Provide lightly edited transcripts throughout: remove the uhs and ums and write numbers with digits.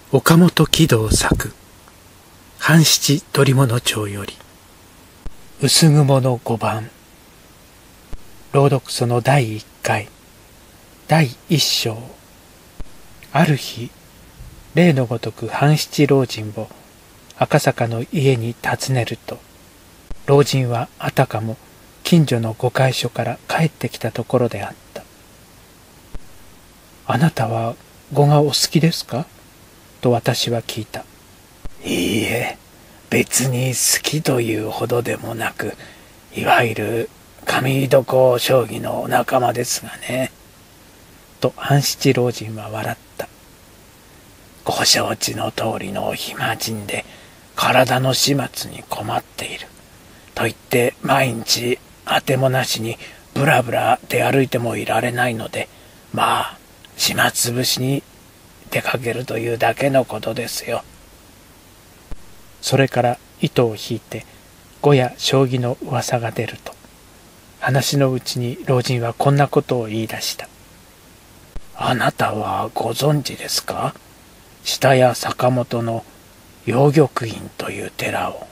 岡本喜道作半七捕物帳より薄雲の5番朗読その第1回第1章。ある日、例のごとく半七老人を赤坂の家に訪ねると、老人はあたかも近所の御会所から帰ってきたところであった。あなたは碁がお好きですかと私は聞いた。 いいえ、別に好きというほどでもなく、いわゆる紙床将棋の仲間ですがね。 と半七老人は笑った。 ご承知の通りの暇人で体の始末に困っている。と言って毎日あてもなしにブラブラ出歩いてもいられないので、まあ暇つぶしに出かけるというだけのことですよ。 それから糸を引いて碁や将棋の噂が出ると、話のうちに老人はこんなことを言い出した。 あなたはご存知ですか？下谷坂本の養玉院という寺を。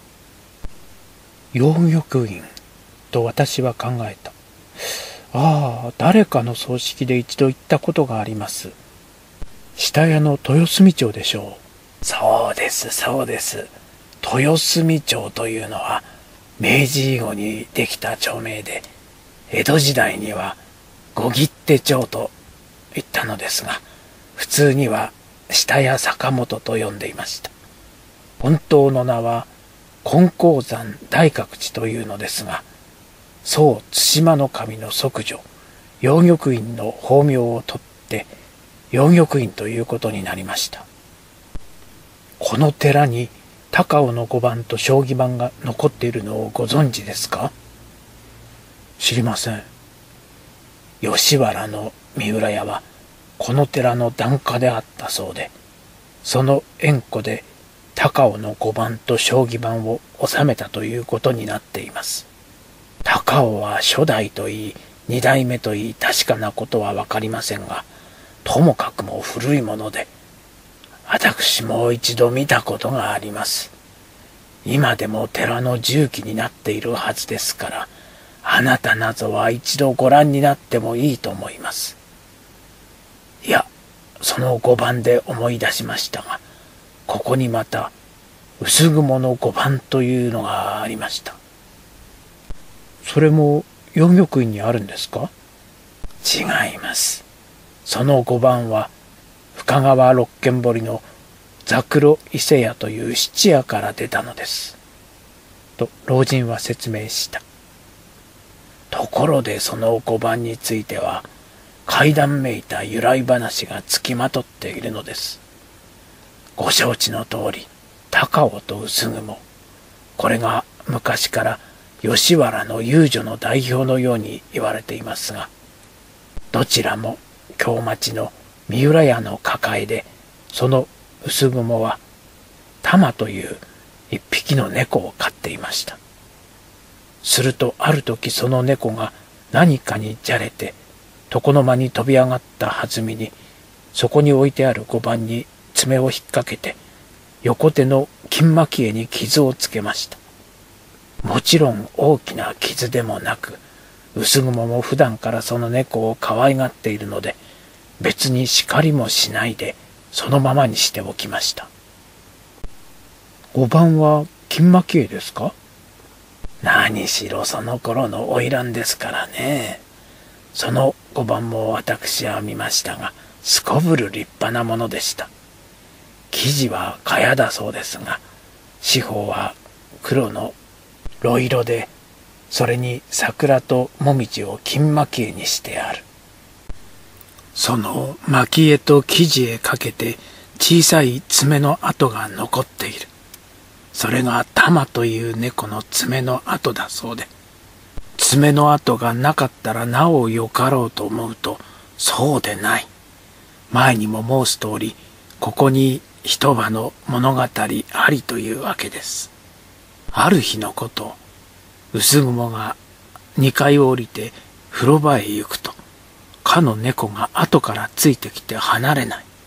養玉院と私は考えた。ああ、誰かの葬式で一度行ったことがあります。下谷の豊住町でしょう。そうですそうです。豊住町というのは明治以後にできた町名で、江戸時代には小切手町と言ったのですが、普通には下谷坂本と呼んでいました。本当の名は金光山大覚寺というのですが、宋対馬の神の息女養玉院の法名を取って養玉院ということになりました。この寺に高尾の碁盤と将棋盤が残っているのをご存知ですか？ 知りません。 吉原の三浦屋はこの寺の檀家であったそうで、その縁故で高尾の碁盤と将棋盤を収めたということになっています。高尾は初代といい二代目といい確かなことは分かりませんが、ともかくも古いもので、私も一度見たことがあります。今でも寺の重機になっているはずですから、あなたなどは一度ご覧になってもいいと思います。いや、その碁盤で思い出しましたが、ここにまた薄雲の碁盤というのがありました。 それも養玉院にあるんですか？ 違います。その碁盤は深川六軒堀のザクロ伊勢屋という質屋から出たのです。 と老人は説明した。 ところでその碁盤については怪談めいた由来話がつきまとっているのです。ご承知の通り、高尾と薄雲、これが昔から吉原の遊女の代表のように言われていますが、どちらも京町の三浦屋の抱えで、その薄雲は玉という一匹の猫を飼っていました。するとある時その猫が何かにじゃれて床の間に飛び上がった弾みに、そこに置いてある碁盤に爪を引っ掛けて横手の金蒔絵に傷をつけました。もちろん大きな傷でもなく、薄雲も普段からその猫を可愛がっているので、別に叱りもしないでそのままにしておきました。 碁盤は金蒔絵ですか？ 何しろその頃の花魁ですからね。その碁盤も私は見ましたが、すこぶる立派なものでした。生地は茅だそうですが、四方は黒の呂色で、それに桜と紅葉を金蒔絵にしてある。その蒔絵と生地へかけて小さい爪の跡が残っている。それが玉という猫の爪の跡だそうで、爪の跡がなかったらなおよかろうと思うと、そうでない。前にも申す通り、ここに一晩の物語ありというわけです。ある日のこと、薄雲が2階を降りて風呂場へ行くと、かの猫が後からついてきて離れない。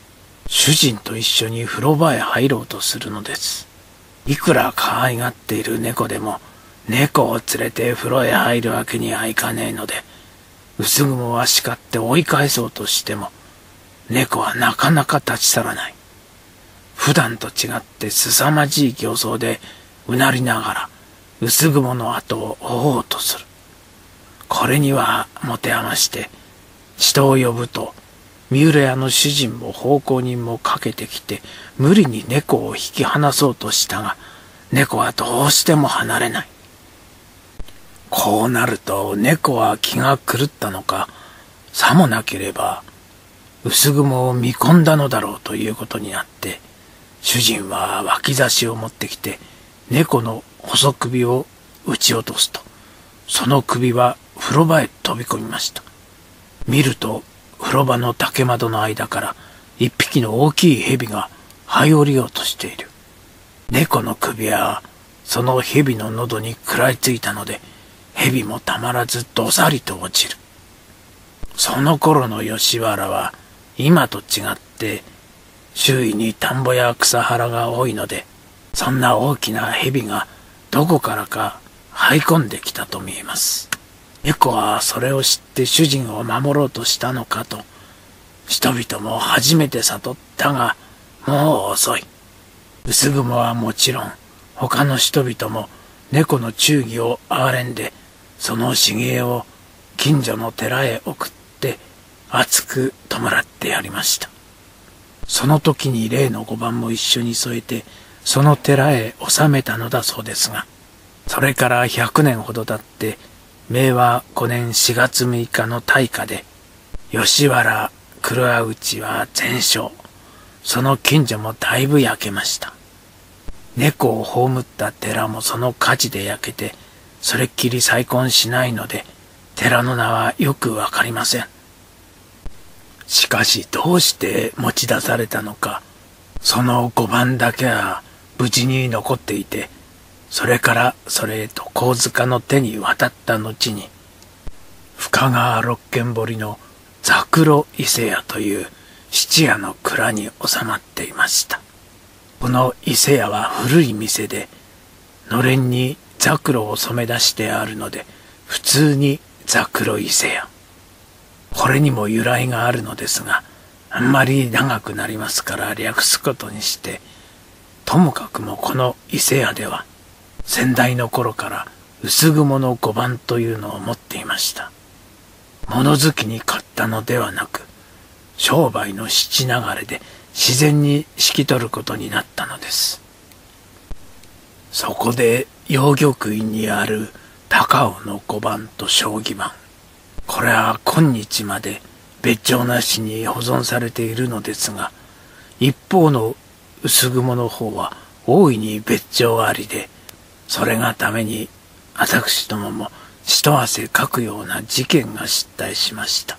主人と一緒に風呂場へ入ろうとするのです。いくら可愛がっている猫でも、猫を連れて風呂へ入るわけにはいかねえので、薄雲は叱って追い返そうとしても、猫はなかなか立ち去らない。普段と違って凄まじい形相でうなりながら、薄雲の後を追おうとする。これには持て余して、人を呼ぶと、三浦屋の主人も奉公人もかけてきて、無理に猫を引き離そうとしたが、猫はどうしても離れない。こうなると猫は気が狂ったのか、さもなければ薄雲を見込んだのだろうということになって、主人は脇差しを持ってきて猫の細首を打ち落とすと、その首は風呂場へ飛び込みました。見ると風呂場の竹窓の間から一匹の大きい蛇が這い降りようとしている。猫の首はその蛇の喉に食らいついたので、蛇もたまらずどさりと落ちる。その頃の吉原は今と違って周囲に田んぼや草原が多いので、そんな大きな蛇がどこからか這い込んできたと見えます。猫はそれを知って主人を守ろうとしたのかと人々も初めて悟ったが、もう遅い。薄雲はもちろん他の人々も猫の忠義を憐れんで、その茂枝を近所の寺へ送って熱く弔ってやりました。その時に例の5番も一緒に添えてその寺へ納めたのだそうですが、それから100年ほど経って明和5年4月6日の大火で吉原黒屋内は全焼。その近所もだいぶ焼けました。猫を葬った寺もその火事で焼けて、それっきり再建しないので寺の名はよくわかりません。しかしどうして持ち出されたのか、その5番だけは無事に残っていて、それからそれへと神塚の手に渡った後に、深川六軒堀のざくろ伊勢屋という質屋の蔵に収まっていました。この伊勢屋は古い店で、のれんにざくろを染め出してあるので、普通にざくろ伊勢屋。これにも由来があるのですが、あんまり長くなりますから略すことにして、ともかくもこの伊勢屋では、先代の頃から薄雲の5番というのを持っていました。物好きに買ったのではなく、商売の七流れで自然に引き取ることになったのです。そこで陽玉院にある高尾の5番と将棋盤、これは今日まで別帳なしに保存されているのですが、一方の薄雲の方は大いに別帳ありで、それがために私どもも一汗かくような事件が失態しました。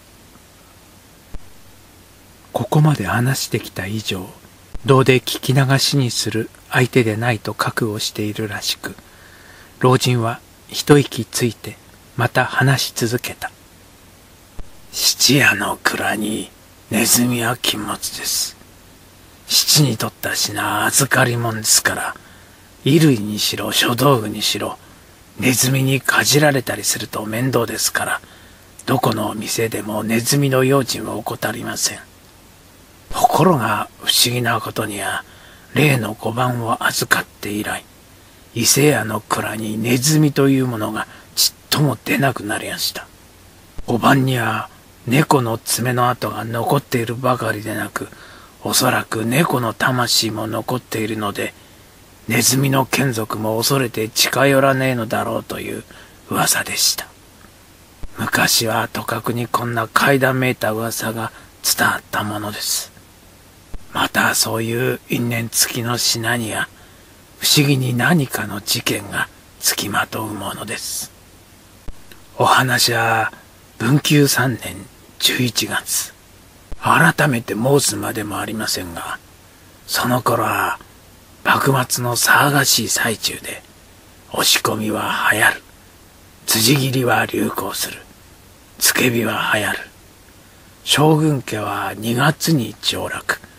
ここまで話してきた以上、どうで聞き流しにする相手でないと覚悟しているらしく、老人は一息ついてまた話し続けた。 質屋の蔵にネズミは禁物です。質にとった品預かり物ですから、衣類にしろ書道具にしろ、ネズミにかじられたりすると面倒ですから、どこの店でもネズミの用心は怠りません。ところが不思議なことには、例の5番を預かって以来、伊勢屋の蔵にネズミというものがちっとも出なくなりました。5番には猫の爪の跡が残っているばかりでなく、おそらく猫の魂も残っているので、ネズミの眷属も恐れて近寄らねえのだろうという噂でした。昔はとかくにこんな怪談めいた噂が伝わったものです。またそういう因縁付きの品には不思議に何かの事件がつきまとうものです。お話は文久3年11月。改めて申すまでもありませんが、その頃は幕末の騒がしい最中で、押し込みは流行る。辻斬りは流行する。付け火は流行る。将軍家は2月に上洛。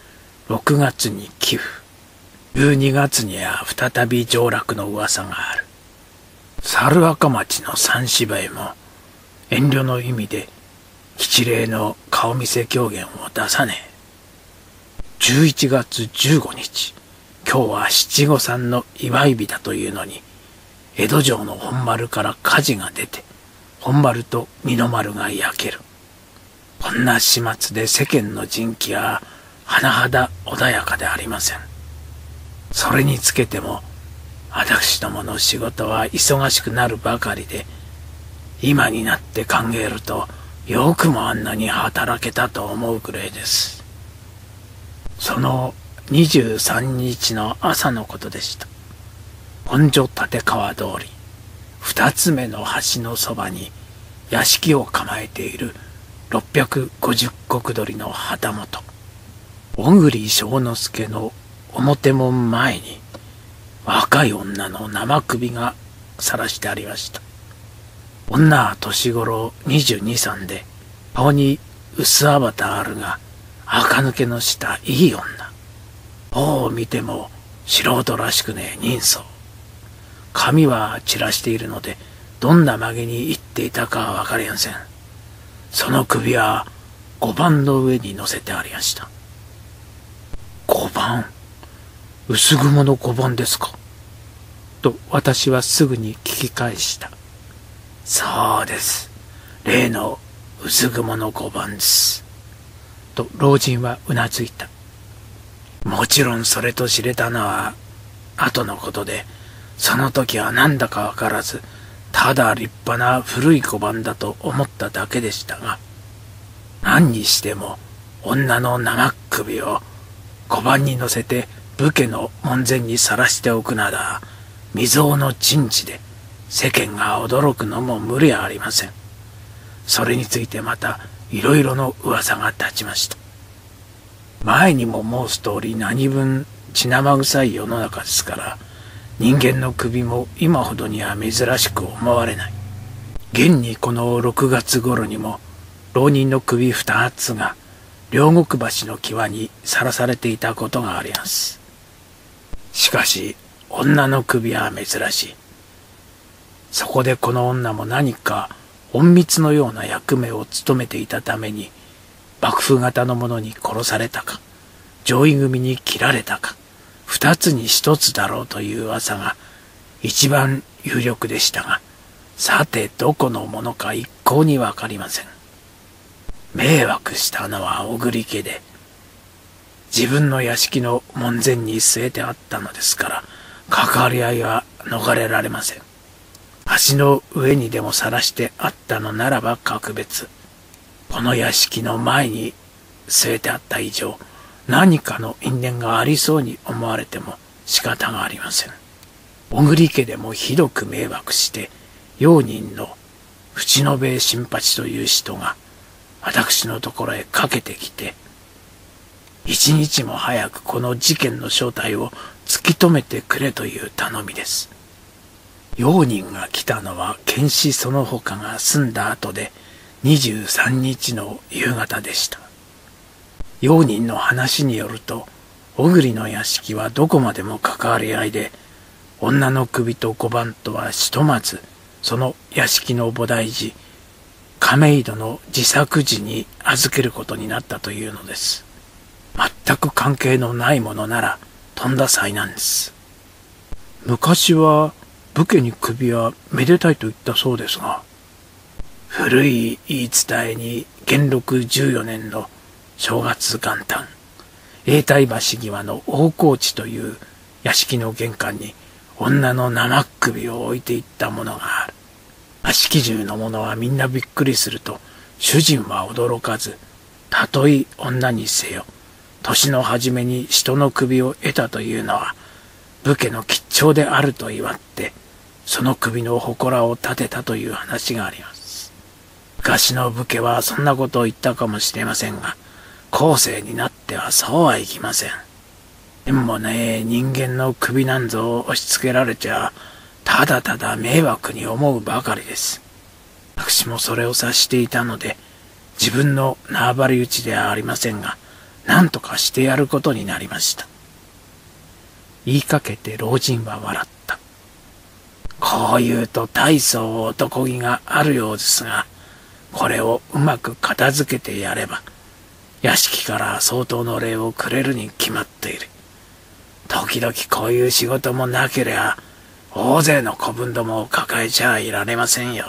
6月に寄付、12月には再び上洛の噂がある。猿赤町の三芝居も遠慮の意味で吉礼の顔見せ狂言を出さねえ。11月15日、今日は七五三の祝い日だというのに、江戸城の本丸から火事が出て、本丸と二の丸が焼ける。こんな始末で世間の人気は甚だ穏やかでありません。それにつけても、私どもの仕事は忙しくなるばかりで、今になって考えると、よくもあんなに働けたと思うくらいです。その23日の朝のことでした。本所立川通り、二つ目の橋のそばに屋敷を構えている650石取りの旗本、小栗正之助の表門前に、若い女の生首が晒してありました。女は年頃22、3で、顔に薄あばたあるが、垢抜けのしたいい女。どう見ても素人らしくねえ人相。髪は散らしているので、どんな曲げに行っていたかはわかりません。その首は碁盤の上に乗せてありました。碁盤？薄雲の碁盤ですか？と私はすぐに聞き返した。そうです。例の薄雲の碁盤です。と老人はうなずいた。もちろんそれと知れたのは後のことで、その時は何だかわからず、ただ立派な古い碁盤だと思っただけでしたが、何にしても女の生首を碁盤に乗せて武家の門前にさらしておくなら未曾有の珍事で、世間が驚くのも無理はありません。それについてまたいろいろの噂が立ちました。前にも申す通り、何分血生臭い世の中ですから、人間の首も今ほどには珍しく思われない。現にこの6月頃にも浪人の首2つが両国橋の際にさらされていたことがあります。しかし女の首は珍しい。そこでこの女も何か隠密のような役目を務めていたために、幕府方の者に殺されたか、上位組に切られたか、2つに1つだろうという噂が一番有力でしたが、さてどこのものか一向にわかりません。迷惑したのは小栗家で、自分の屋敷の門前に据えてあったのですから、関わり合いは逃れられません。橋の上にでもさらしてあったのならば格別。この屋敷の前に据えてあった以上、何かの因縁がありそうに思われても仕方がありません。小栗家でもひどく迷惑して、用人の淵野兵衛新八という人が私のところへかけてきて、一日も早くこの事件の正体を突き止めてくれという頼みです。用人が来たのは検視その他が済んだ後で23日の夕方でした。用人の話によると、小栗の屋敷はどこまでも関わり合いで、女の首と碁盤とはひとまずその屋敷の菩提寺亀戸の自作寺に預けることになったというのです。全く関係のないものならとんだ災難です。昔は武家に首はめでたいと言ったそうですが、古い言い伝えに元禄14年の正月元旦、永代橋際の大河内という屋敷の玄関に女の生首を置いていったものがある。屋敷中の者はみんなびっくりすると、主人は驚かず、たとえ女にせよ、年の初めに人の首を得たというのは武家の吉兆であると祝って、その首の祠を立てたという話があります。昔の武家はそんなことを言ったかもしれませんが、後世になってはそうはいきません。でもね、人間の首なんぞを押し付けられちゃ、ただただ迷惑に思うばかりです。私もそれを察していたので、自分の縄張り打ちではありませんが、 何とかしてやることになりました。 言いかけて老人は笑った。 こう言うと大層男気があるようですが、これをうまく片付けてやれば、屋敷から相当の礼をくれるに決まっている。時々こういう仕事もなけりゃ、大勢の子分どもを抱えちゃいられませんよ。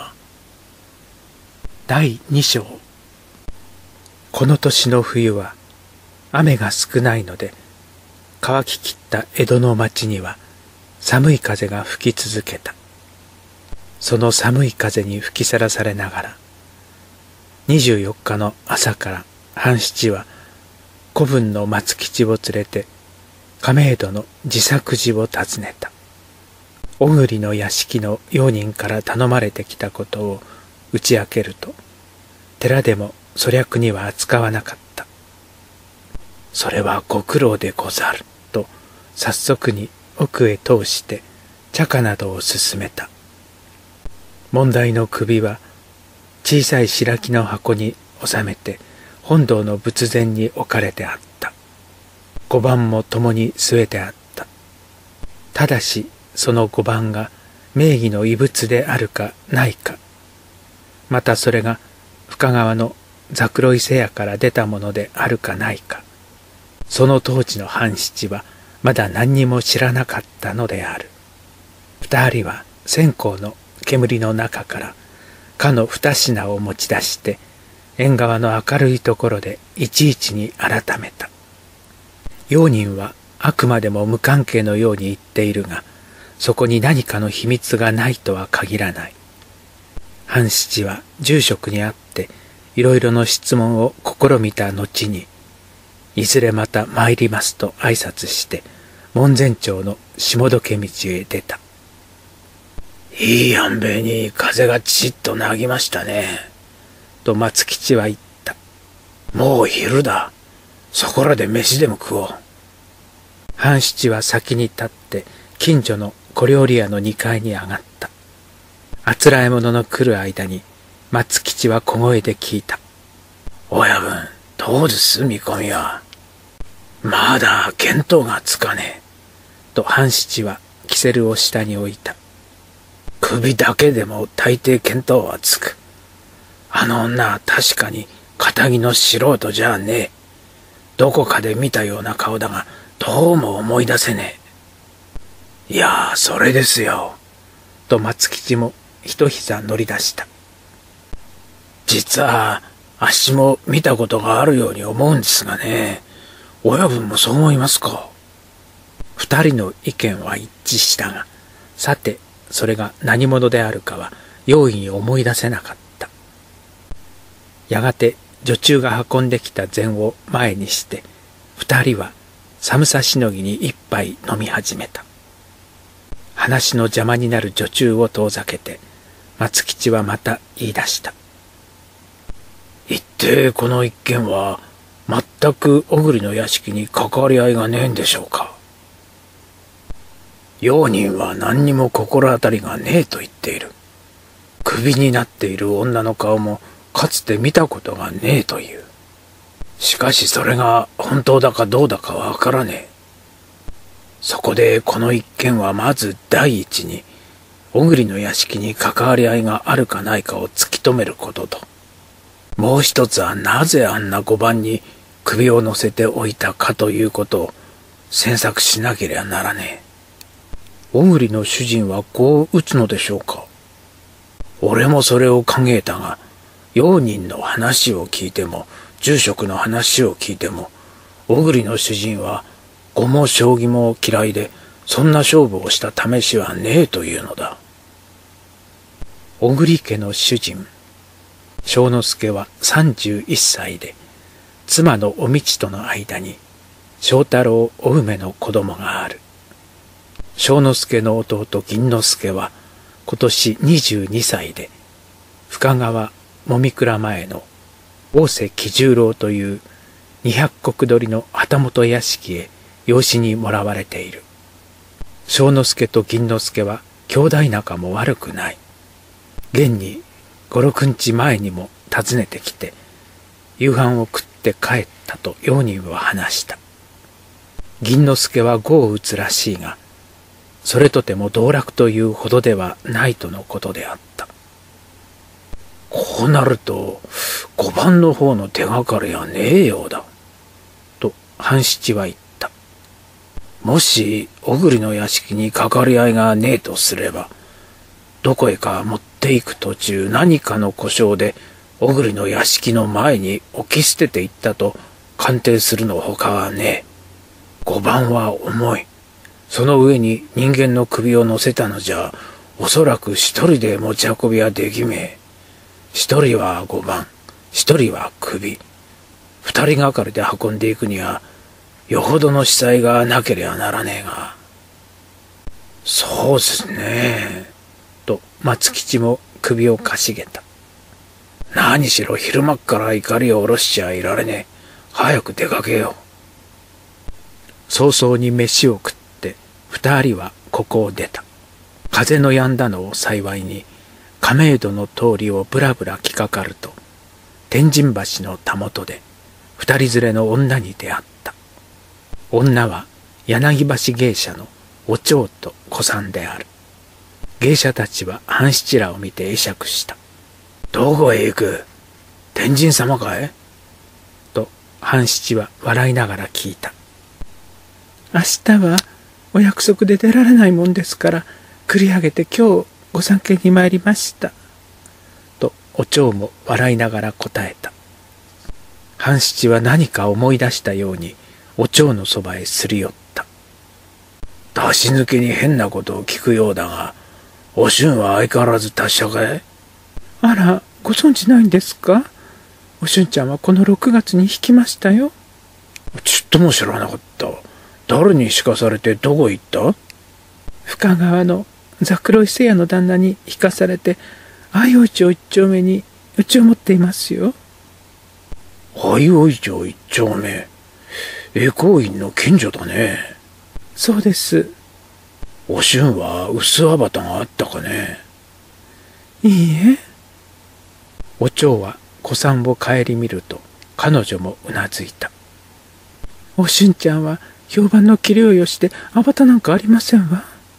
第2章。この年の冬は雨が少ないので、乾ききった江戸の町には寒い風が吹き続けた。その寒い風に吹きさらされながら、24日の朝から半七は子分の松吉を連れて亀戸の自作寺を訪ねた。小栗の屋敷の用人から頼まれてきたことを打ち明けると、寺でも粗略には扱わなかった。それはご苦労でござると早速に奥へ通して茶菓などを勧めた。問題の首は小さい白木の箱に収めて本堂の仏前に置かれてあった。碁盤も共に据えてあった。ただしその碁盤が名義の遺物であるかないか、またそれが深川の桜井瀬屋から出たものであるかないか、その当時の半七はまだ何にも知らなかったのである。二人は線香の煙の中からかの二品を持ち出して縁側の明るいところでいちいちに改めた。用人はあくまでも無関係のように言っているが、そこに何かの秘密がないとは限らない。半七は住職に会っていろいろの質問を試みた後に、いずれまた参りますと挨拶して門前町の下時道へ出た。 いい半兵衛に風がちっとなぎましたね。 と松吉は言った。 もう昼だ。そこらで飯でも食おう。 半七は先に立って近所の小料理屋の2階に上がった。あつらえ者の来る間に松吉は小声で聞いた。 親分、どうです見込みは。まだ見当がつかねえ。 と半七はキセルを下に置いた。 首だけでも大抵見当はつく。あの女は確かに堅気の素人じゃねえ。どこかで見たような顔だが、どうも思い出せねえ。いやー、それですよ。 と松吉も一膝乗り出した。 実は、あっしも見たことがあるように思うんですがね。親分もそう思いますか。 二人の意見は一致したが、さて、それが何者であるかは容易に思い出せなかった。やがて女中が運んできた膳を前にして、二人は寒さしのぎに一杯飲み始めた。話の邪魔になる女中を遠ざけて、松吉はまた言い出した。 一体この一件は全く小栗の屋敷に関わり合いがねえんでしょうか。用人は何にも心当たりがねえと言っている。首になっている女の顔もかつて見たことがねえという。しかしそれが本当だかどうだかわからねえ。そこでこの一件はまず第一に小栗の屋敷に関わり合いがあるかないかを突き止めることと、もう一つはなぜあんな碁盤に首を乗せておいたかということを詮索しなければならねえ。小栗の主人はこう打つのでしょうか。俺もそれを考えたが、用人の話を聞いても、住職の話を聞いても、小栗の主人は碁も将棋も嫌いで、そんな勝負をした試しはねえというのだ。 小栗家の主人、正之助は31歳で、妻のお道との間に、正太郎お梅の子供がある。正之助の弟銀之助は今年22歳で、深川もみ倉前の大瀬喜十郎という200石取りの旗本屋敷へ養子にもらわれている。正之助と銀之助は兄弟仲も悪くない。現に5、6日前にも訪ねてきて、夕飯を食ってって帰ったと用人は話した。銀之助は碁を打つらしいが、それとても道楽というほどではないとのことであった。こうなると5番の方の手がかりはねえようだ、と半七は言った。もし小栗の屋敷にかかり合いがねえとすれば、どこへか持っていく途中何かの故障で小栗の屋敷の前に置き捨てていったと鑑定するのほかはねえ。5番は重い。その上に人間の首を乗せたのじゃ、おそらく一人で持ち運びはできめえ。一人は5番、一人は首。二人がかりで運んでいくには、よほどの司祭がなければならねえが。そうですね。と松吉も首をかしげた。何しろ昼間っから怒りを下ろしちゃいられねえ。早く出かけよう。早々に飯を食って二人はここを出た。風の止んだのを幸いに亀戸の通りをぶらぶら来かかると、天神橋のたもとで二人連れの女に出会った。女は柳橋芸者のお蝶と小さんである。芸者たちは半七らを見て会釈した。どこへ行く？天神様かい？と半七は笑いながら聞いた。明日はお約束で出られないもんですから繰り上げて今日ご参詣に参りました。とお蝶も笑いながら答えた。半七は何か思い出したようにお蝶のそばへすり寄った。出し抜けに変なことを聞くようだが、お俊は相変わらず達者かい？あら、ご存じないんですか？お俊ちゃんはこの6月に引きましたよ。ちっとも知らなかった。誰に敷かされてどこへ行った？深川の桜井瀬屋の旦那に引かされて、相生町一丁目にうちを持っていますよ。相生町一丁目。栄光院の近所だね。そうです。お俊は薄あばたがあったかね？いいえ。お蝶は小さんを顧みると彼女もうなずいた。お俊ちゃんは評判の器量よしてあばたなんかありませんわ。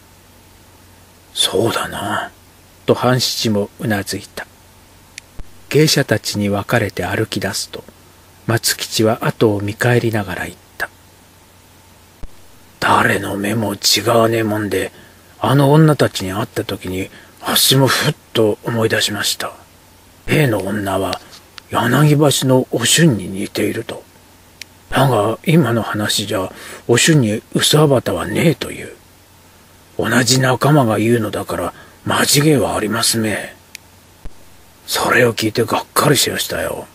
そうだな。と半七もうなずいた。芸者たちに分かれて歩き出すと松吉は後を見返りながら言った。誰の目も違わねえもんで、あの女たちに会った時にあっしもふっと思い出しました。例の女は柳橋のお俊に似ていると。だが今の話じゃお俊に薄あばたはねえという。同じ仲間が言うのだから間違いはありますめ。それを聞いてがっかりしやしたよ。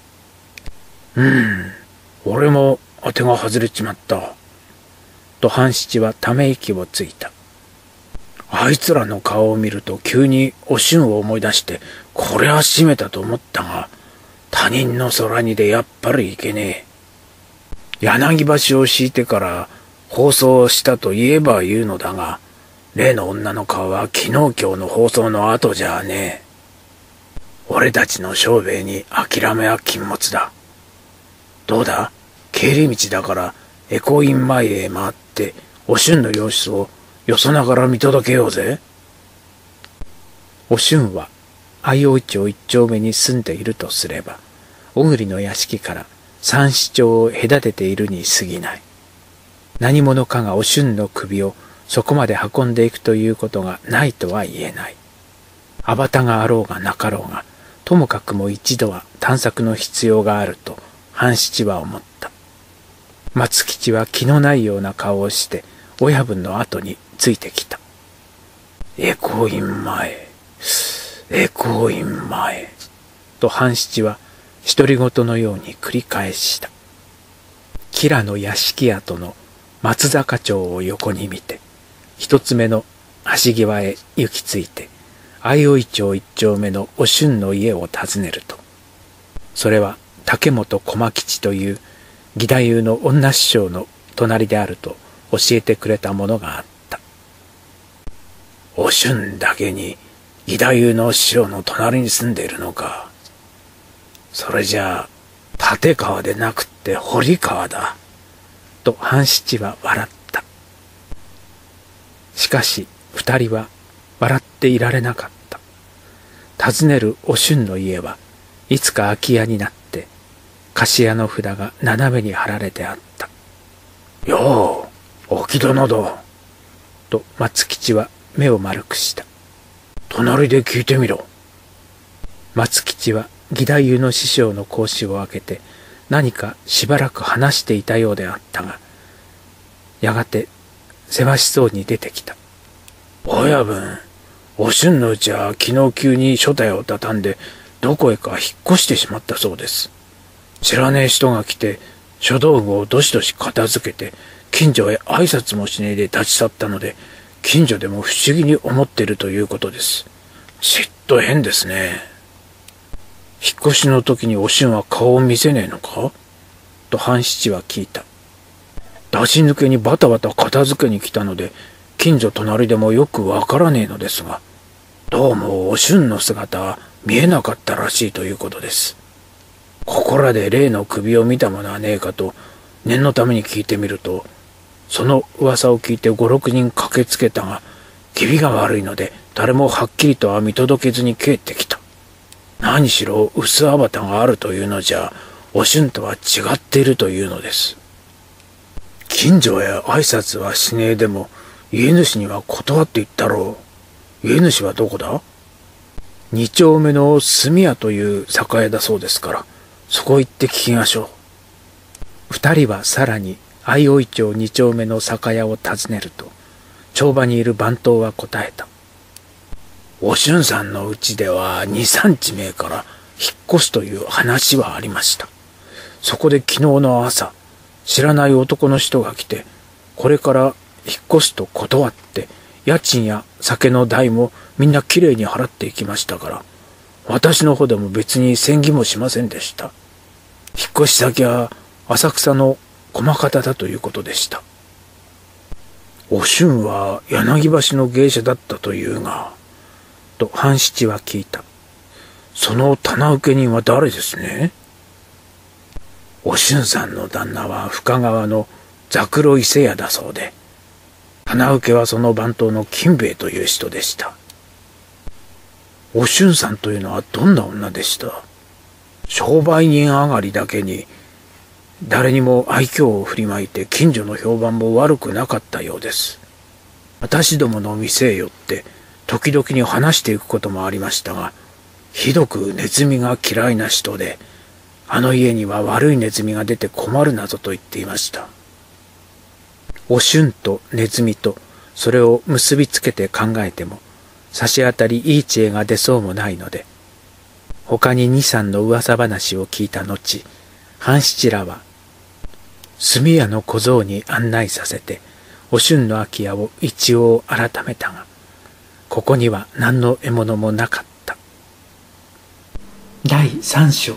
俺も当てが外れちまった。と半七はため息をついた。あいつらの顔を見ると急にお俊を思い出して、これは閉めたと思ったが、他人の空にでやっぱりいけねえ。柳橋を敷いてから放送したと言えば言うのだが、例の女の顔は昨日今日の放送の後じゃねえ。俺たちの商兵衛に諦めは禁物だ。どうだ？帰り道だから恵光院前へ回ってお俊の様子をよそながら見届けようぜ。お俊は相生町一丁目に住んでいるとすれば、小栗の屋敷から三市町を隔てているに過ぎない。何者かがお俊の首をそこまで運んでいくということがないとは言えない。あばたがあろうがなかろうが、ともかくも一度は探索の必要があると半七は思った。松吉は気のないような顔をして親分の後についてきた。恵光院前、恵光院前、と半七は独り言のように繰り返した。吉良の屋敷跡の松坂町を横に見て、一つ目の橋際へ行き着いて、相生町一丁目のお俊の家を訪ねると、それは竹本駒吉という義太夫の女師匠の隣であると教えてくれたものがあった。お俊だけに義太夫の師匠の隣に住んでいるのか。それじゃあ立川でなくっって堀川だ。と半七は笑った。しかし二人は笑っていられなかった。訪ねるお俊の家はいつか空き家になって貸し屋の札が斜めに貼られてあった。よう、沖殿だ。と松吉は目を丸くした。隣で聞いてみろ。松吉は義太夫の師匠の格子を開けて何かしばらく話していたようであったが、やがてせわしそうに出てきた。親分、お俊のうちは昨日急に所帯を畳んでどこへか引っ越してしまったそうです。知らねえ人が来て書道具をどしどし片付けて近所へ挨拶もしねえで立ち去ったので、近所でも不思議に思っているということです。しっと変ですね。引っ越しの時にお俊は顔を見せねえのかと半七は聞いた。出し抜けにバタバタ片付けに来たので、近所隣でもよくわからねえのですが、どうもお俊の姿は見えなかったらしいということです。ここらで例の首を見たものはねえかと念のために聞いてみると、その噂を聞いて5、6人駆けつけたが、気味が悪いので誰もはっきりとは見届けずに帰ってきた。何しろ薄あばたがあるというのじゃ、お俊とは違っているというのです。近所へ挨拶はしねえでも、家主には断って言ったろう。家主はどこだ？2丁目の住屋という酒屋だそうですから、そこ行って聞きましょう。二人はさらに相生町2丁目の酒屋を訪ねると、帳場にいる番頭は答えた。お俊さんのうちでは2、3日前から引っ越すという話はありました。そこで昨日の朝、知らない男の人が来て、これから引っ越すと断って、家賃や酒の代もみんなきれいに払っていきましたから、私の方でも別に詮議もしませんでした。引っ越し先は浅草の駒形だということでした。お俊は柳橋の芸者だったというが、と半七は聞いた。その棚受け人は誰ですね？お俊さんの旦那は深川のザクロ伊勢屋だそうで、棚受けはその番頭の金兵衛という人でした。お俊さんというのはどんな女でした？商売人上がりだけに、誰にも愛嬌を振りまいて近所の評判も悪くなかったようです。私どもの店へ寄って時々に話していくこともありましたが、ひどくネズミが嫌いな人で、あの家には悪いネズミが出て困るなどと言っていました。お俊とネズミとそれを結びつけて考えても差し当たりいい知恵が出そうもないので、他に2、3の噂話を聞いた後、半七らは炭屋の小僧に案内させてお俊の空き家を一応改めたが、ここには何の獲物もなかった。第3章。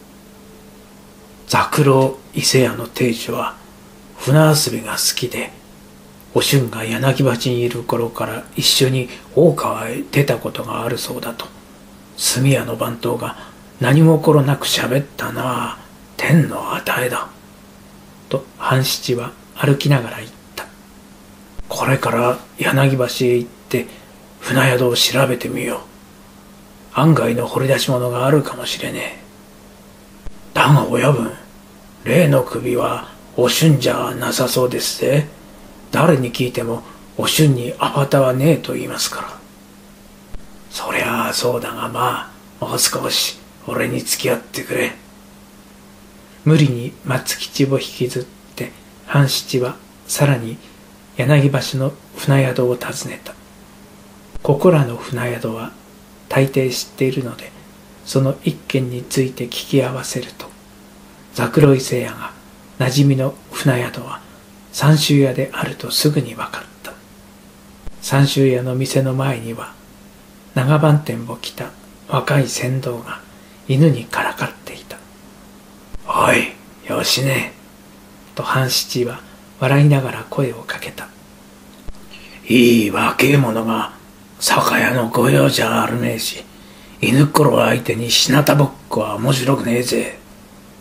ザクロ伊勢屋の亭主は船遊びが好きで、お俊が柳橋にいる頃から一緒に大川へ出たことがあるそうだと、住屋の番頭が何も心なく喋ったなあ、天の与えだ。と半七は歩きながら言った。これから柳橋へ行って船宿を調べてみよう。案外の掘り出し物があるかもしれねえ。だが親分、例の首はお俊じゃなさそうですぜ。誰に聞いてもお俊にあばたはねえと言いますから。そりゃあそうだが、まあもう少し俺に付き合ってくれ。無理に松吉を引きずって半七はさらに柳橋の船宿を訪ねた。ここらの船宿は大抵知っているので、その一軒について聞き合わせると、ザクロ伊勢屋が馴染みの船宿は三州屋であるとすぐに分かった。三州屋の店の前には長番店を着た若い船頭が犬にからかっていた。おい、よしね。と半七は笑いながら声をかけた。いい若え者が酒屋の御用じゃあるねえし、犬っころ相手に日向ぼっこは面白くねえぜ。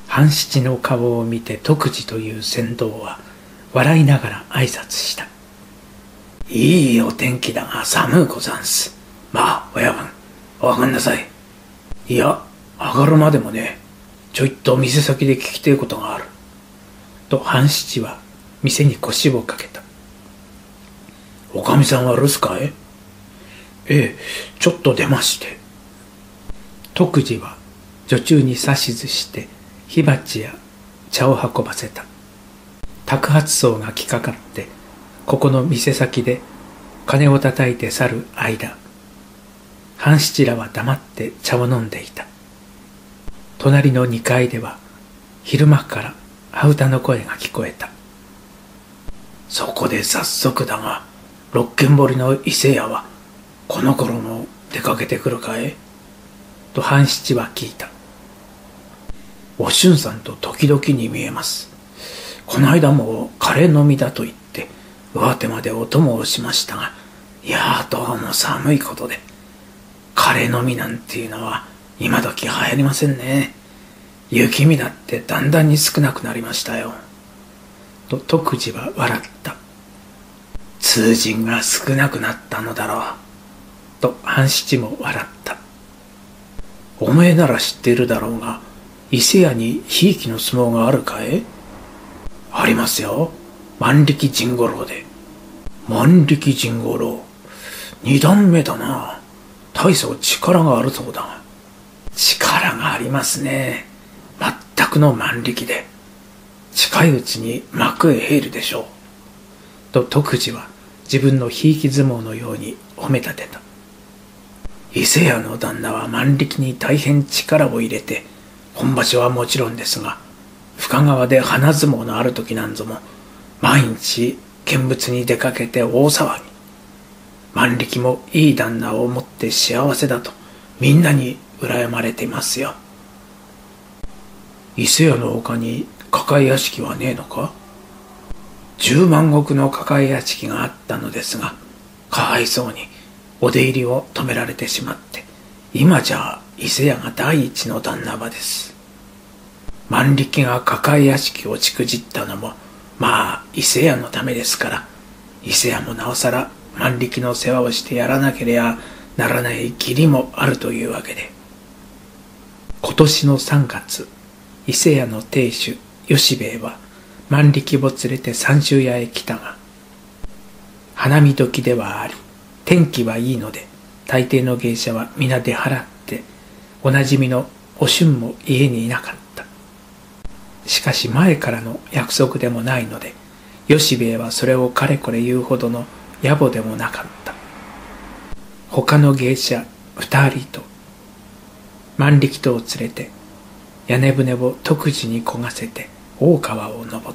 半七の顔を見て徳次という船頭は笑いながら挨拶した。いいお天気だが寒うござんす。まあ親分、お上がんなさい。いや、上がるまでもね、ちょいと店先で聞きてえことがある。と半七は店に腰をかけた。おかみさんは留守かい？ええ、ちょっと出まして。徳次は女中に指図して火鉢や茶を運ばせた。托鉢僧が来かかってここの店先で鐘をたたいて去る間、半七らは黙って茶を飲んでいた。隣の2階では昼間から羽歌の声が聞こえた。そこで早速だが、六軒堀の伊勢屋はこの頃も出かけてくるかい？と半七は聞いた。お俊さんと時々に見えます。この間もカレー飲みだと言って上手までお供をしましたが、いやどうも寒いことでカレー飲みなんていうのは今時流行りませんね。雪見だってだんだんに少なくなりましたよ。と徳次は笑った。通人が少なくなったのだろう。と半七も笑った。おめえなら知っているだろうが、伊勢屋にひいきの相撲があるかい？ありますよ。万力甚五郎で。万力甚五郎。二段目だな。大層力があるそうだが。力がありますね。全くの万力で。近いうちに幕へ入るでしょう。と徳次は自分のひいき相撲のように褒め立てた。伊勢屋の旦那は万力に大変力を入れて、本場所はもちろんですが、深川で花相撲のある時なんぞも、毎日見物に出かけて大騒ぎ。万力もいい旦那を持って幸せだと、みんなに羨まれていますよ。伊勢屋の他に抱え屋敷はねえのか？10万石の抱え屋敷があったのですが、かわいそうにお出入りを止められてしまって、今じゃ伊勢屋が第一の旦那場です。万力が抱え屋敷をしくじったのも、まあ伊勢屋のためですから、伊勢屋もなおさら万力の世話をしてやらなければならない義理もあるというわけで。今年の3月、伊勢屋の亭主吉兵衛は万力を連れて三州屋へ来たが、花見時ではあり天気はいいので、大抵の芸者は皆出払って、おなじみのお俊も家にいなかった。しかし前からの約束でもないので、吉兵衛はそれをかれこれ言うほどの野暮でもなかった。他の芸者2人と万力とを連れて屋根船を徳次に漕がせて大川を登った。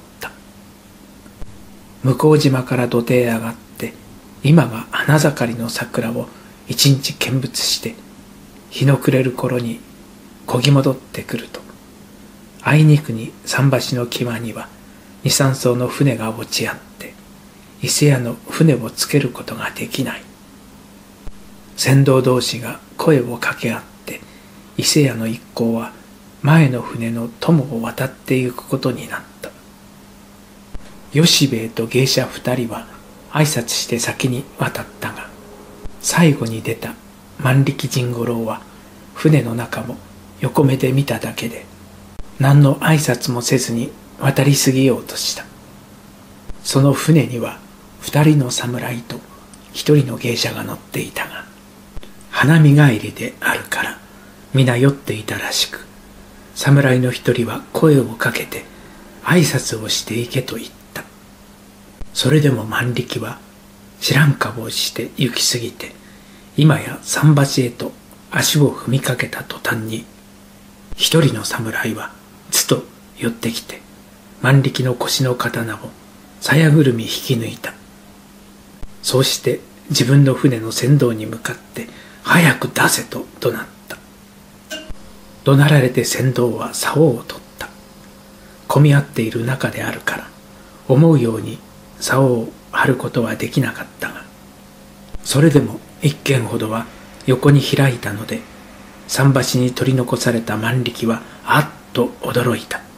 向島から土手へ上がって、今が花盛りの桜を一日見物して、日の暮れる頃に漕ぎ戻ってくると、あいにくに桟橋の際には二三艘の船が落ち合って、伊勢屋の船をつけることができない。船頭同士が声を掛け合って、伊勢屋の一行は前の船の友を渡ってゆくことになった。吉兵衛と芸者2人は挨拶して先に渡ったが、最後に出た万力甚五郎は船の中も横目で見ただけで、何の挨拶もせずに渡り過ぎようとした。その船には2人の侍と1人の芸者が乗っていたが、花見帰りであるから皆酔っていたらしく、侍の1人は声をかけて挨拶をしていけと言った。それでも万力は知らん顔をして行き過ぎて、今や桟橋へと足を踏みかけた途端に、1人の侍はつと寄ってきて、万力の腰の刀を鞘ぐるみ引き抜いた。そうして自分の船の船頭に向かって早く出せと怒鳴った。怒鳴られて船頭は竿を取った。混み合っている中であるから思うように竿を張ることはできなかったが、それでも一軒ほどは横に開いたので、桟橋に取り残された万力はあっと驚いた。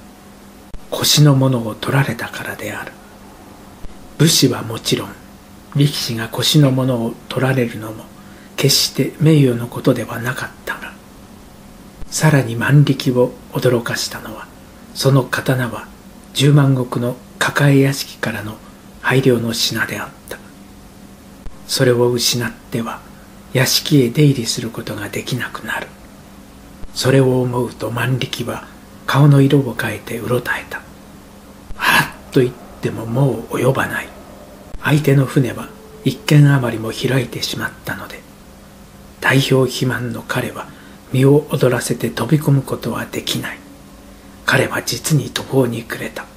腰のものを取られたからである。武士はもちろん、力士が腰のものを取られるのも決して名誉のことではなかったが、さらに万力を驚かしたのは、その刀は10万石の抱え屋敷からの拝領の品であった。それを失っては屋敷へ出入りすることができなくなる。それを思うと万力は顔の色を変えてうろたえた。はっと言ってももう及ばない。相手の船は一軒余りも開いてしまったので、代表肥満の彼は身を躍らせて飛び込むことはできない。彼は実に途方に暮れた。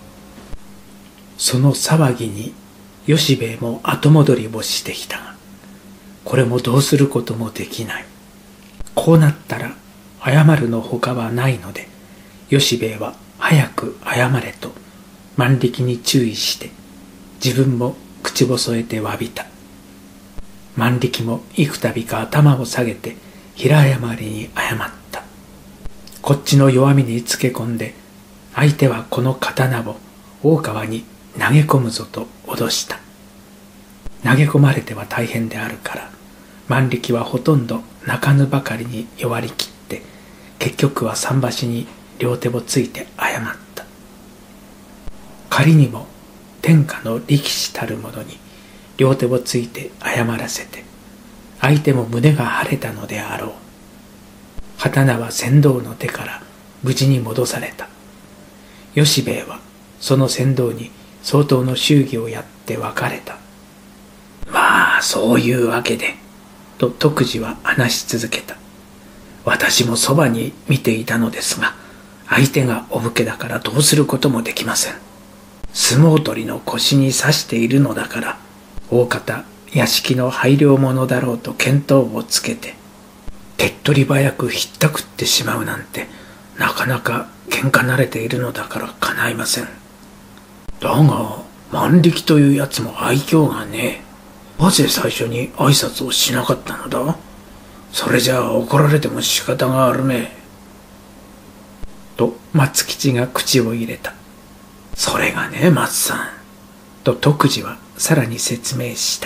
その騒ぎに吉兵衛も後戻りをしてきたが、これもどうすることもできない。こうなったら謝るのほかはないので、吉兵衛は早く謝れと万力に注意して、自分も口を添えて詫びた。万力も幾度か頭を下げて平謝りに謝った。こっちの弱みにつけ込んで、相手はこの刀を大川に投げ込むぞと脅した。投げ込まれては大変であるから、万力はほとんど泣かぬばかりに弱りきって、結局は桟橋に両手をついて謝った。仮にも天下の力士たる者に両手をついて謝らせて、相手も胸が晴れたのであろう。刀は船頭の手から無事に戻された。吉兵衛はその船頭に相当の祝儀をやって別れた。まあそういうわけで、と徳次は話し続けた。私もそばに見ていたのですが、相手がお武家だからどうすることもできません。相撲取りの腰に刺しているのだから、大方屋敷の拝領者だろうと見当をつけて、手っ取り早くひったくってしまうなんて、なかなか喧嘩慣れているのだからかないません。だが万力というやつも愛嬌がねえ。なぜ最初に挨拶をしなかったのだ。それじゃあ怒られても仕方があるめ。と松吉が口を入れた。それがね、松さん。と徳次はさらに説明した。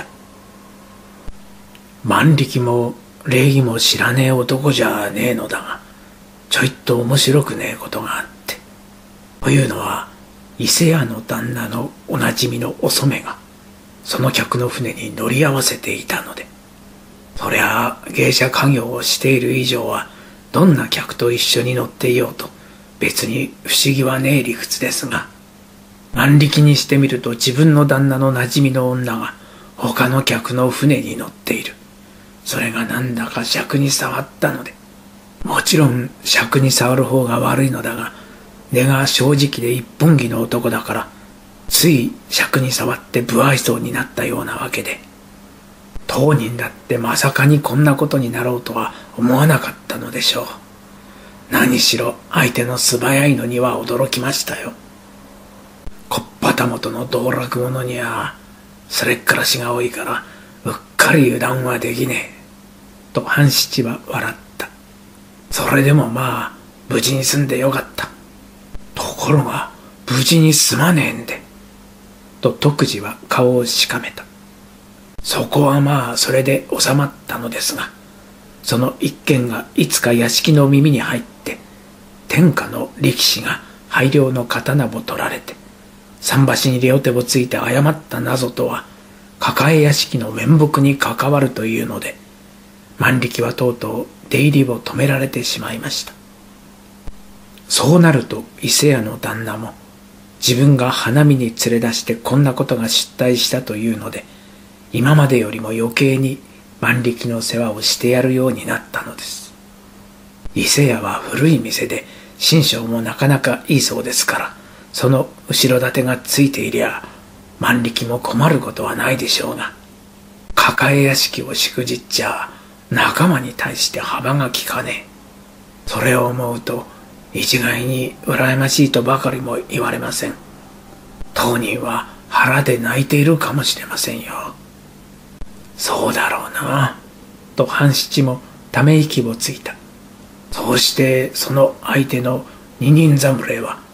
万力も礼儀も知らねえ男じゃねえのだが、ちょいと面白くねえことがあって。というのは、伊勢屋の旦那のおなじみのお染が、その客の船に乗り合わせていたので、そりゃあ芸者家業をしている以上は、どんな客と一緒に乗っていようと、別に不思議はねえ理屈ですが、万力にしてみると自分の旦那のなじみの女が他の客の船に乗っている。それがなんだか癪に触ったので、もちろん癪に触る方が悪いのだが、根が正直で一本気の男だから、つい癪に触って不愛想になったようなわけで、当人だってまさかにこんなことになろうとは思わなかったのでしょう。何しろ相手の素早いのには驚きましたよ。こっぱたもとの道楽者にはそれっからしが多いからうっかり油断はできねえ。と半七は笑った。それでもまあ無事に済んでよかった。ところが無事に済まねえんで。と徳次は顔をしかめた。そこはまあそれで収まったのですが、その一件がいつか屋敷の耳に入って、天下の力士が拝領の刀を取られて、桟橋に両手をついて謝った謎とは、抱え屋敷の面目に関わるというので、万力はとうとう出入りを止められてしまいました。そうなると伊勢屋の旦那も、自分が花見に連れ出してこんなことが失態したというので、今までよりも余計に万力の世話をしてやるようになったのです。伊勢屋は古い店で、身上もなかなかいいそうですから、その後ろ盾がついていりゃ、万力も困ることはないでしょうが、抱え屋敷をしくじっちゃ、仲間に対して幅が利かねえ。それを思うと、一概に羨ましいとばかりも言われません。当人は腹で泣いているかもしれませんよ。そうだろうな、と半七もため息をついた。そうしてその相手の二人侍は、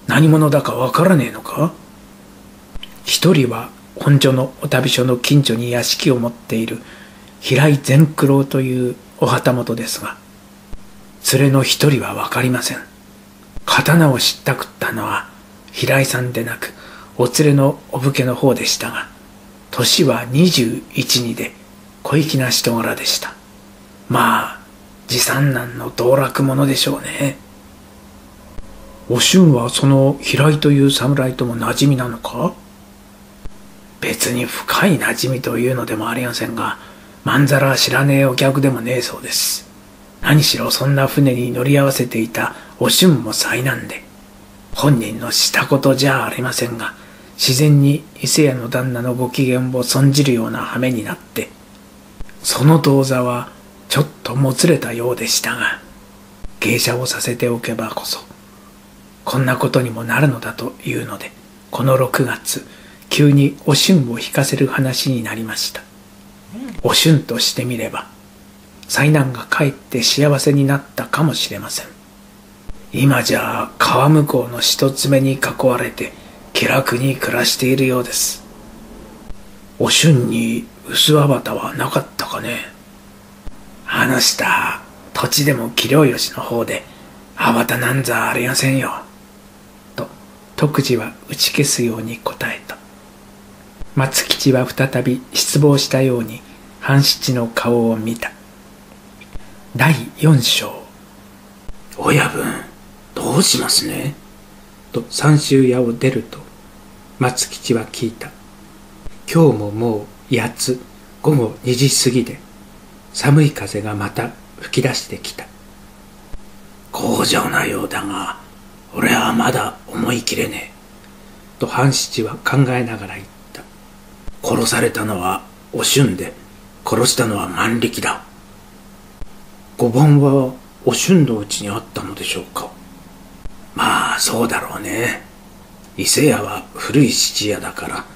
何者だかわからねえのか？一人は本所のお旅所の近所に屋敷を持っている平井善九郎というお旗本ですが、連れの一人はわかりません。刀を知ったくったのは平井さんでなくお連れのお武家の方でしたが、年は21、2で小粋な人柄でした。まあ次三男の道楽者でしょうね。お俊はその平井という侍とも馴染みなのか？別に深い馴染みというのでもありませんが、まんざら知らねえお客でもねえそうです。何しろそんな船に乗り合わせていたお俊も災難で、本人のしたことじゃありませんが、自然に伊勢屋の旦那のご機嫌を損じるような羽目になって、その当座はちょっともつれたようでしたが、芸者をさせておけばこそこんなことにもなるのだというので、この6月急にお俊を引かせる話になりました。お俊としてみれば災難がかえって幸せになったかもしれません。今じゃ川向こうの一つ目に囲われて気楽に暮らしているようです。お俊に薄あばたはなかったかね？あの下土地でも器量よしの方であばたなんざありませんよ、と徳次は打ち消すように答えた。松吉は再び失望したように半七の顔を見た。第4章。親分、どうしますね？と三州屋を出ると松吉は聞いた。今日ももう8つ午後2時過ぎで、寒い風がまた吹き出してきた。強情なようだが、俺はまだ思い切れねえ、と半七は考えながら言った。殺されたのはお俊で、殺したのは万力だ。5番はお俊のうちにあったのでしょうか？まあそうだろうね。伊勢屋は古い質屋だから、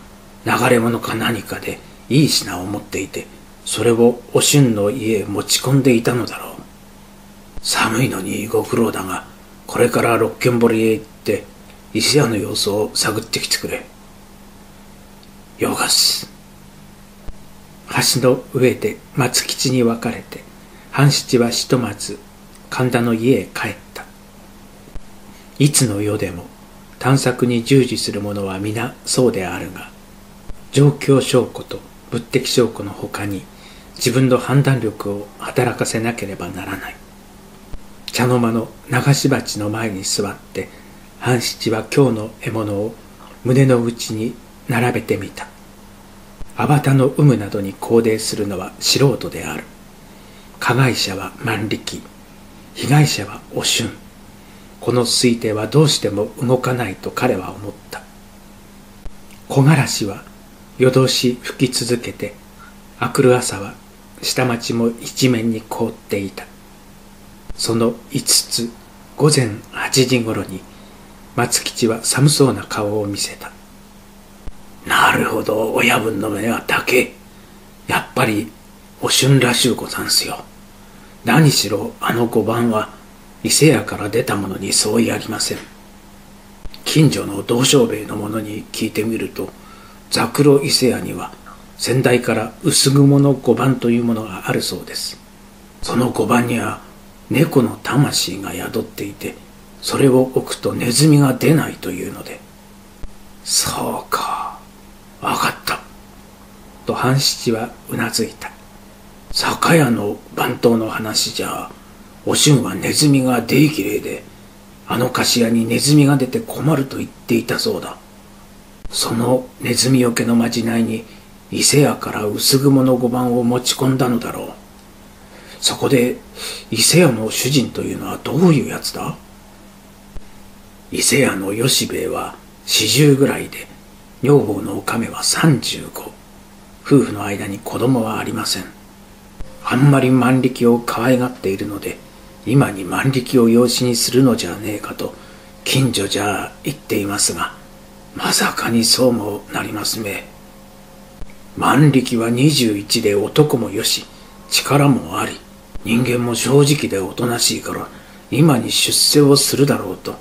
流れ物か何かでいい品を持っていて、それをお俊の家へ持ち込んでいたのだろう。寒いのにご苦労だが、これから六軒堀へ行って伊勢屋の様子を探ってきてくれ。よがす。橋の上で松吉に分かれて、半七はひとまず神田の家へ帰った。いつの世でも探索に従事する者は皆そうであるが、状況証拠と物的証拠のほかに自分の判断力を働かせなければならない。茶の間の流し鉢の前に座って、半七は今日の獲物を胸の内に並べてみた。あばたの有無などに肯定するのは素人である。加害者は万力、被害者はお俊。この推定はどうしても動かないと彼は思った。木枯らしは夜通し吹き続けて、明くる朝は下町も一面に凍っていた。その5つ午前8時ごろに松吉は寒そうな顔を見せた。なるほど、親分の目は高え。やっぱりお俊らしゅうござんすよ。何しろあの5番は伊勢屋から出たものに相違ありません。近所の道商兵衛の者に聞いてみると、ザクロ伊勢屋には先代から薄雲の5番というものがあるそうです。その5番には猫の魂が宿っていて、それを置くとネズミが出ないというので。そうか、わかった、と半七はうなずいた。酒屋の番頭の話じゃ、お俊はネズミが出入きれいで、あの菓子屋にネズミが出て困ると言っていたそうだ。そのネズミよけのまじないに伊勢屋から薄雲の5番を持ち込んだのだろう。そこで伊勢屋の主人というのはどういうやつだ？伊勢屋の吉兵衛は40ぐらいで、女房のおかめは35。夫婦の間に子供はありません。あんまり万力を可愛がっているので、今に万力を養子にするのじゃねえかと近所じゃ言っていますが、まさかにそうもなりますめ。万力は21で男もよし、力もあり、人間も正直でおとなしいから、今に出世をするだろうと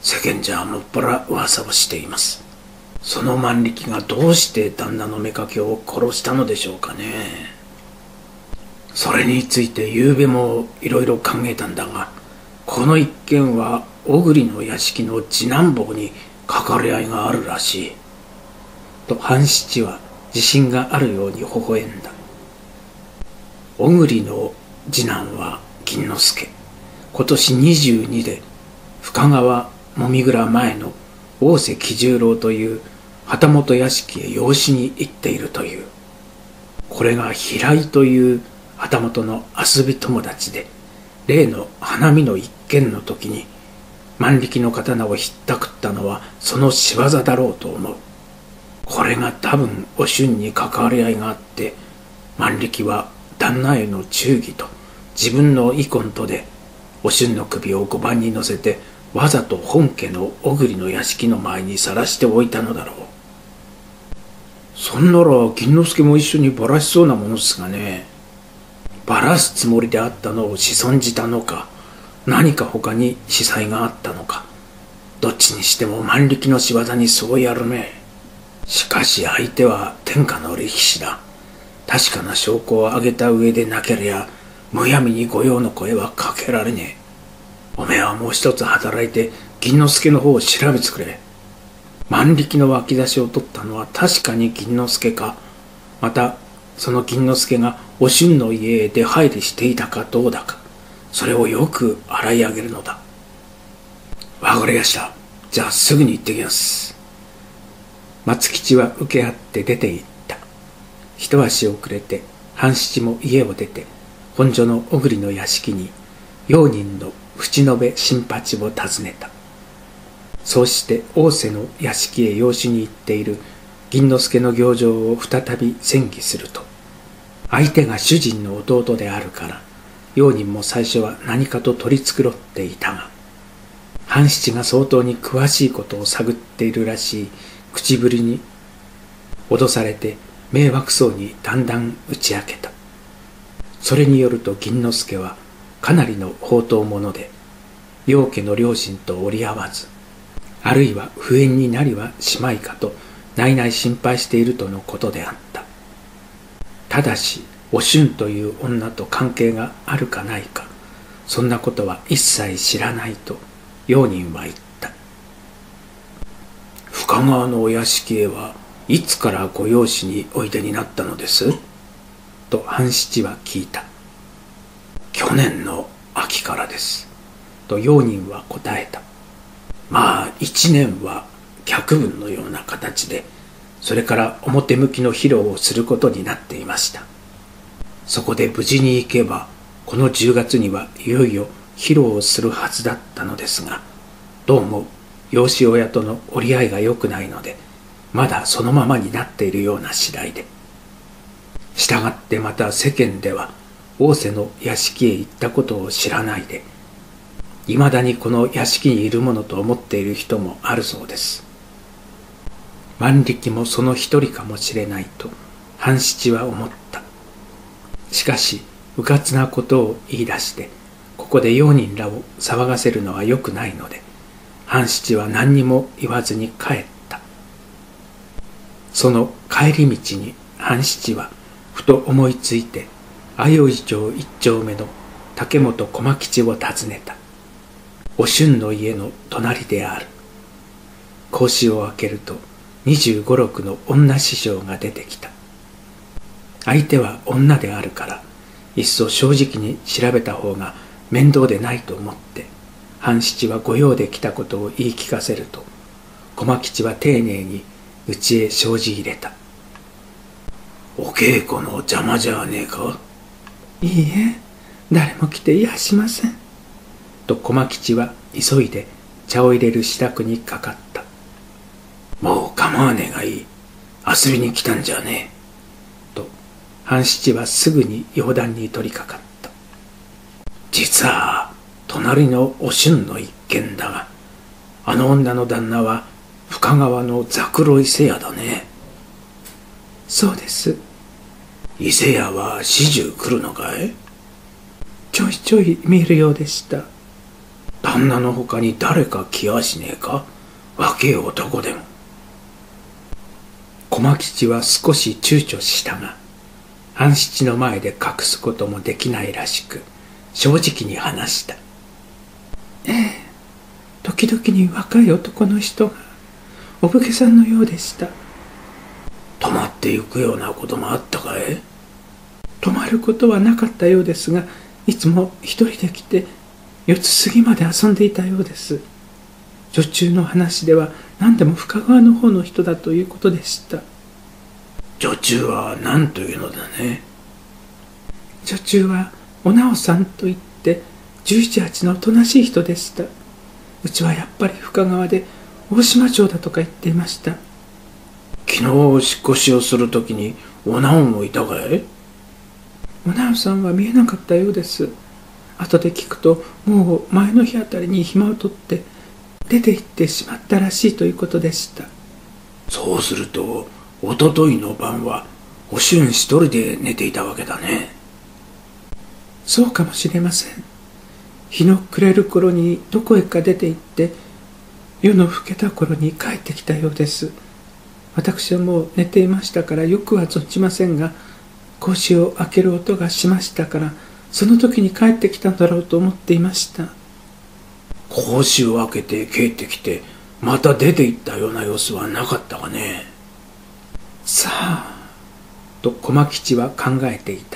世間じゃもっぱら噂をしています。その万力がどうして旦那の妾を殺したのでしょうかね。それについて昨べもいろいろ考えたんだが、この一件は小栗の屋敷の次男坊に関わり合いがあるらしい。と半七は自信があるように微笑んだ。小栗の次男は銀之助。今年22で深川もみ蔵前の大瀬喜十郎という旗本屋敷へ養子に行っているという。これが平井という旗本の遊び友達で、例の花見の一件の時に万力の刀をひったくったのはその仕業だろうと思う。これが多分お俊に関わり合いがあって、万力は旦那への忠義と自分の遺恨とでお俊の首を5番に乗せてわざと本家の小栗の屋敷の前にさらしておいたのだろう。そんなら銀之助も一緒にばらしそうなものですがね。ばらすつもりであったのを仕損じたのか、何か他に司祭があったのか、どっちにしても万力の仕業にそうやるね。しかし相手は天下の力士だ。確かな証拠を挙げた上でなけりゃむやみに御用の声はかけられねえ。おめえはもう一つ働いて銀之助の方を調べてくれ。万力の脇差しを取ったのは確かに銀之助か、またその銀之助がお俊の家へ出入りしていたかどうだか、それをよく洗い上げるのだ。わかりやした。じゃあすぐに行ってきます。松吉は受け合って出て行った。一足遅れて半七も家を出て本所の小栗の屋敷に用人の淵野辺新八を訪ねた。そうして大瀬の屋敷へ養子に行っている銀之助の行状を再び宣議すると、相手が主人の弟であるから用人も最初は何かと取り繕っていたが、半七が相当に詳しいことを探っているらしい口ぶりに脅されて迷惑そうにだんだん打ち明けた。それによると銀之助はかなりの放蕩者で、両家の両親と折り合わず、あるいは不縁になりはしまいかと内々心配しているとのことであった。ただしお俊という女と関係があるかないか、そんなことは一切知らないと用人は言った。深川のお屋敷へはいつからご養子においでになったのですと半七は聞いた。去年の秋からですと用人は答えた。まあ一年は客分のような形で、それから表向きの披露をすることになっていました。そこで無事に行けばこの10月にはいよいよ披露をするはずだったのですが、どうも養子親との折り合いが良くないので、まだそのままになっているような次第で、したがってまた世間では大瀬の屋敷へ行ったことを知らないで、いまだにこの屋敷にいるものと思っている人もあるそうです。万力もその一人かもしれないと半七は思った。しかしうかつなことを言い出してここで用人らを騒がせるのは良くないので、半七は何にも言わずに帰った。その帰り道に半七はふと思いついて相生町一丁目の竹本駒吉を訪ねた。お俊の家の隣である。格子を開けると25、6の女師匠が出てきた。相手は女であるからいっそ正直に調べた方が面倒でないと思って半七は御用で来たことを言い聞かせると、駒吉は丁寧に家へ障子入れた。お稽古の邪魔じゃねえか。いいえ、誰も来ていやしませんと駒吉は急いで茶を入れる支度にかかった。もう構わねえがいい。遊びに来たんじゃねえと半七はすぐに容談に取りかかった。実は隣のお俊の一件だが、あの女の旦那は深川のざくろ伊勢屋だね。そうです。伊勢屋は始終来るのかい？ちょいちょい見るようでした。 旦那のほかに誰か来やしねえか、若え男でも。 駒吉は少し躊躇したが、半七の前で隠すこともできないらしく、正直に話した。時々に若い男の人が、お武家さんのようでした。 泊まってゆくようなこともあったかい？ 泊まることはなかったようですが、いつも一人で来て、4つ過ぎまで遊んでいたようです。女中の話では何でも深川の方の人だということでした。 女中は何というのだね。 女中はお直さんといって11、8のおとなしい人でした。うちはやっぱり深川で大島町だとか言っていました。 昨日お引っ越しをするときにお直もいたかい？ お直さんは見えなかったようです。後で聞くと、もう前の日あたりに暇を取って出て行ってしまったらしいということでした。 そうすると、おとといの晩はお俊一人で寝ていたわけだね。 そうかもしれません。日の暮れる頃にどこへか出て行って、夜の更けた頃に帰ってきたようです。私はもう寝ていましたからよくは存じませんが、格子を開ける音がしましたから、その時に帰ってきたんだろうと思っていました。 格子を開けて帰ってきて、また出て行ったような様子はなかったかね。 さあ、と駒吉は考えていた。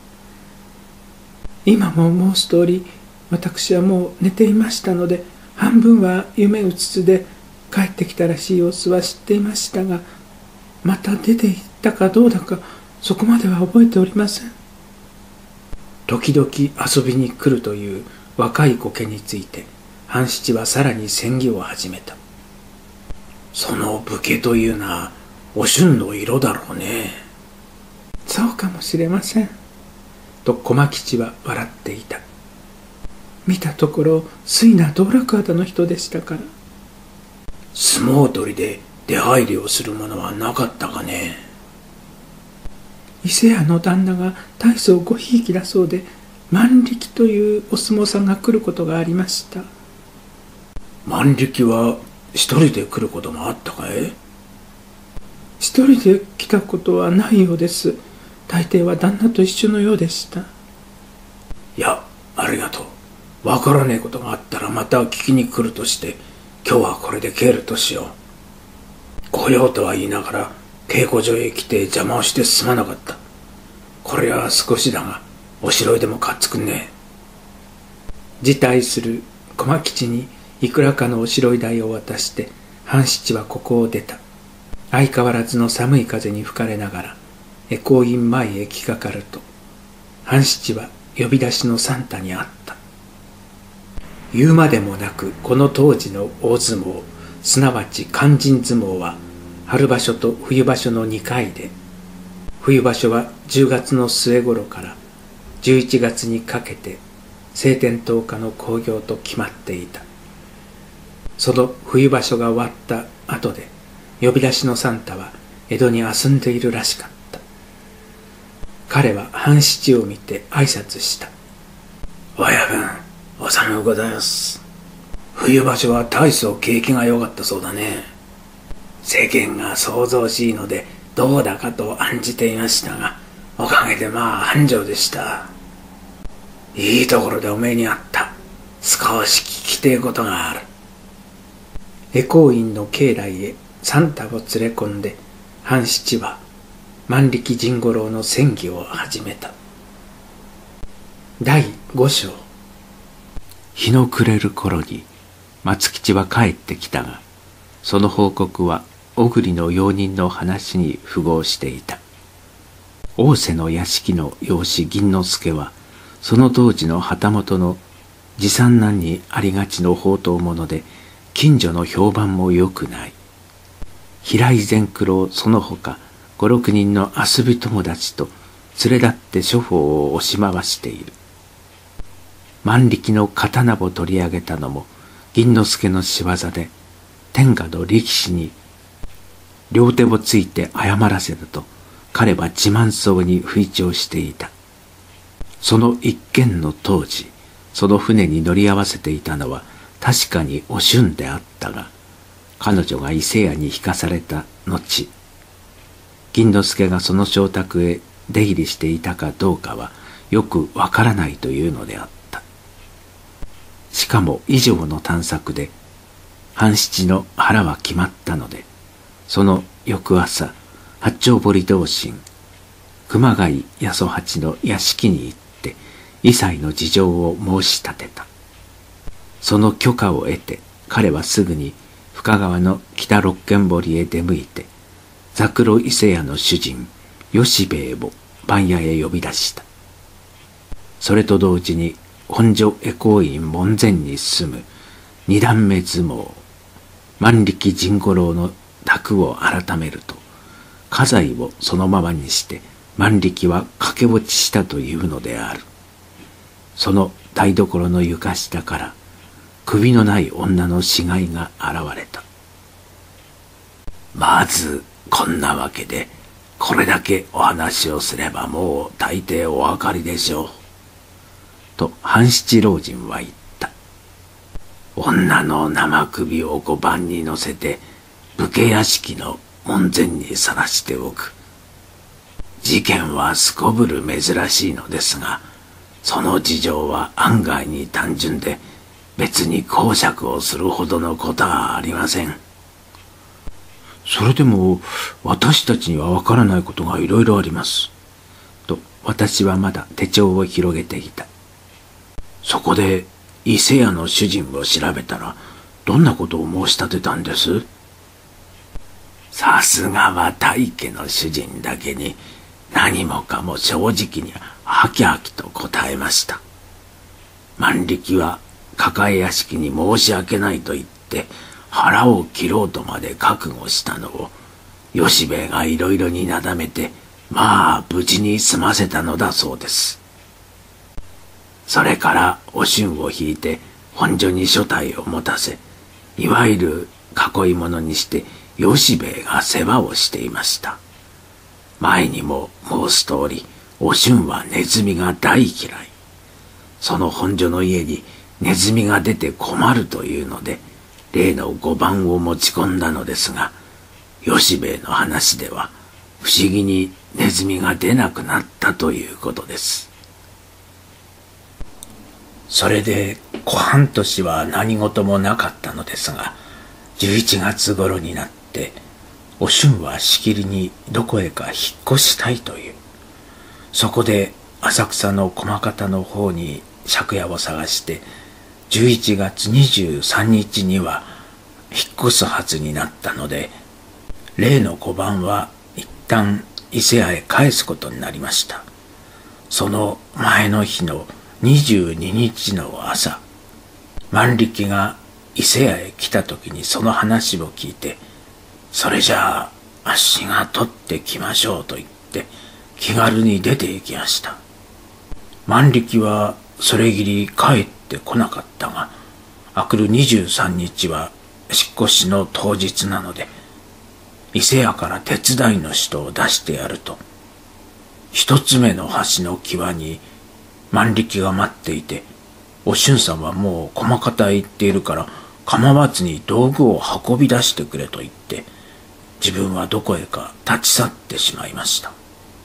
今も申す通り、私はもう寝ていましたので、半分は夢うつつで帰ってきたらしい様子は知っていましたが、また出て行ったかどうだか、そこまでは覚えておりません。時々遊びに来るという若い御家について、半七はさらに詮議を始めた。 その武家というのはお俊の色だろうね。 そうかもしれません。と駒吉は笑っていた。見たところ、水な道楽旗の人でしたから。 相撲取りで出入りをするものはなかったかね。 伊勢屋の旦那が大層ごひいきだそうで、万力というお相撲さんが来ることがありました。 万力は一人で来ることもあったかい？ 一人で来たことはないようです。大抵は旦那と一緒のようでした。 いや、ありがとう。わからねえことがあったらまた聞きに来るとして、今日はこれで帰るとしよう。来ようとは言いながら、稽古場へ来て邪魔をしてすまなかった。これは少しだが、おしろいでも買っつくんねえ。辞退する駒吉にいくらかのおしろい代を渡して、半七はここを出た。相変わらずの寒い風に吹かれながら、回向院前へ来かかると、半七は呼び出しのサンタに会った。言うまでもなく、この当時の大相撲、すなわち肝心相撲は、春場所と冬場所の2回で、冬場所は10月の末頃から11月にかけて晴天10日の興行と決まっていた。その冬場所が終わった後で、呼び出しのサンタは江戸に遊んでいるらしかった。彼は半七を見て挨拶した。 親分、おさむございます。冬場所は大層景気が良かったそうだね。世間が騒々しいのでどうだかと案じていましたが、おかげで繁盛でした。いいところでお目にあった。少し聞きてえことがある。 回向院の境内へサンタを連れ込んで、半七は万力甚五郎の詮議を始めた。第5章。日の暮れる頃に松吉は帰ってきたが、その報告は小栗の用人の話に符合していた。大瀬の屋敷の養子銀之助は、その当時の旗本の持参難にありがちの放蕩者で、近所の評判も良くない。平井善九郎その他5、6人の遊び友達と連れ立って処方を押し回している。万力の刀を取り上げたのも銀之助の仕業で、天下の力士に両手をついて謝らせたと彼は自慢そうに吹聴していた。その一件の当時、その船に乗り合わせていたのは確かにお俊であったが、彼女が伊勢屋に引かされた後、銀之助がその妾宅へ出入りしていたかどうかはよくわからないというのであった。しかも以上の探索で半七の腹は決まったので、その翌朝、八丁堀同心熊谷八十八の屋敷に行って伊西の事情を申し立てた。その許可を得て、彼はすぐに深川の北六軒堀へ出向いて、ザクロ伊勢屋の主人吉兵衛を番屋へ呼び出した。それと同時に本所恵光院門前に住む二段目相撲万力甚五郎の宅を改めると、家財をそのままにして万力は駆け落ちしたというのである。その台所の床下から首のない女の死骸が現れた。まずこんなわけで、これだけお話をすればもう大抵お分かりでしょう。と半七老人は言った。女の生首を碁盤に乗せて武家屋敷の門前にさらしておく。事件はすこぶる珍しいのですが、その事情は案外に単純で、別に講釈をするほどのことはありません。 それでも私たちにはわからないことがいろいろあります。 と私はまだ手帳を広げていた。 そこで伊勢屋の主人を調べたら、どんなことを申し立てたんです？ さすがは大家の主人だけに、何もかも正直にはきはきと答えました。万力は抱え屋敷に申し訳ないと言って腹を切ろうとまで覚悟したのを、吉兵衛がいろいろになだめて、まあ無事に済ませたのだそうです。それからお俊を引いて本所に所帯を持たせ、いわゆる囲い物にして吉兵衛が世話をしていました。前にも申す通り、お俊はネズミが大嫌い。その本所の家にネズミが出て困るというので、例の碁盤を持ち込んだのですが、吉兵衛の話では不思議にネズミが出なくなったということです。 それで小半年は何事もなかったのですが、11月頃になってお俊はしきりにどこへか引っ越したいという。そこで浅草の駒形の方に借家を探して、11月23日には引っ越すはずになったので、例の碁盤は一旦伊勢屋へ返すことになりました。その前の日の22日の朝、万力が伊勢屋へ来た時にその話を聞いて、それじゃああっしが取ってきましょうと言って気軽に出て行きました。万力はそれぎり帰ってこなかったが、あくる23日は引っ越しの当日なので、伊勢屋から手伝いの人を出してやると、一つ目の橋の際に万力が待っていて、お俊さんはもう駒形へ行っているから構わずに道具を運び出してくれと言って、自分はどこへか立ち去ってしまいました。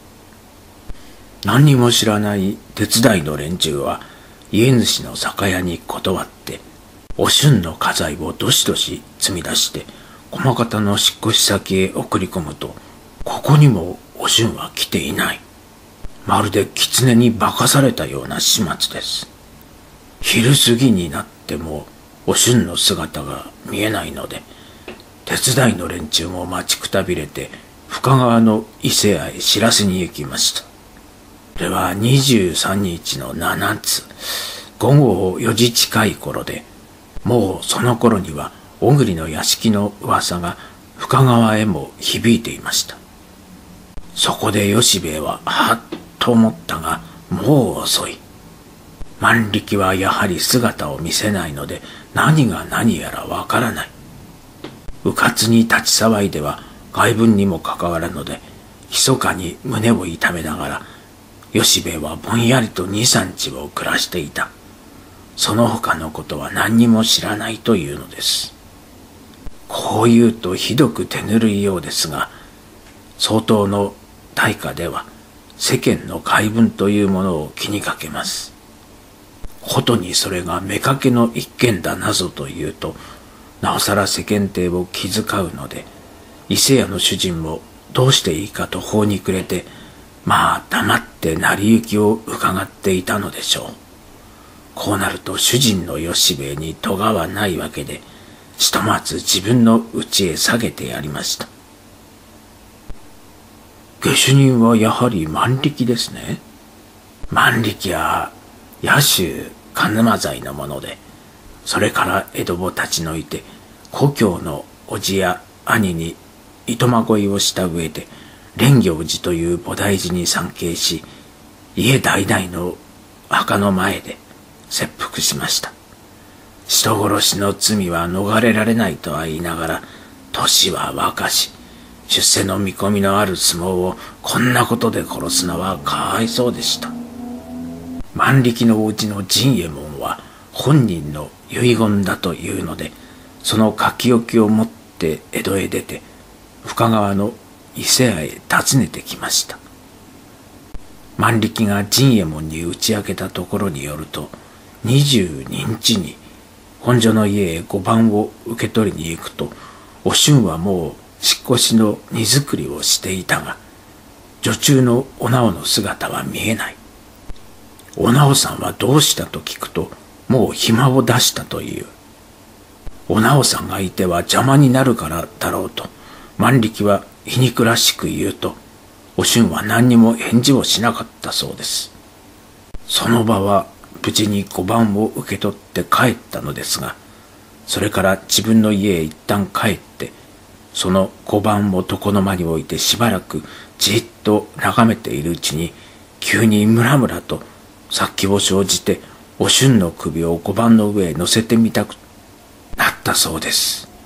何にも知らない手伝いの連中は家主の酒屋に断って、お俊の家財をどしどし積み出して駒形の引っ越し先へ送り込むと、ここにもお俊は来ていない。まるで狐に化かされたような始末です。昼過ぎになってもお俊の姿が見えないので、手伝いの連中も待ちくたびれて深川の伊勢屋へ知らせに行きました。これは23日の7つ、午後4時近い頃で、もうその頃には小栗の屋敷の噂が深川へも響いていました。そこで吉兵衛ははっと思ったが、もう遅い。万力はやはり姿を見せないので、何が何やらわからない。うかつに立ち騒いでは外聞にもかかわらぬので、密かに胸を痛めながら、吉兵衛はぼんやりと2、3日を暮らしていた。 その他のことは何にも知らないというのです。こう言うとひどく手ぬるいようですが、相当の大家では世間の怪文というものを気にかけます。ことにそれが妾の一件だなぞというと、なおさら世間体を気遣うので、伊勢屋の主人もどうしていいかと法に暮れて、まあ黙って成り行きを伺っていたのでしょう。こうなると主人の吉兵衛に咎はないわけで、ひとまず自分の家へ下げてやりました。下手人はやはり万力ですね。万力は野州鹿沼財のもので、それから江戸を立ち退いて故郷の叔父や兄に糸まごいをした上で蓮行寺という菩提寺に参詣し、家代々の墓の前で切腹しました。人殺しの罪は逃れられないとは言いながら、年は若し、出世の見込みのある相撲をこんなことで殺すのはかわいそうでした。万力のうちの陣右衛門は本人の遺言だというので、その書き置きを持って江戸へ出て、深川の伊勢屋へ訪ねてきました。万力が陣右衛門に打ち明けたところによると、22日に本所の家へ5番を受け取りに行くと、お俊はもう引っ越しの荷造りをしていたが、女中のお直の姿は見えない。お直さんはどうしたと聞くと、もう暇を出したという。お直さんがいては邪魔になるからだろうと、万力は皮肉らしく言うと、お俊は何にも返事をしなかったそうです。その場は無事に5番を受け取って帰ったのですが、それから自分の家へ一旦帰って、その5番を床の間に置いてしばらくじっと眺めているうちに、急にムラムラと殺気を生じて、お俊の首を5番の上へ乗せてみたくなったそうです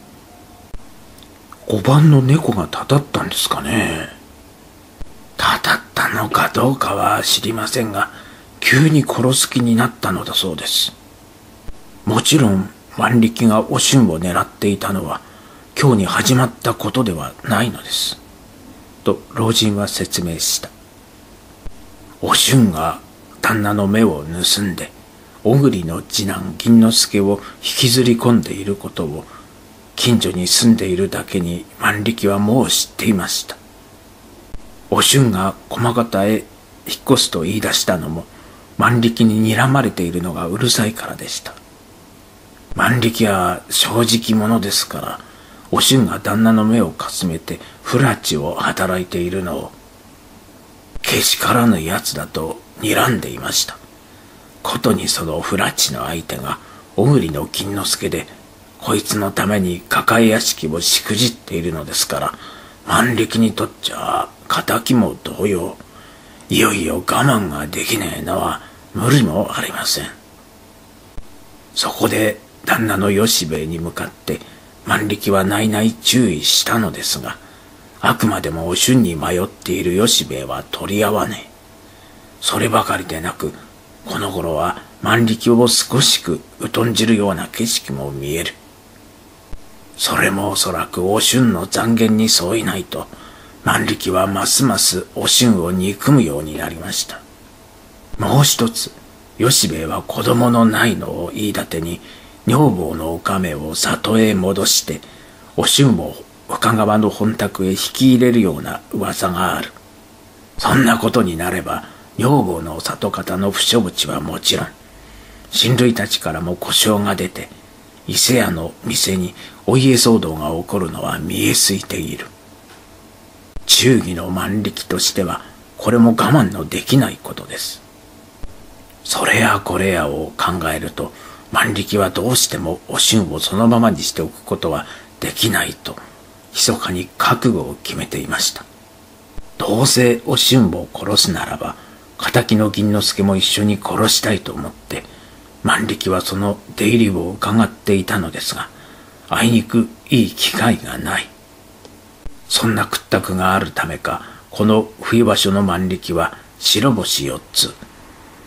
。5番の猫がたたったんですかね。たたったのかどうかは知りませんが、急に殺す気になったのだそうです。もちろん万力がお俊を狙っていたのは今日に始まったことではないのです。と老人は説明した。お俊が旦那の目を盗んで、小栗の次男銀之助を引きずり込んでいることを、近所に住んでいるだけに万力はもう知っていました。お俊が駒形へ引っ越すと言い出したのも、万力に睨まれているのがうるさいからでした。万力は正直者ですから、お俊が旦那の目をかすめて不埒を働いているのを、けしからぬやつだと睨んでいました。ことにその不埒の相手が小栗の金之助で、こいつのために抱え屋敷をしくじっているのですから、万力にとっちゃ敵も同様、いよいよ我慢ができねえのは無理もありません。そこで旦那の吉兵衛に向かって万力は内々注意したのですが、あくまでもお俊に迷っている吉兵衛は取り合わねえ。そればかりでなく、この頃は万力を少しく疎んじるような景色も見える。それもおそらくお俊の讒言に相違ないと、万力はますますお俊を憎むようになりました。もう一つ、吉兵衛は子供のないのを言い立てに、女房のおかめを里へ戻して、お俊を深川の本宅へ引き入れるような噂がある。そんなことになれば、女房の里方の不処淵はもちろん、親類たちからも故障が出て、伊勢屋の店にお家騒動が起こるのは見えすいている。忠義の万力としては、これも我慢のできないことです。それやこれやを考えると、万力はどうしてもお俊をそのままにしておくことはできないと、密かに覚悟を決めていました。どうせお俊を殺すならば、敵の銀之助も一緒に殺したいと思って、万力はその出入りを伺っていたのですが、あいにくいい機会がない。そんな屈託があるためか、この冬場所の万力は白星4つ、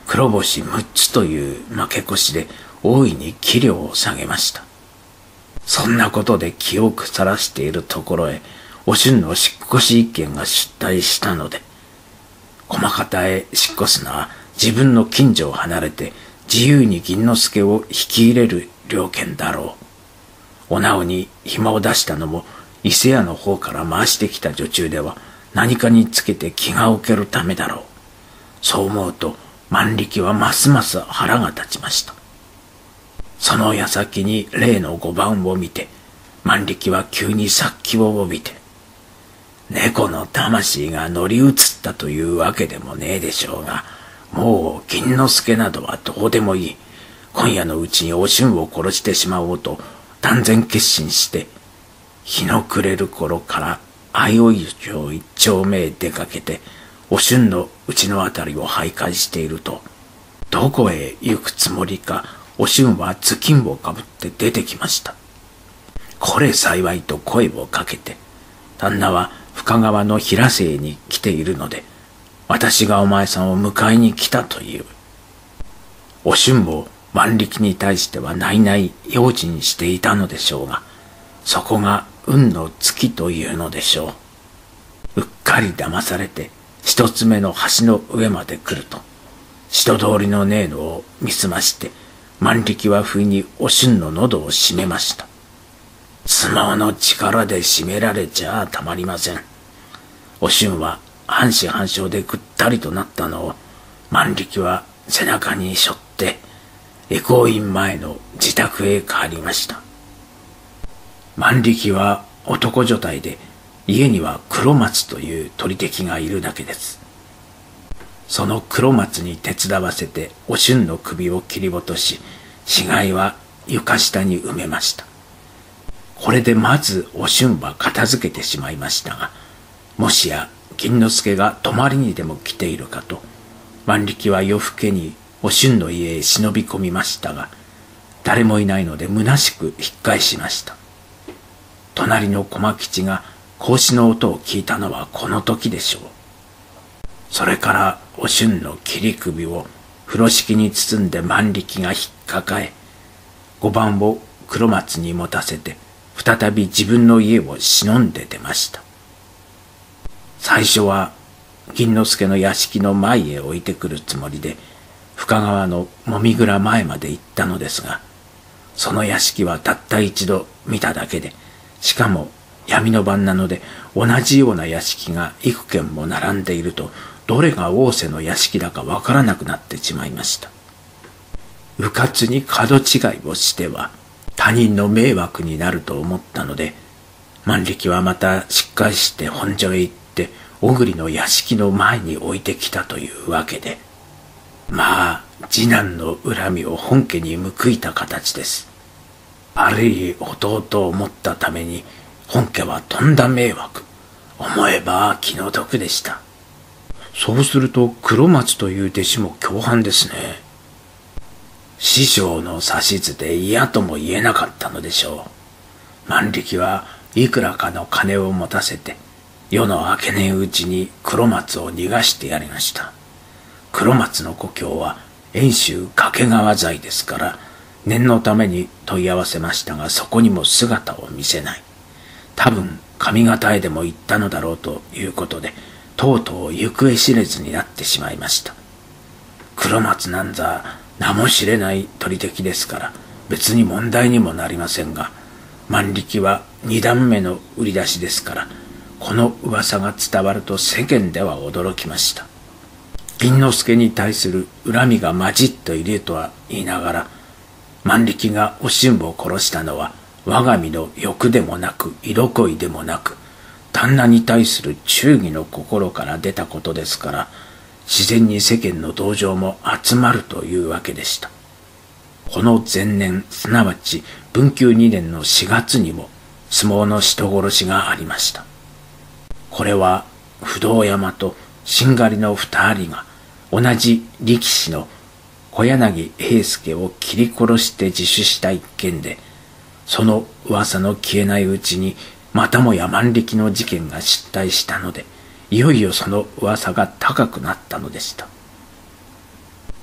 黒星6つという負け越しで大いに器量を下げました。そんなことで気を腐らしているところへ、お俊の引っ越し一件が出退したので、駒方へ引っ越すのは自分の近所を離れて自由に銀之助を引き入れる了見だろう。お直に暇を出したのも伊勢屋の方から回してきた女中では何かにつけて気が置けるためだろう。そう思うと万力はますます腹が立ちました。その矢先に例の5番を見て、万力は急に殺気を帯びて、猫の魂が乗り移ったというわけでもねえでしょうが、もう銀之助などはどうでもいい。今夜のうちにお俊を殺してしまおうと断然決心して、日の暮れる頃から相生町一丁目へ出かけて、お俊のうちのあたりを徘徊していると、どこへ行くつもりか、お俊は頭巾をかぶって出てきました。これ幸いと声をかけて、旦那は深川の平瀬に来ているので、私がお前さんを迎えに来たという。お俊も万力に対してはないない用心していたのでしょうが、そこが運の月というのでしょう。うっかり騙されて一つ目の橋の上まで来ると、人通りのねえのを見すまして、万力は不意にお俊の喉を締めました。相撲の力で締められちゃたまりません。お俊は半死半生でぐったりとなったのを、万力は背中に背負って回向院前の自宅へ帰りました。万力は男所帯で、家には黒松という取り敵がいるだけです。その黒松に手伝わせてお俊の首を切り落とし、死骸は床下に埋めました。これでまずお俊は片付けてしまいましたが、もしや銀之助が泊まりにでも来ているかと、万力は夜更けにお俊の家へ忍び込みましたが、誰もいないので虚しく引っ返しました。隣の駒吉が格子の音を聞いたのはこの時でしょう。それからお俊の切り首を風呂敷に包んで万力が引っかかえ、5番を黒松に持たせて再び自分の家を忍んで出ました。最初は銀之助の屋敷の前へ置いてくるつもりで深川のもみ蔵前まで行ったのですが、その屋敷はたった一度見ただけで、しかも闇の晩なので同じような屋敷が幾軒も並んでいると、どれが仰せの屋敷だかわからなくなってしまいました。うかつに角違いをしては他人の迷惑になると思ったので、万力はまたしっかりして本所へ行って小栗の屋敷の前に置いてきたというわけで、まあ次男の恨みを本家に報いた形です。悪い弟を思ったために本家はとんだ迷惑。思えば気の毒でした。そうすると黒松という弟子も共犯ですね。師匠の指図で嫌とも言えなかったのでしょう。万力はいくらかの金を持たせて、夜の明けねえうちに黒松を逃がしてやりました。黒松の故郷は遠州掛川材ですから、念のために問い合わせましたが、そこにも姿を見せない。多分上方へでも行ったのだろうということで、とうとう行方知れずになってしまいました。黒松なんざ名も知れない取り敵ですから別に問題にもなりませんが、万力は二段目の売り出しですから、この噂が伝わると世間では驚きました。銀之助に対する恨みが混じっといるとは言いながら、万力がお俊を殺したのは我が身の欲でもなく色恋でもなく、旦那に対する忠義の心から出たことですから、自然に世間の同情も集まるというわけでした。この前年、すなわち文久2年の4月にも相撲の人殺しがありました。これは不動山としんがりの2人が同じ力士の小柳平助を切り殺して自首した一件で、その噂の消えないうちにまたもや万力の事件が失態したので、いよいよその噂が高くなったのでした。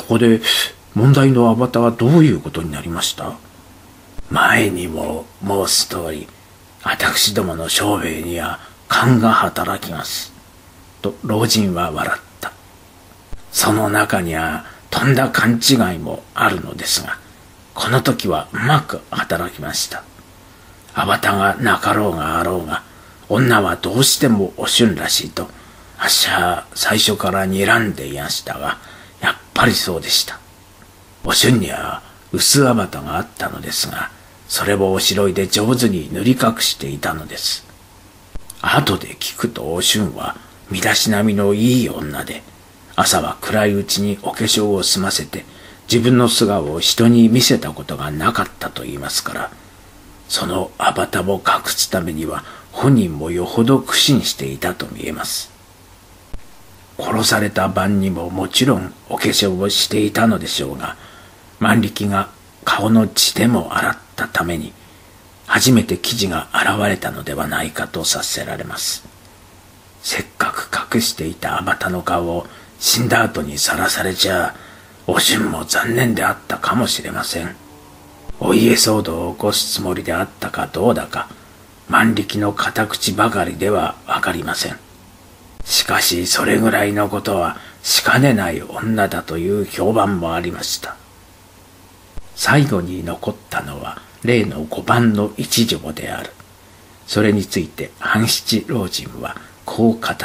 そこで問題のアバタはどういうことになりました？ 前にも申す通り、私どもの商兵には勘が働きます。と老人は笑った。その中にはとんだ勘違いもあるのですが、この時はうまく働きました。アバタがなかろうがあろうが、女はどうしてもお俊らしいと、あっしは最初から睨んでいましたが、やっぱりそうでした。お俊には薄アバタがあったのですが、それをおしろいで上手に塗り隠していたのです。後で聞くとお俊は身だしなみのいい女で、朝は暗いうちにお化粧を済ませて自分の素顔を人に見せたことがなかったと言いますから、そのアバタを隠すためには本人もよほど苦心していたと見えます。殺された晩にももちろんお化粧をしていたのでしょうが、万力が顔の血でも洗ったために初めて記事が現れたのではないかと察せられます。せっかく隠していたアバタの顔を死んだ後にさらされちゃ、お俊も残念であったかもしれません。お家騒動を起こすつもりであったかどうだか、万力の堅口ばかりではわかりません。しかしそれぐらいのことはしかねない女だという評判もありました。最後に残ったのは例の5番の一条である。それについて半七老人はこう語った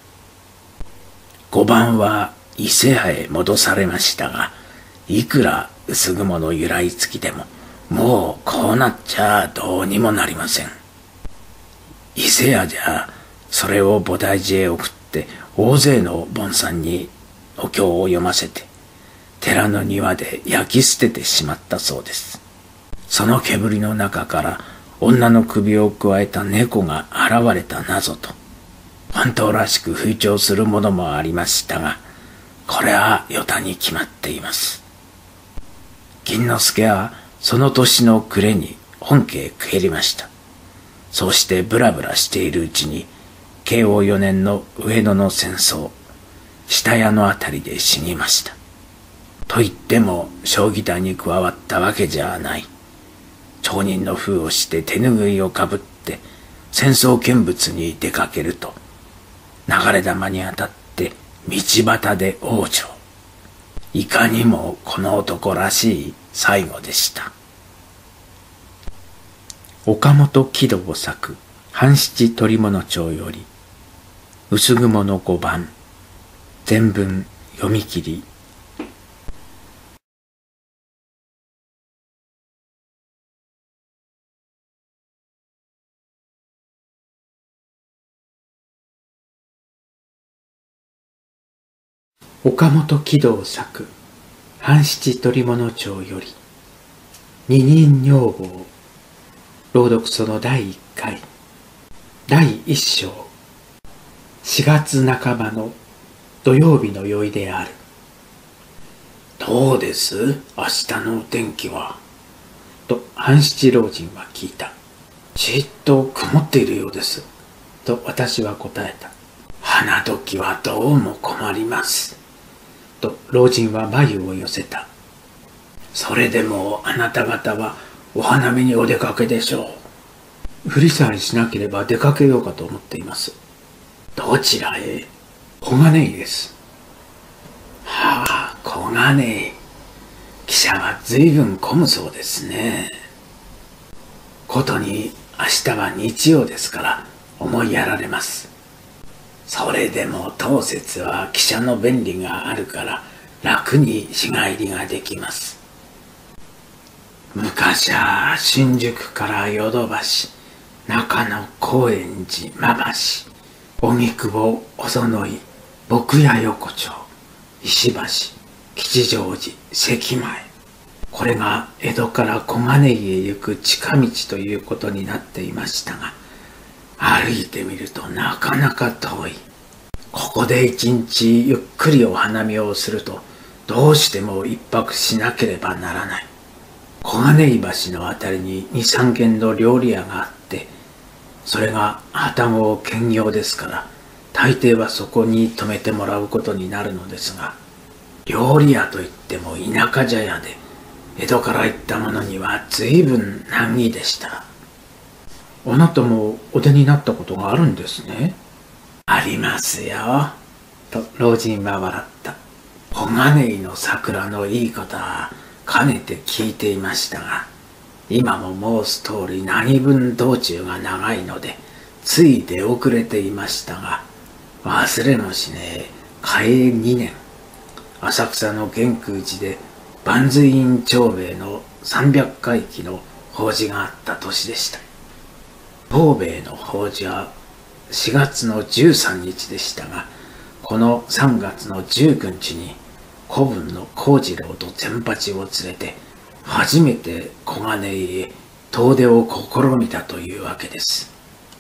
。5番は伊勢屋へ戻されましたが、いくら薄雲の由来付きでも、もうこうなっちゃどうにもなりません。伊勢屋じゃ、それを菩提寺へ送って大勢の盆さんにお経を読ませて、寺の庭で焼き捨ててしまったそうです。その煙の中から女の首をくわえた猫が現れたなどと、本当らしく吹聴するものもありましたが、これは与太に決まっています。銀之助はその年の暮れに本家へ帰りました。そうしてブラブラしているうちに、慶応4年の上野の戦争、下屋のあたりで死にました。と言っても将棋隊に加わったわけじゃない。町人の封をして手ぬぐいをかぶって戦争見物に出かけると、流れ弾に当たって道端で往生。いかにもこの男らしい最後でした。 岡本喜道作半七鳥物帳より薄雲の5番全文読み切り。岡本喜道作半七鳥物帳より二人女房朗読その第1回第1章4月半ばの土曜日の宵である。 どうです明日のお天気は。 と半七老人は聞いた。 じっと曇っているようです。 と私は答えた。 花時はどうも困ります。 と老人は眉を寄せた。 それでもあなた方はお花見にお出かけでしょう。降りさえしなければ出かけようかと思っています。 どちらへ。 小金井です。 はあ、小金井。汽車は随分混むそうですね。ことに明日は日曜ですから思いやられます。それでも当節は汽車の便利があるから楽に日帰りができます。昔は新宿からヨドバシ、中野、高円寺、馬橋、荻窪、おそのい、牧屋横丁、石橋、吉祥寺、関前。これが江戸から小金井へ行く近道ということになっていましたが、歩いてみるとなかなか遠い。ここで一日ゆっくりお花見をすると、どうしても一泊しなければならない。小金井橋のあたりに2、3軒の料理屋があって、それが旅籠兼業ですから、大抵はそこに泊めてもらうことになるのですが、 料理屋といっても田舎茶屋で、江戸から行った者には随分難儀でした。 あなたもお出になったことがあるんですね。 ありますよ。と老人は笑った。小金井の桜のいいことはかねて聞いていましたが、今も申す通り何分道中が長いので、つい出遅れていましたが、忘れもしねえ、嘉永2年、浅草の玄空寺で万随院長兵衛の300回忌の法事があった年でした。長兵衛の法事は4月の13日でしたが、この3月の19日に子分の幸次郎と善八を連れて初めて小金井へ遠出を試みたというわけです。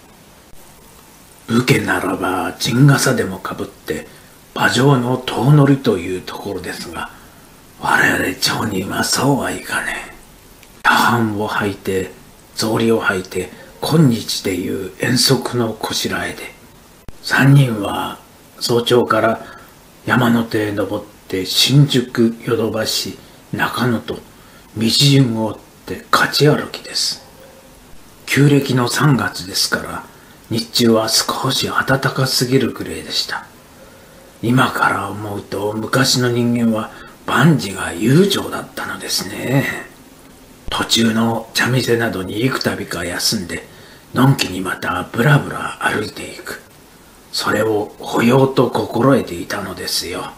武家ならば陣笠でもかぶって馬上の遠乗りというところですが、我々町人はそうはいかねえ。夜半を履いて草履を履いて今日でいう遠足のこしらえで、3人は早朝から山手へ登って新宿、ヨドバシ、中野と道順を追って勝ち歩きです。旧暦の3月ですから日中は少し暖かすぎるくらいでした。今から思うと昔の人間は万事が悠長だったのですね。途中の茶店などに幾度か休んでのんきにまたぶらぶら歩いていく。それを保養と心得ていたのですよ。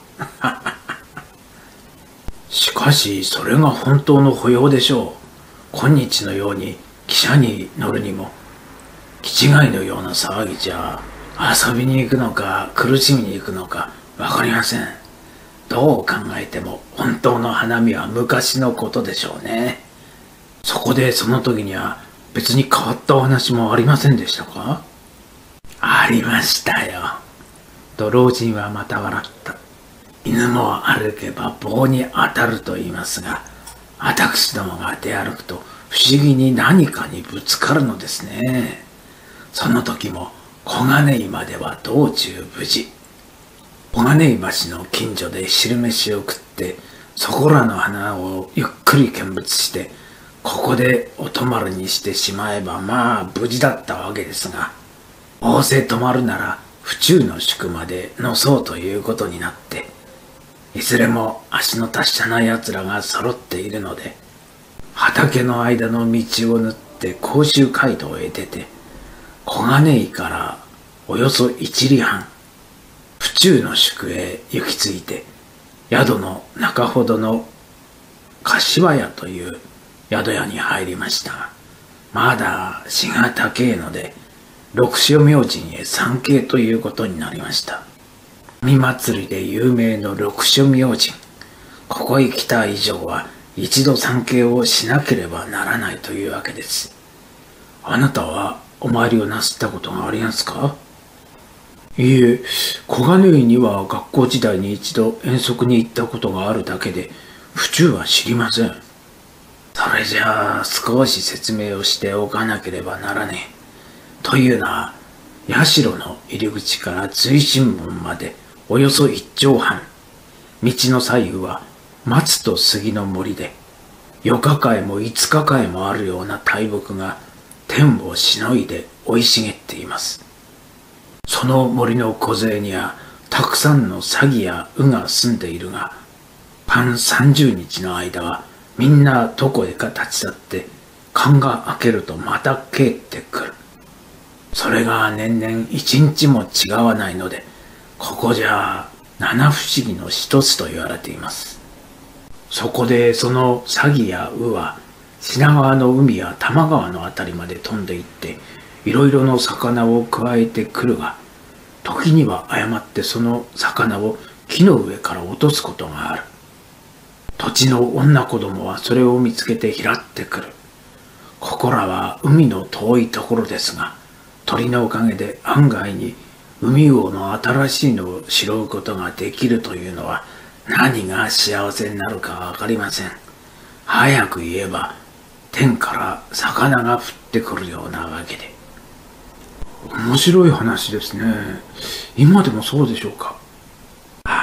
しかしそれが本当の保養でしょう。今日のように汽車に乗るにも気違いのような騒ぎじゃ、遊びに行くのか苦しみに行くのかわかりません。どう考えても本当の花見は昔のことでしょうね。そこでその時には別に変わったお話もありませんでしたか？ありましたよ。と老人はまた笑った。犬も歩けば棒に当たると言いますが、私どもが出歩くと不思議に何かにぶつかるのですね。その時も小金井までは道中無事。小金井橋の近所で汁飯を食って、そこらの花をゆっくり見物して、ここでお泊まりにしてしまえばまあ無事だったわけですが、大勢泊まるなら府中の宿まで乗そうということになって、いずれも足の達者な奴らが揃っているので、畑の間の道を縫って甲州街道へ出て、小金井からおよそ1里半、府中の宿へ行き着いて、宿の中ほどの柏屋という宿屋に入りましたが、まだ日が高いので、六所明神へ参詣ということになりました。神祭りで有名の六所明神、ここへ来た以上は一度参詣をしなければならないというわけです。あなたはお参りをなすったことがありますか？いいえ、小金井には学校時代に一度遠足に行ったことがあるだけで、府中は知りません。それじゃあ少し説明をしておかなければならねえ。というのは、社の入り口から随神門までおよそ1丁半。道の左右は松と杉の森で、4日かえも5日かえもあるような大木が天をしのいで生い茂っています。その森の梢にはたくさんのサギやウが住んでいるが、半30日の間はみんなどこへか立ち去って、勘が明けるとまた帰ってくる。それが年々一日も違わないので、ここじゃ七不思議の一つと言われています。そこでそのサギやウは品川の海や多摩川のあたりまで飛んでいって、いろいろの魚をくわえてくるが、時には誤ってその魚を木の上から落とすことがある。土地の女子供はそれを見つけて拾ってくる。ここらは海の遠いところですが、鳥のおかげで案外に海魚の新しいのを拾うことができるというのは、何が幸せになるかわかりません。早く言えば天から魚が降ってくるようなわけで。 面白い話ですね。今でもそうでしょうか？ ああ、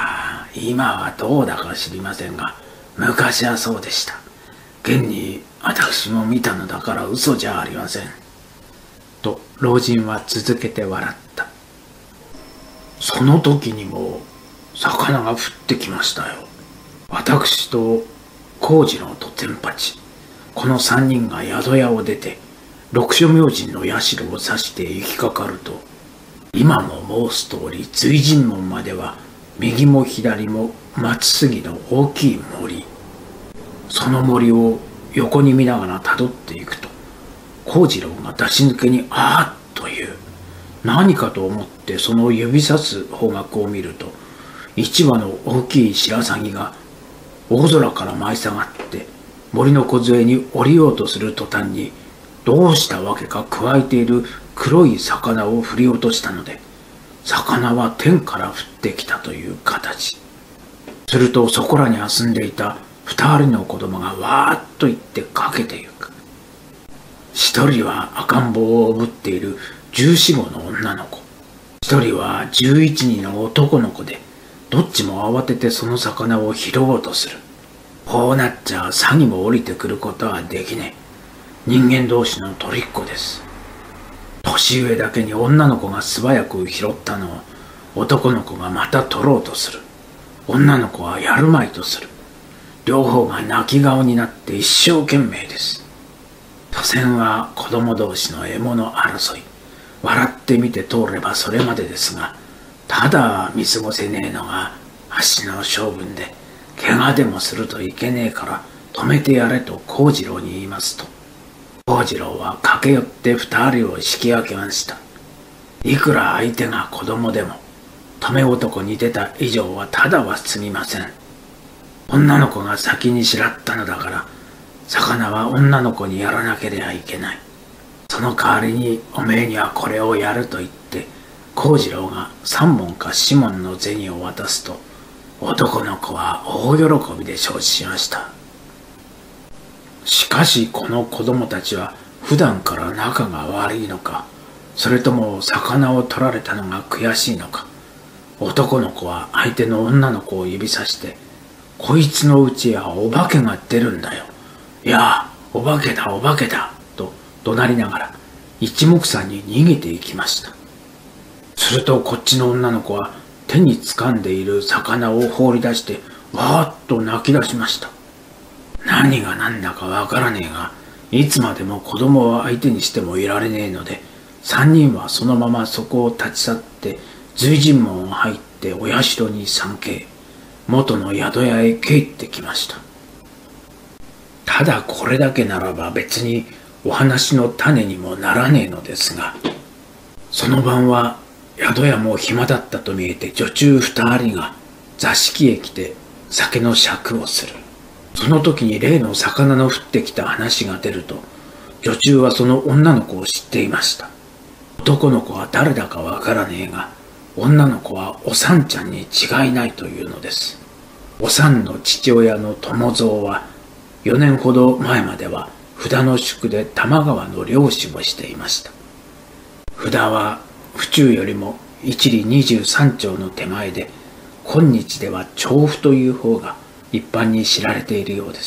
今はどうだか知りませんが、昔はそうでした。現に私も見たのだから嘘じゃありません。 と老人は続けて笑った。 その時にも魚が降ってきましたよ。私と幸次郎と天八、この3人が宿屋を出て六所明神の社を指して行きかかると、今も申す通り随神門までは右も左も松杉の大きい森。その森を横に見ながらたどっていくと、幸次郎が出し抜けにあーっという。何かと思ってその指さす方角を見ると、一羽の大きい白鷺が大空から舞い下がって森の梢に降りようとする途端に、どうしたわけかくわえている黒い魚を振り落としたので、魚は天から降ってきたという形。するとそこらに遊んでいた2人の子供がわーっと行ってかけてゆく。一人は赤ん坊をおぶっている14、15の女の子。一人は11、12の男の子で、どっちも慌ててその魚を拾おうとする。こうなっちゃ詐欺も降りてくることはできねえ。人間同士の取りっこです。年上だけに女の子が素早く拾ったのを男の子がまた取ろうとする。女の子はやるまいとする。両方が泣き顔になって一生懸命です。所詮は子供同士の獲物争い。笑ってみて通ればそれまでですが、ただ見過ごせねえのが足の性分で、怪我でもするといけねえから止めてやれと幸次郎に言いますと、幸次郎は駆け寄って2人を引き分けました。いくら相手が子供でも、止め男に出た以上はただは済みません。女の子が先に知らったのだから、魚は女の子にやらなければいけない。その代わりにおめえにはこれをやると言って、幸次郎が3文か4文の銭を渡すと、男の子は大喜びで承知しました。しかしこの子供たちは普段から仲が悪いのか、それとも魚を取られたのが悔しいのか、男の子は相手の女の子を指さして、こいつのうちはお化けが出るんだよ。いや、お化けだお化けだと怒鳴りながら一目散に逃げていきました。するとこっちの女の子は手に掴んでいる魚を放り出してわーっと泣き出しました。何が何だかわからねえが、いつまでも子供を相手にしてもいられねえので、3人はそのままそこを立ち去って随神門を入ってお社に参詣、元の宿屋へ帰ってきました。ただこれだけならば別にお話の種にもならねえのですが、その晩は宿屋も暇だったと見えて女中2人が座敷へ来て酒の酌をする。その時に例の魚の降ってきた話が出ると、女中はその女の子を知っていました。男の子は誰だかわからねえが、女の子はおさんちゃんに違いないというのです。おさんの父親の友蔵は4年ほど前までは札の宿で多摩川の漁師をしていました。札は府中よりも一里23町の手前で、今日では調布という方が一般に知られているようです。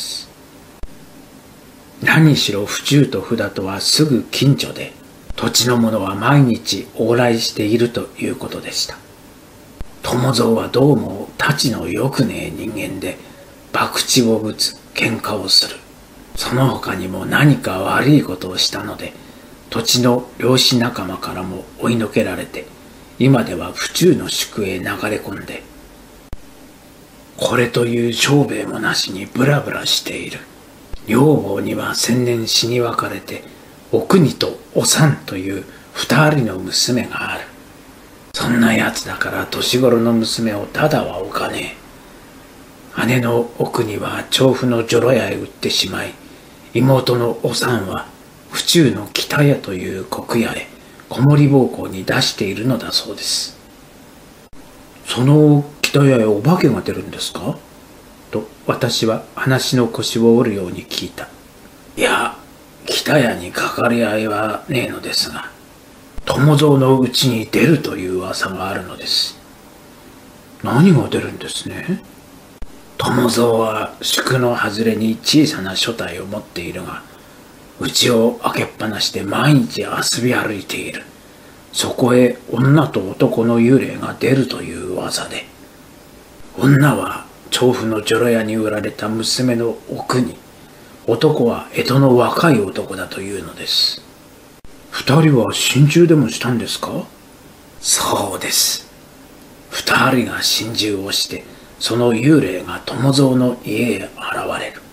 何しろ府中と札とはすぐ近所で、土地の者は毎日往来しているということでした。友蔵はどうもたちのよくねえ人間で、博打をぶつ、喧嘩をする。その他にも何か悪いことをしたので、土地の漁師仲間からも追いのけられて、今では府中の宿へ流れ込んで、これという商売もなしにブラブラしている。女房には先年死に別れて、お国とおさんという2人の娘がある。そんなやつだから年頃の娘をただはおかねえ。姉のお国は調布の女郎屋へ売ってしまい、妹のおさんは府中の北屋という国屋へ子守奉公に出しているのだそうです。その北屋へお化けが出るんですかと私は話の腰を折るように聞いた。いや、北屋にかかり合いはねえのですが、友蔵のうちに出るという噂があるのです。 何が出るんですね。友蔵は宿の外れに小さな所帯を持っているが、家を開けっぱなしで毎日遊び歩いている。そこへ女と男の幽霊が出るという噂で、女は調布の女郎屋に売られた娘の奥に、男は江戸の若い男だというのです。二人は心中でもしたんですか？そうです。二人が心中をして、その幽霊が友蔵の家へ現れる。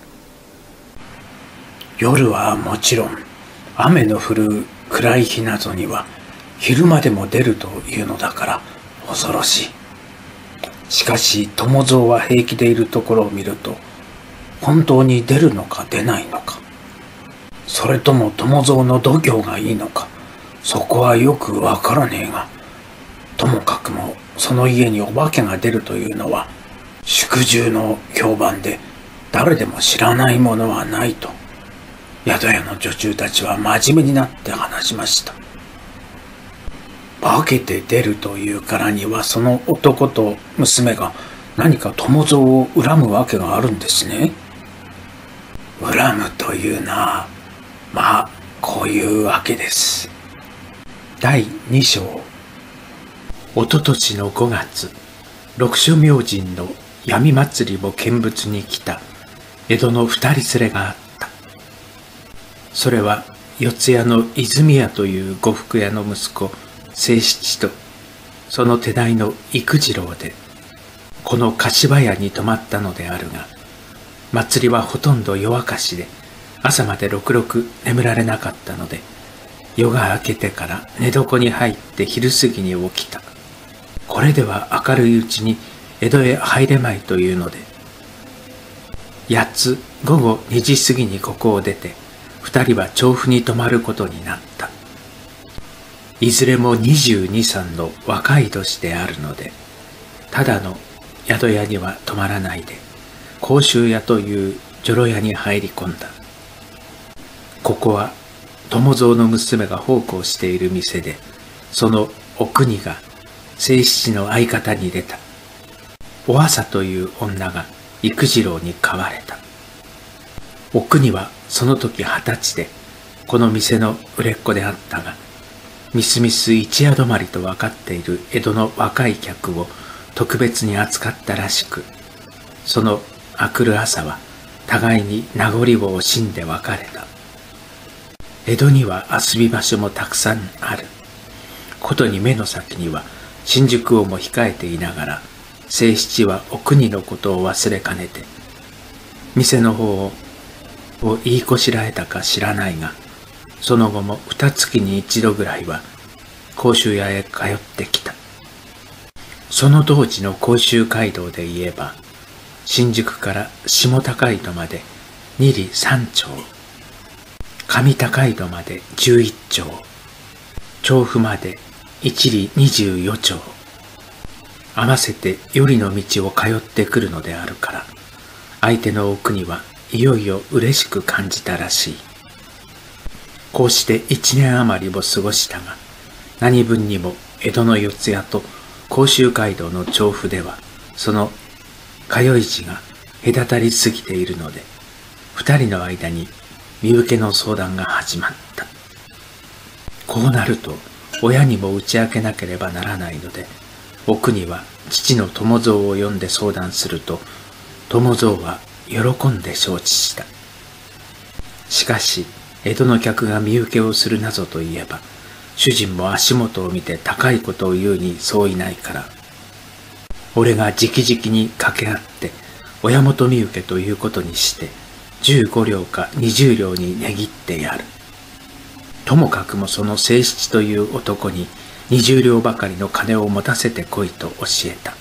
夜はもちろん、雨の降る暗い日などには昼間でも出るというのだから恐ろしい。しかし友蔵は平気でいるところを見ると、本当に出るのか出ないのか、それとも友蔵の度胸がいいのか、そこはよくわからねえが、ともかくもその家にお化けが出るというのは宿中の評判で、誰でも知らないものはないと宿屋の女中たちは真面目になって話しました。化けて出るというからには、その男と娘が何か友蔵を恨むわけがあるんですね。恨むというな、まあこういうわけです。 第2章。おととしの5月、六所明神の闇祭りを見物に来た江戸の二人連れがあった。それは四谷の泉屋という呉服屋の息子清七と、その手代の幾次郎で、この柏屋に泊まったのであるが、祭りはほとんど夜明かしで、朝までろくろく眠られなかったので、夜が明けてから寝床に入って昼過ぎに起きた。これでは明るいうちに江戸へ入れまいというので、8つ午後2時過ぎにここを出て、二人は調布に泊まることになった。いずれも22、3の若い年であるので、ただの宿屋には泊まらないで、甲州屋という女郎屋に入り込んだ。ここは友蔵の娘が奉公している店で、そのお国が清七の相方に出た。お朝という女が幾次郎に飼われた。お国はその時20歳で、この店の売れっ子であったが、みすみす一夜泊まりと分かっている江戸の若い客を特別に扱ったらしく、その明くる朝は互いに名残を惜しんで別れた。江戸には遊び場所もたくさんある。ことに目の先には新宿をも控えていながら、清七はお国のことを忘れかねて、店の方を言いこしらえたか知らないが、その後も2月に1度ぐらいは甲州屋へ通ってきた。その当時の甲州街道で言えば、新宿から下高井戸まで2里3町、上高井戸まで11町、調布まで1里24町、合わせてよりの道を通ってくるのであるから、相手のお国はいよいよ嬉しく感じたらしい。こうして1年余りを過ごしたが、何分にも江戸の四谷と甲州街道の調布では、その通い地が隔たりすぎているので、二人の間に身請けの相談が始まった。こうなると親にも打ち明けなければならないので、お国は父の友蔵を呼んで相談すると、友蔵は喜んで承知した。しかし江戸の客が身請けをするなぞといえば、主人も足元を見て高いことを言うにそういないから、俺が直々に掛け合って親元身請けということにして、15両か20両に値切ってやる。ともかくもその清七という男に20両ばかりの金を持たせてこいと教えた。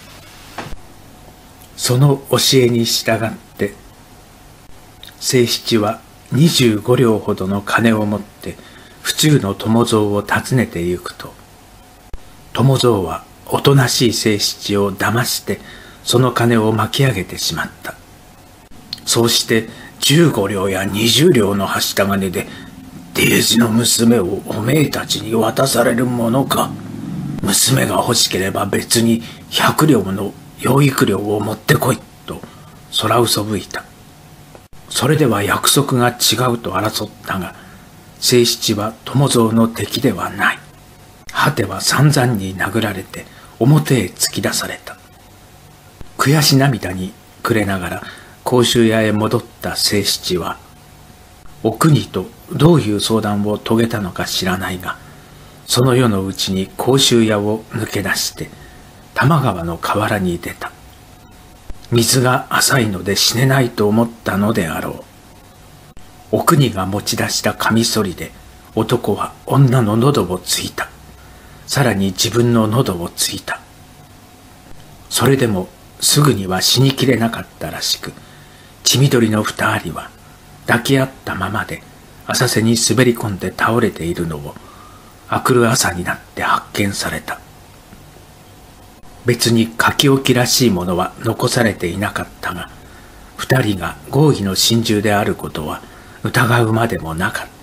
その教えに従って清七は25両ほどの金を持って府中の友蔵を訪ねて行くと、友蔵はおとなしい清七を騙してその金を巻き上げてしまった。そうして15両や20両のはした金でデージの娘をおめえたちに渡されるものか。 娘が欲しければ別に100両の養育料を持ってこいと空嘘吹いた。それでは約束が違うと争ったが、清七は友蔵の敵ではない。果ては散々に殴られて表へ突き出された。悔し涙に暮れながら甲州屋へ戻った清七は、お国とどういう相談を遂げたのか知らないが、その夜のうちに甲州屋を抜け出して玉川の河原に出た。水が浅いので死ねないと思ったのであろう。お国が持ち出したカミソリで男は女の喉をついた。さらに自分の喉をついた。それでもすぐには死にきれなかったらしく、血みどりの二人は抱き合ったままで浅瀬に滑り込んで倒れているのを明くる朝になって発見された。別に書き置きらしいものは残されていなかったが、二人が合議の心中であることは疑うまでもなかった。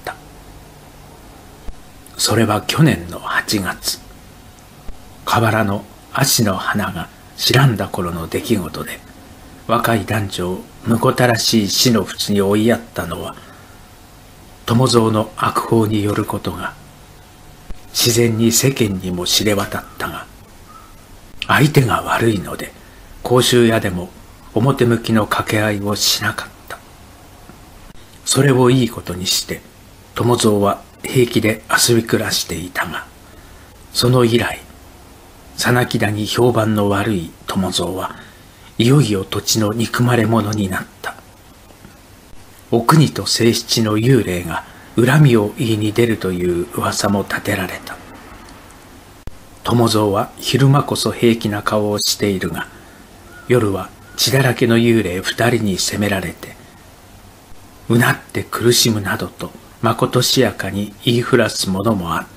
それは去年の8月、河原の葦の花が白んだ頃の出来事で、若い男女を婿たらしい死の淵に追いやったのは、友蔵の悪法によることが自然に世間にも知れ渡ったが、相手が悪いので甲州屋でも表向きの掛け合いをしなかった。それをいいことにして友蔵は平気で遊び暮らしていたが、その以来さなきだに評判の悪い友蔵はいよいよ土地の憎まれ者になった。お国と清七の幽霊が恨みを言いに出るという噂も立てられた。友蔵は昼間こそ平気な顔をしているが、夜は血だらけの幽霊二人に責められて、うなって苦しむなどとまことしやかに言いふらすものもあった。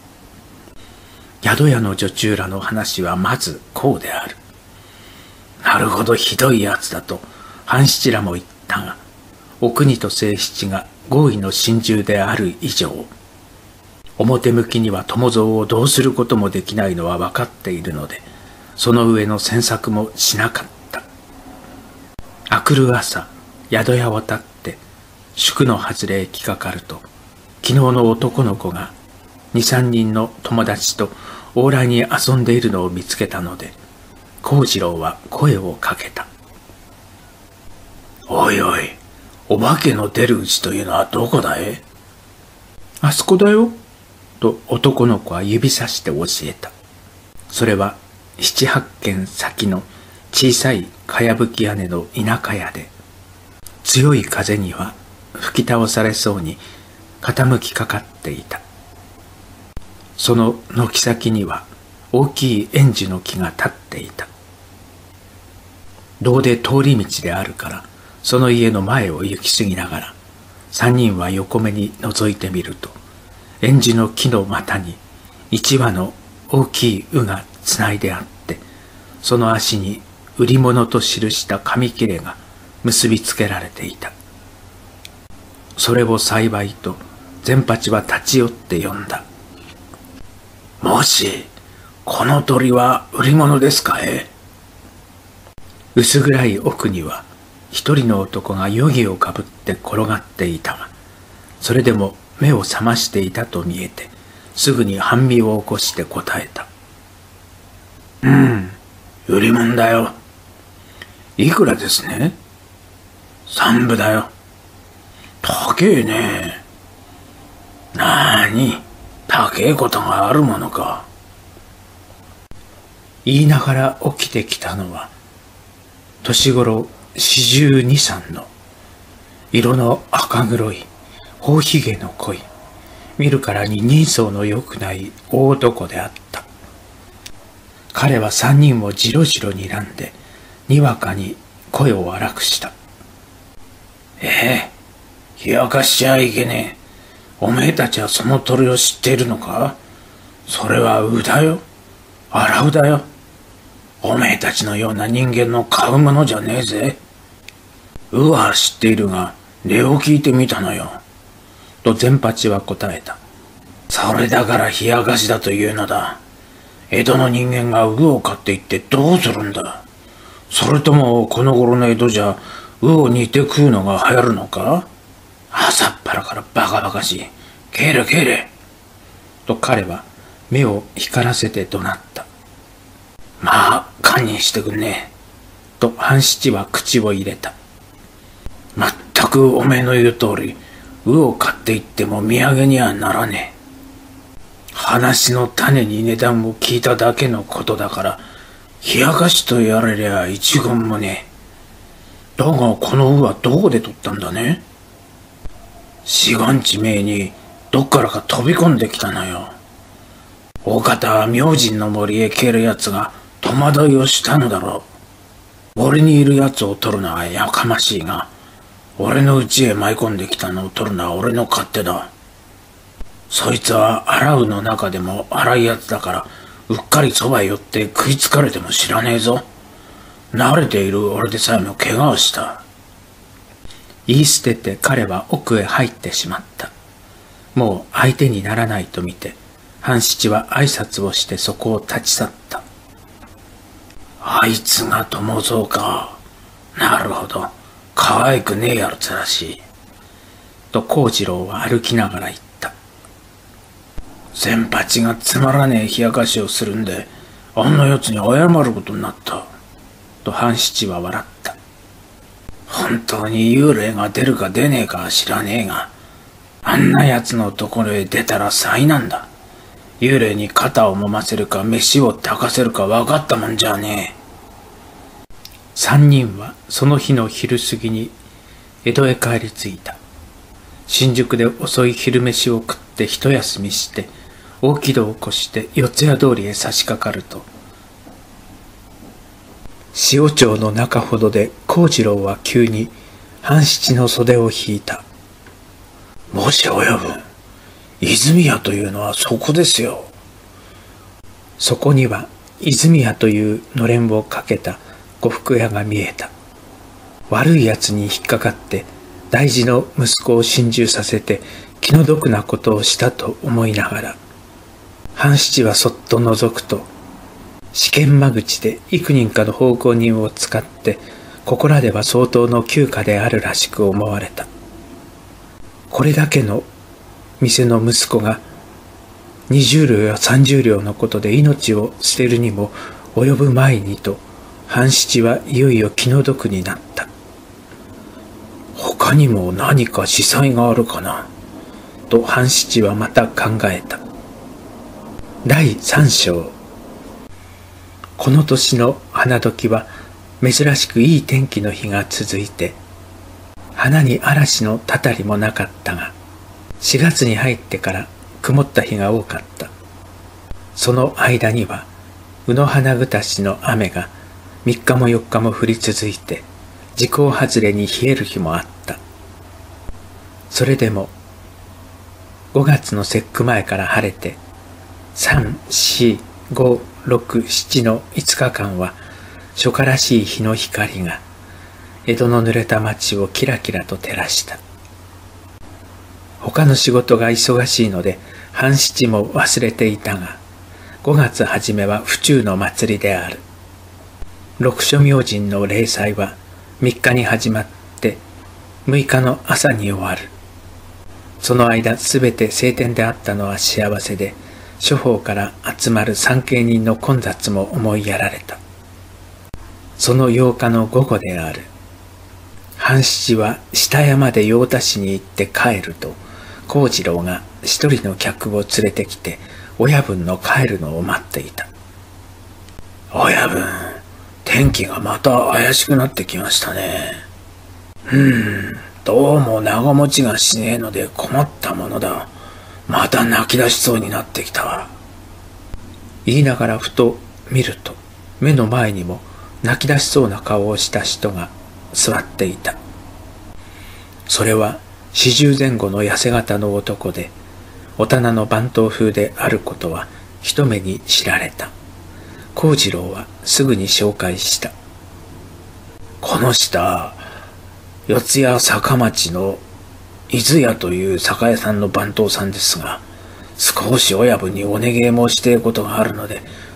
宿屋の女中らの話はまずこうである。なるほどひどいやつだと半七らも言ったが、お国と清七が合意の心中である以上、表向きには友蔵をどうすることもできないのは分かっているので、その上の詮索もしなかった。明くる朝、宿屋を立って宿の外れへ来かかると、昨日の男の子が2、3人の友達と往来に遊んでいるのを見つけたので、幸次郎は声をかけた。おいおい、お化けの出るうちというのはどこだい？あそこだよ。と男の子は指さして教えた。それは7、8軒先の小さいかやぶき屋根の田舎屋で、強い風には吹き倒されそうに傾きかかっていた。その軒先には大きい縁樹の木が立っていた。どうで通り道であるから、その家の前を行き過ぎながら、三人は横目に覗いてみると、縁樹の木の股に一羽の大きい鵜がつないであって、その足に売り物と記した紙切れが結びつけられていた。それを幸いと善八は立ち寄って呼んだ。もし、この鳥は売り物ですかえ？薄暗い奥には一人の男が余儀をかぶって転がっていたが、それでも目を覚ましていたと見えて、すぐに半身を起こして答えた。売り物だよ。いくらですね？3分だよ。高えね。なーに、高えことがあるものか。言いながら起きてきたのは、年頃42、3の、色の赤黒い、頬ひげの濃い、見るからに人相の良くない大男であった。彼は3人をじろじろ睨んで、にわかに声を荒くした。冷やかしちゃいけねえ。おめえたちはその鳥を知っているのか？それは鵜だよ。荒鵜だよ。おめえたちのような人間の買うものじゃねえぜ。鵜は知っているが、礼を聞いてみたのよ。と善八は答えた。それだから冷やかしだというのだ。 江戸の人間が鵜を飼っていってどうするんだ。それともこの頃の江戸じゃ鵜を煮て食うのが流行るのか。朝っぱらからバカバカしい。帰れ帰れ。 と彼は目を光らせて怒鳴った。 まあ、堪忍してくんねえ。と半七は口を入れた。 まったくおめえの言う通り、鵜を買っていっても土産にはならねえ。話の種に値段を聞いただけのことだから、冷やかしとやれりゃ一言もねえ。だがこの鵜はどこで取ったんだね。四眼地名にどっからか飛び込んできたのよ。大方明神の森へ帰る奴が戸惑いをしたのだろう。俺にいる奴を取るのはやかましいが、俺の家へ舞い込んできたのを取るのは俺の勝手だ。そいつは荒うの中でも荒い奴だから、うっかりそばへ寄って食いつかれても知らねえぞ。慣れている俺でさえも怪我をした。 言い捨てて彼は奥へ入ってしまった。もう相手にならないと見て、半七は挨拶をしてそこを立ち去った。 あいつが友蔵か。なるほど。可愛くねえやつらしい。 と幸次郎は歩きながら言った。 先八がつまらねえ冷やかしをするんで、あんな奴に謝ることになった。 と半七は笑った。 本当に幽霊が出るか出ねえかは知らねえが、あんな奴のところへ出たら災難だ。幽霊に肩を揉ませるか飯を炊かせるか分かったもんじゃねえ。 三人はその日の昼過ぎに江戸へ帰り着いた。新宿で遅い昼飯を食って一休みして、大木戸を越して四谷通りへ差し掛かると、塩町の中ほどで幸次郎は急に半七の袖を引いた。 もし親分、泉屋というのはそこですよ。 そこには泉屋というのれんをかけた呉服屋が見えた。悪いやつに引っかかって大事の息子を心中させて気の毒なことをしたと思いながら、半七はそっと覗くと、試験間口で幾人かの奉公人を使って、ここらでは相当の休暇であるらしく思われた。これだけの店の息子が20両や30両のことで命を捨てるにも及ぶ前にと、半七はいよいよ気の毒になった。 他にも何か司祭があるかな、 と半七はまた考えた。第三章。この年の花時は珍しくいい天気の日が続いて、花に嵐のたたりもなかったが、4月に入ってから曇った日が多かった。その間には卯の花ぐしの雨が3日も4日も降り続いて、時効外れに冷える日もあった。それでも5月の節句前から晴れて、3、4、5、6、7の5日間は初夏らしい日の光が江戸の濡れた街をキラキラと照らした。他の仕事が忙しいので半七も忘れていたが、5月初めは府中の祭りである。六所明神の例祭は3日に始まって6日の朝に終わる。その間すべて晴天であったのは幸せで、諸方から集まる参詣人の混雑も思いやられた。その8日の午後である。半七は下山で用田市に行って帰ると、幸次郎が一人の客を連れてきて親分の帰るのを待っていた。 親分、天気がまた怪しくなってきましたね。どうも長持ちがしねえので困ったものだ。また泣き出しそうになってきたわ。 言いながらふと見ると、目の前にも泣き出しそうな顔をした人が座っていた。それは40前後の痩せ型の男で、お店の番頭風であることは一目に知られた。幸次郎はすぐに紹介した。 この下、四谷坂町の伊豆屋という酒屋さんの番頭さんですが、少し親分にお願い申していることがあるので、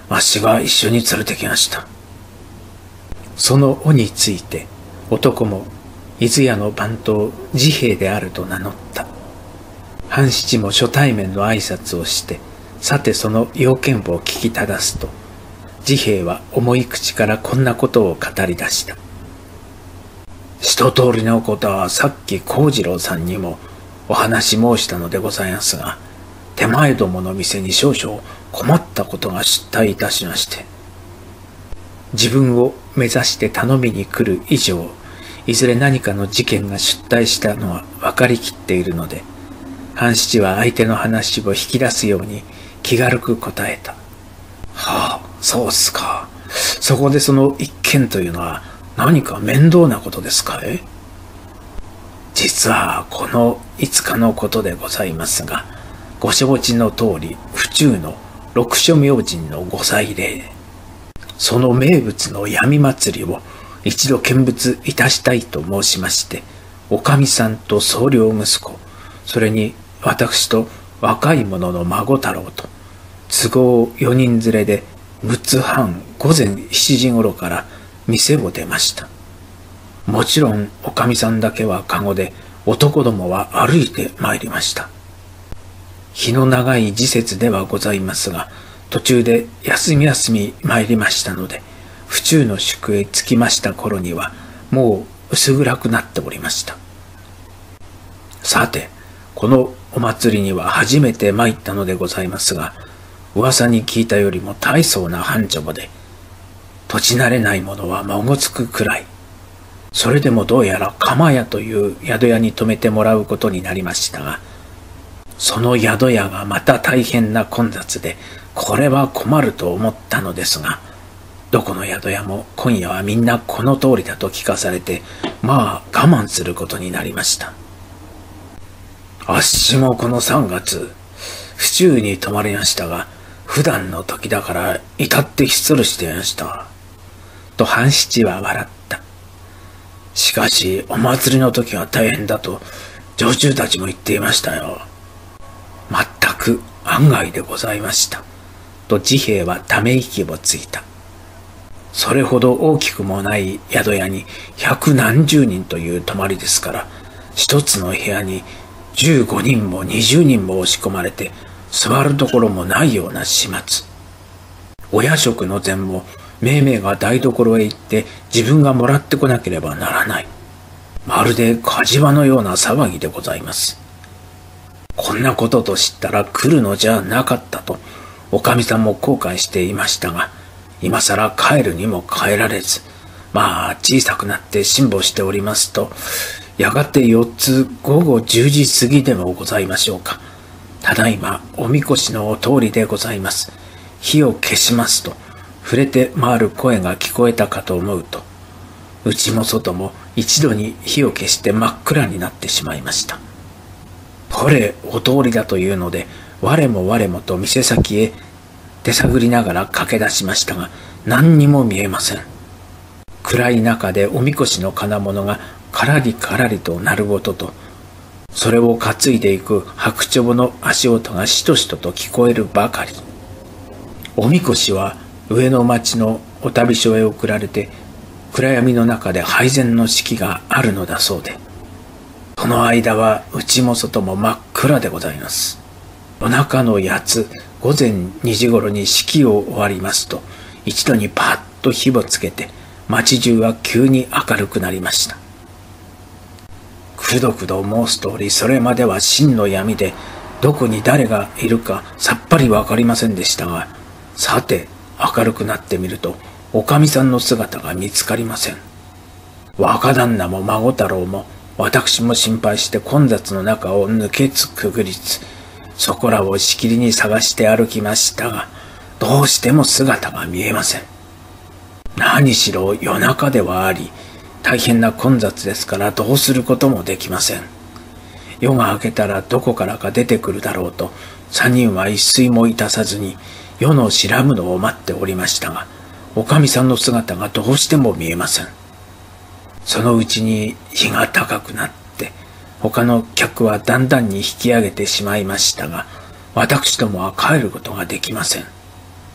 わしが一緒に連れてきました。 その尾について男も伊豆屋の番頭治兵衛であると名乗った。半七も初対面の挨拶をして、さてその要件を聞きただすと、治兵衛は重い口からこんなことを語り出した。 一通りのことはさっき幸次郎さんにもお話申したのでございますが、手前どもの店に少々困ったことが出退いたしまして。 自分を目指して頼みに来る以上、いずれ何かの事件が出退したのは分かりきっているので、半七は相手の話を引き出すように気軽く答えた。 はあ、そうっすか。そこでその一件というのは何か面倒なことですかい？実はこの5日のことでございますが、ご承知の通り、府中の六所明神のご祭礼、その名物の闇祭りを一度見物いたしたいと申しまして、おかみさんと総領息子、それに私と若い者の孫太郎と、都合4人連れで6つ半午前7時頃から店を出ました。もちろんおかみさんだけは籠で、男どもは歩いて参りました。日の長い時節ではございますが、途中で休み参りましたので、府中の宿へ着きました頃にはもう薄暗くなっておりました。さて、このお祭りには初めて参ったのでございますが、噂に聞いたよりも大層な繁盛で、土地慣れない者はもごつくくらい。それでもどうやら釜屋という宿屋に泊めてもらうことになりましたが、その宿屋がまた大変な混雑で、これは困ると思ったのですが、どこの宿屋も今夜はみんなこの通りだと聞かされて、まあ我慢することになりました。あっしもこの3月、府中に泊まりましたが、普段の時だから至って失礼していました。と半七は笑った。しかしお祭りの時は大変だと女中たちも言っていましたよ。全く案外でございました。と治兵衛はため息をついた。それほど大きくもない宿屋に百何十人という泊まりですから、一つの部屋に15人も20人も押し込まれて、座るところもないような始末。お夜食の膳もめいめいが台所へ行って自分がもらってこなければならない。まるで火事場のような騒ぎでございます。こんなことと知ったら来るのじゃなかったと、おかみさんも後悔していましたが、今さら帰るにも帰られず、まあ小さくなって辛抱しておりますと、やがて4つ午後10時過ぎでもございましょうか。ただいまおみこしのお通りでございます。火を消しますと、触れて回る声が聞こえたかと思うと、内も外も一度に火を消して真っ暗になってしまいました。これお通りだというので、我もと店先へ手探りながら駆け出しましたが、何にも見えません。暗い中でおみこしの金物がからりと鳴る音と、それを担いでいく白鳥の足音がしとしとと聞こえるばかり。おみこしは上の町のお旅所へ送られて、暗闇の中で配膳の式があるのだそうで、その間は内も外も真っ暗でございます。夜中の8つ午前2時頃に式を終わりますと、一度にパッと火をつけて、町中は急に明るくなりました。くどくど申す通り、それまでは真の闇で、どこに誰がいるかさっぱりわかりませんでしたが、さて明るくなってみると、おかみさんの姿が見つかりません。若旦那も孫太郎も、私も心配して混雑の中を抜けつくぐりつ、そこらをしきりに探して歩きましたが、どうしても姿が見えません。何しろ夜中ではあり、大変な混雑ですからどうすることもできません。夜が明けたらどこからか出てくるだろうと、3人は一睡もいたさずに夜の白むのを待っておりましたが、おかみさんの姿がどうしても見えません。そのうちに日が高くなって、他の客はだんだんに引き上げてしまいましたが、私どもは帰ることができません。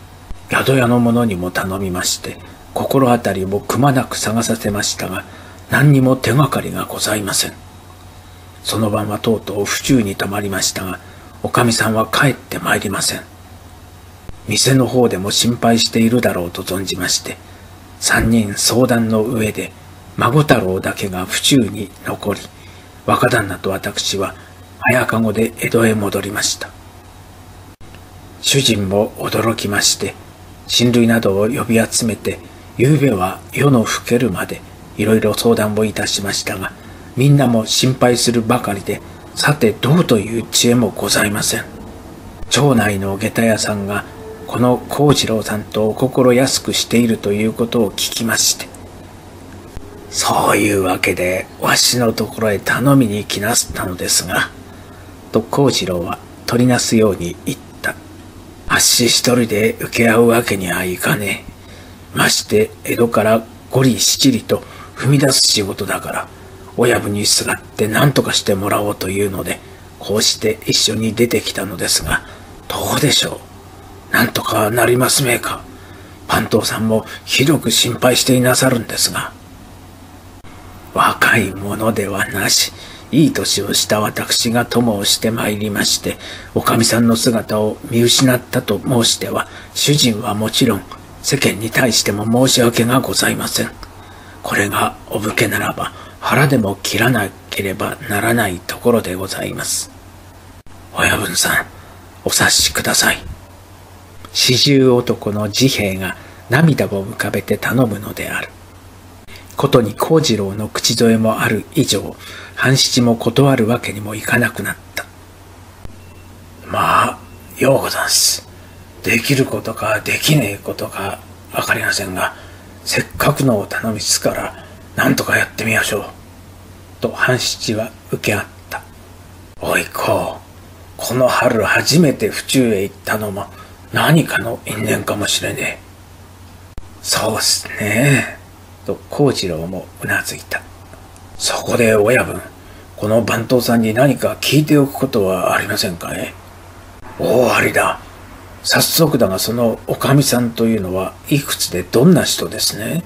宿屋の者にも頼みまして、心当たりをくまなく探させましたが、何にも手がかりがございません。その晩はとうとう府中に泊まりましたが、おかみさんは帰ってまいりません。店の方でも心配しているだろうと存じまして、三人相談の上で、孫太郎だけが府中に残り、若旦那と私は早かごで江戸へ戻りました。主人も驚きまして、親類などを呼び集めて、夕べは夜の更けるまでいろいろ相談をいたしましたが、みんなも心配するばかりで、さてどうという知恵もございません。町内の下駄屋さんが、この幸次郎さんとお心安くしているということを聞きまして、そういうわけでわしのところへ頼みに来なすったのですが、と幸次郎は取りなすように言った。あっし一人で受け合うわけにはいかねえ。まして江戸から5里7里と踏み出す仕事だから、親分にすがって何とかしてもらおうというので、こうして一緒に出てきたのですが、どうでしょう。なんとかなりますめえか。番頭さんもひどく心配していなさるんですが。若いものではなし、いい年をした私が友をしてまいりまして、おかみさんの姿を見失ったと申しては、主人はもちろん、世間に対しても申し訳がございません。これがお武家ならば、腹でも切らなければならないところでございます。親分さん、お察しください。四十男の治兵衛が涙を浮かべて頼むのである。ことに幸次郎の口添えもある以上、半七も断るわけにもいかなくなった。まあ、ようござんす。できることかできねえことかわかりませんが、せっかくのお頼みですから、なんとかやってみましょう。と半七は受け合った。おいこう、この春初めて府中へ行ったのも何かの因縁かもしれねえ。そうっすね。と幸次郎もうなずいた。そこで親分、この番頭さんに何か聞いておくことはありませんかね。おありだ。早速だがそのおかみさんというのはいくつでどんな人ですね。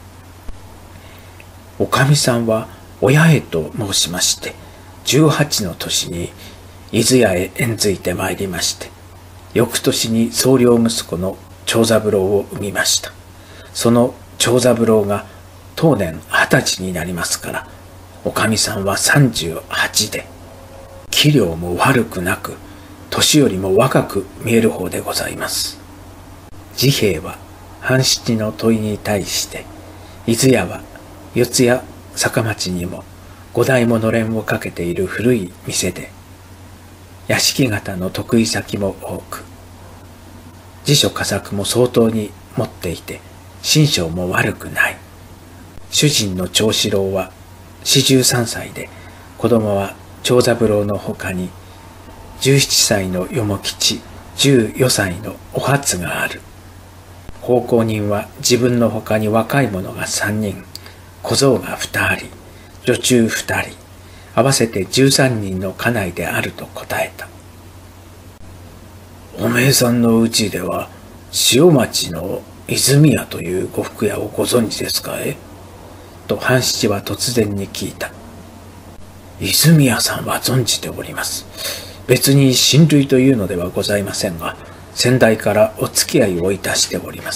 おかみさんは親へと申しまして、18の年に伊豆屋へ縁づいてまいりまして、翌年に総領息子の長三郎を産みました。その長三郎が当年20歳になりますから、おかみさんは38で、器量も悪くなく、年よりも若く見える方でございます。治兵衛は半七の問いに対して、伊豆屋は四谷坂町にも5代ものれんをかけている古い店で、屋敷型の得意先も多く、辞書佳作も相当に持っていて、心性も悪くない。主人の長四郎は43歳で、子供は長三郎のほかに、17歳の与吉、14歳のお初がある。奉公人は自分のほかに若い者が3人、小僧が2人、女中2人、合わせて13人の家内であると答えた。おめえさんのうちでは、塩町の泉屋という呉服屋をご存知ですかえ？と半七は突然に聞いた。泉屋さんは存じております。別に親類というのではございませんが、先代からお付き合いをいたしております。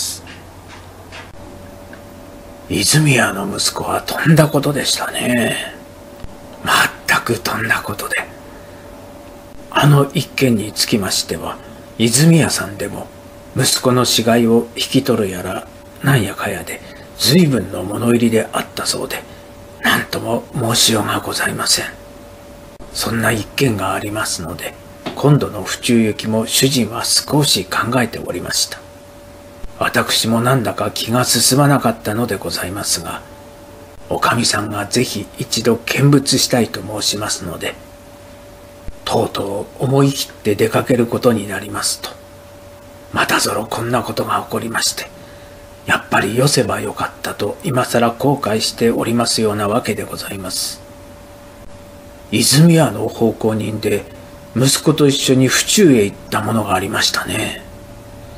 泉屋の息子はとんだことでしたね。まったくとんだことで。あの一件につきましては、泉屋さんでも息子の死骸を引き取るやらなんやかやで随分の物入りであったそうで、何とも申しようがございません。そんな一件がありますので、今度の府中行きも主人は少し考えておりました。私もなんだか気が進まなかったのでございますが、おかみさんがぜひ一度見物したいと申しますので、とうとう思い切って出かけることになりますと、またぞろこんなことが起こりまして、やっぱりよせばよかったと今更後悔しておりますようなわけでございます。泉屋の奉公人で息子と一緒に府中へ行ったものがありましたね。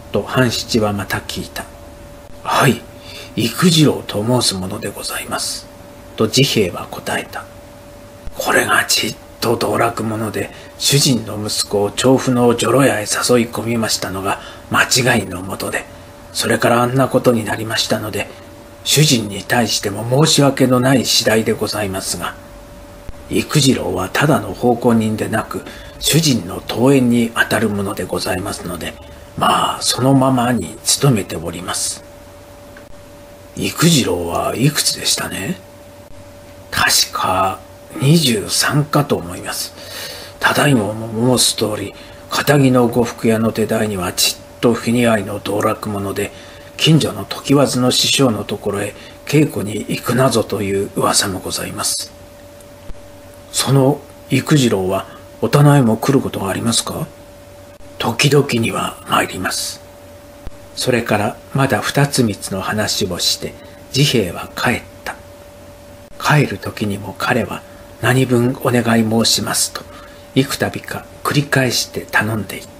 と半七はまた聞いた。はい、幾次郎と申すものでございます。と治兵衛は答えた。これがちっと道楽者で、主人の息子を調布の女郎屋へ誘い込みましたのが間違いのもとで、それからあんなことになりましたので、主人に対しても申し訳のない次第でございますが、幾次郎はただの奉公人でなく、主人の遠縁にあたるものでございますので、まあそのままに努めております。幾次郎はいくつでしたね？確か23かと思います。ただいまも申す通り、片木の呉服屋の手代にはちっと不似合いの道楽者で、近所の常磐の師匠のところへ稽古に行くなぞという噂もございます。その幾次郎はお店へも来ることがありますか？時々には参ります。それからまだ二つ三つの話をして治兵衛は帰った。帰る時にも彼は何分お願い申しますと幾度か繰り返して頼んでいった。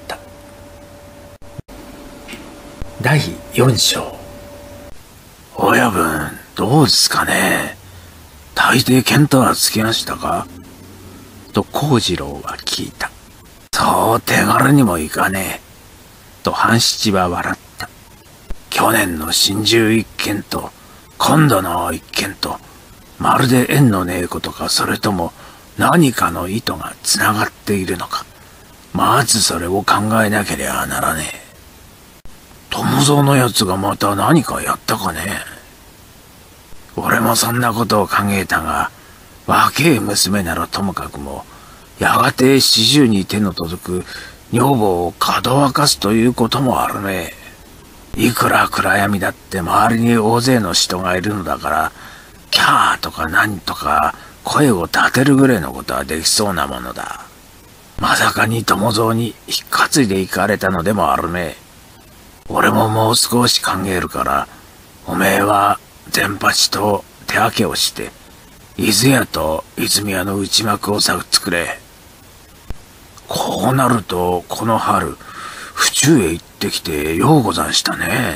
第4章。親分、どうですかね。大抵見当はつきましたか？と幸次郎は聞いた。そう手軽にもいかねえ。と半七は笑った。去年の心中一件と今度の一件と、まるで縁のねえことか、それとも何かの意図がつながっているのか。まずそれを考えなければならねえ。友蔵のやつがまた何かやったかね。俺もそんなことを考えたが、若え娘ならともかくも、やがて40に手の届く女房をかどわかすということもあるね。いくら暗闇だって周りに大勢の人がいるのだから、キャーとか何とか声を立てるぐらいのことはできそうなものだ。まさかに友蔵に引っ担いで行かれたのでもあるね。俺ももう少し考えるから、おめえは伝八と手分けをして、伊豆屋と泉屋の内幕を探ってくれ。こうなると、この春、府中へ行ってきてようござんしたね。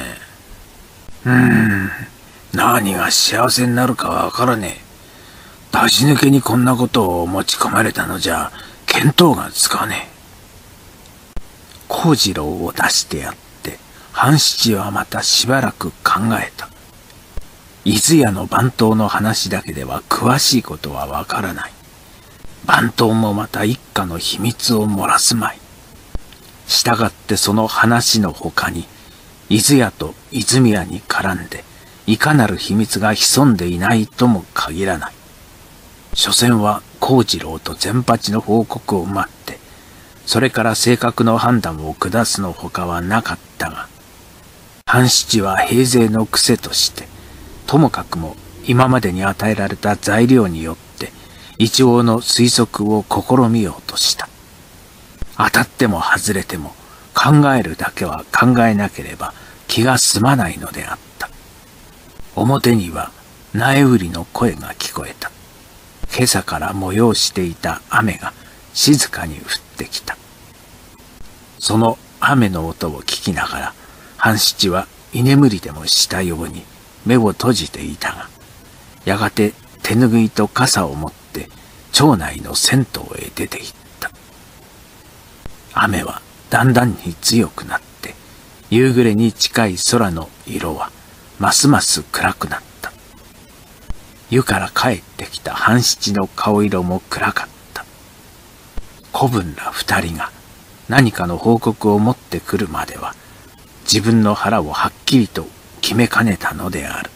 何が幸せになるかわからねえ。出し抜けにこんなことを持ち込まれたのじゃ、見当がつかねえ。幸次郎を出してやって、半七はまたしばらく考えた。伊豆屋の番頭の話だけでは詳しいことはわからない。番頭もまた一家の秘密を漏らすまい。したがってその話の他に、伊豆屋と泉屋に絡んで、いかなる秘密が潜んでいないとも限らない。所詮は幸次郎と善八の報告を待って、それから正確の判断を下すのほかはなかったが、半七は平勢の癖として、ともかくも今までに与えられた材料によって一応の推測を試みようとした。当たっても外れても考えるだけは考えなければ気が済まないのであった。表には苗売りの声が聞こえた。今朝から催していた雨が静かに降ってきた。その雨の音を聞きながら半七は居眠りでもしたように目を閉じていたが、やがて手ぬぐいと傘を持って町内の銭湯へ出て行った。雨はだんだんに強くなって、夕暮れに近い空の色はますます暗くなった。湯から帰ってきた半七の顔色も暗かった。子分ら二人が何かの報告を持ってくるまでは、自分の腹をはっきりと決めかねたのである。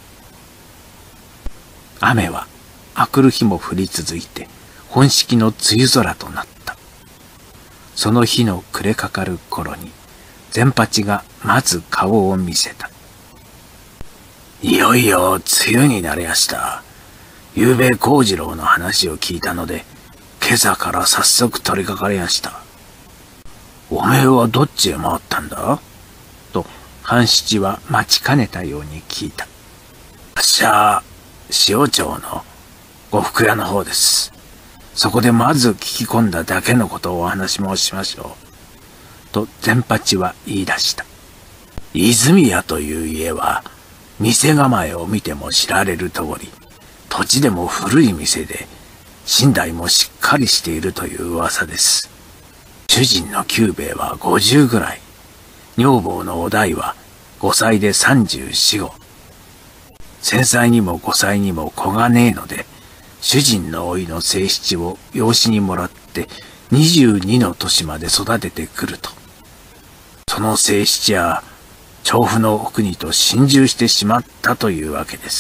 雨は明くる日も降り続いて本式の梅雨空となった。その日の暮れかかる頃に善八がまず顔を見せた。いよいよ梅雨になりやした。ゆうべ幸次郎の話を聞いたので、今朝から早速取り掛かりやした。おめえはどっちへ回ったんだ？と半七は待ちかねたように聞いた。あっしは塩町の呉服屋の方です。そこでまず聞き込んだだけのことをお話申しましょう。と善八は言い出した。 泉屋という家は、店構えを見ても知られる通り、土地でも古い店で、寝台もしっかりしているという噂です。主人の久兵衛は50ぐらい、女房のお代は5歳で34、5。戦歳にも5歳にも子がねえので、主人の甥の清七を養子にもらって22の年まで育ててくると。その清七は調布のお国と心中してしまったというわけです。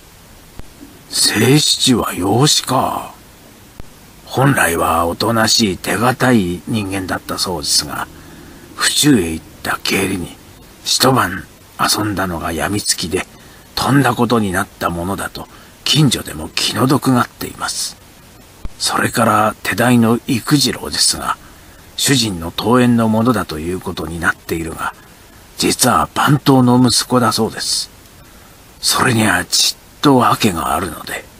清七は養子か。本来はおとなしい手堅い人間だったそうですが、府中へ行った帰りに一晩遊んだのが病みつきで、とんだことになったものだと近所でも気の毒がっています。それから手代の幾次郎ですが、主人の遠縁のものだということになっているが、実は番頭の息子だそうです。それにはちっと訳があるので。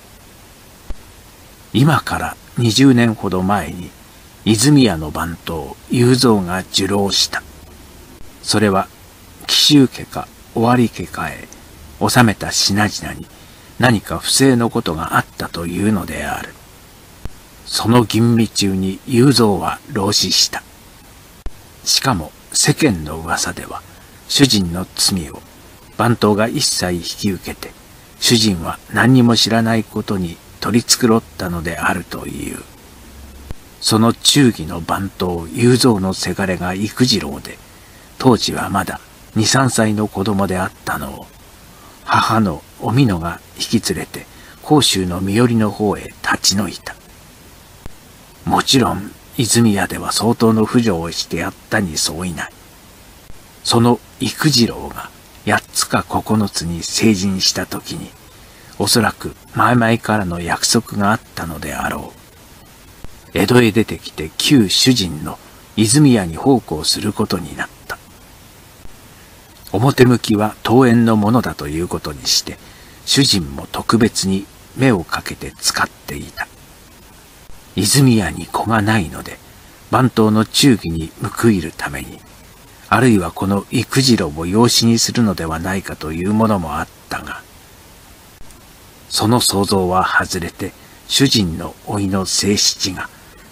今から20年ほど前に泉屋の番頭雄三が受老した。それは紀州家か尾張家かへ納めた品々に何か不正のことがあったというのである。その吟味中に雄三は老死した。しかも世間の噂では主人の罪を番頭が一切引き受けて、主人は何にも知らないことに取り繕ったのであるという。その忠義の番頭雄三のせがれが幾次郎で、当時はまだ2、3歳の子供であったのを、母のお美濃が引き連れて甲州の身寄りの方へ立ち退いた。もちろん泉屋では相当の扶助をしてやったに相違ない。その幾次郎が8つか9つに成人した時に、おそらく前々からの約束があったのであろう。江戸へ出てきて旧主人の泉屋に奉公することになった。表向きは遠縁のものだということにして、主人も特別に目をかけて使っていた。泉屋に子がないので、番頭の忠義に報いるために、あるいはこの幾次郎を養子にするのではないかというものもあったが、その想像は外れて、主人の甥の清七が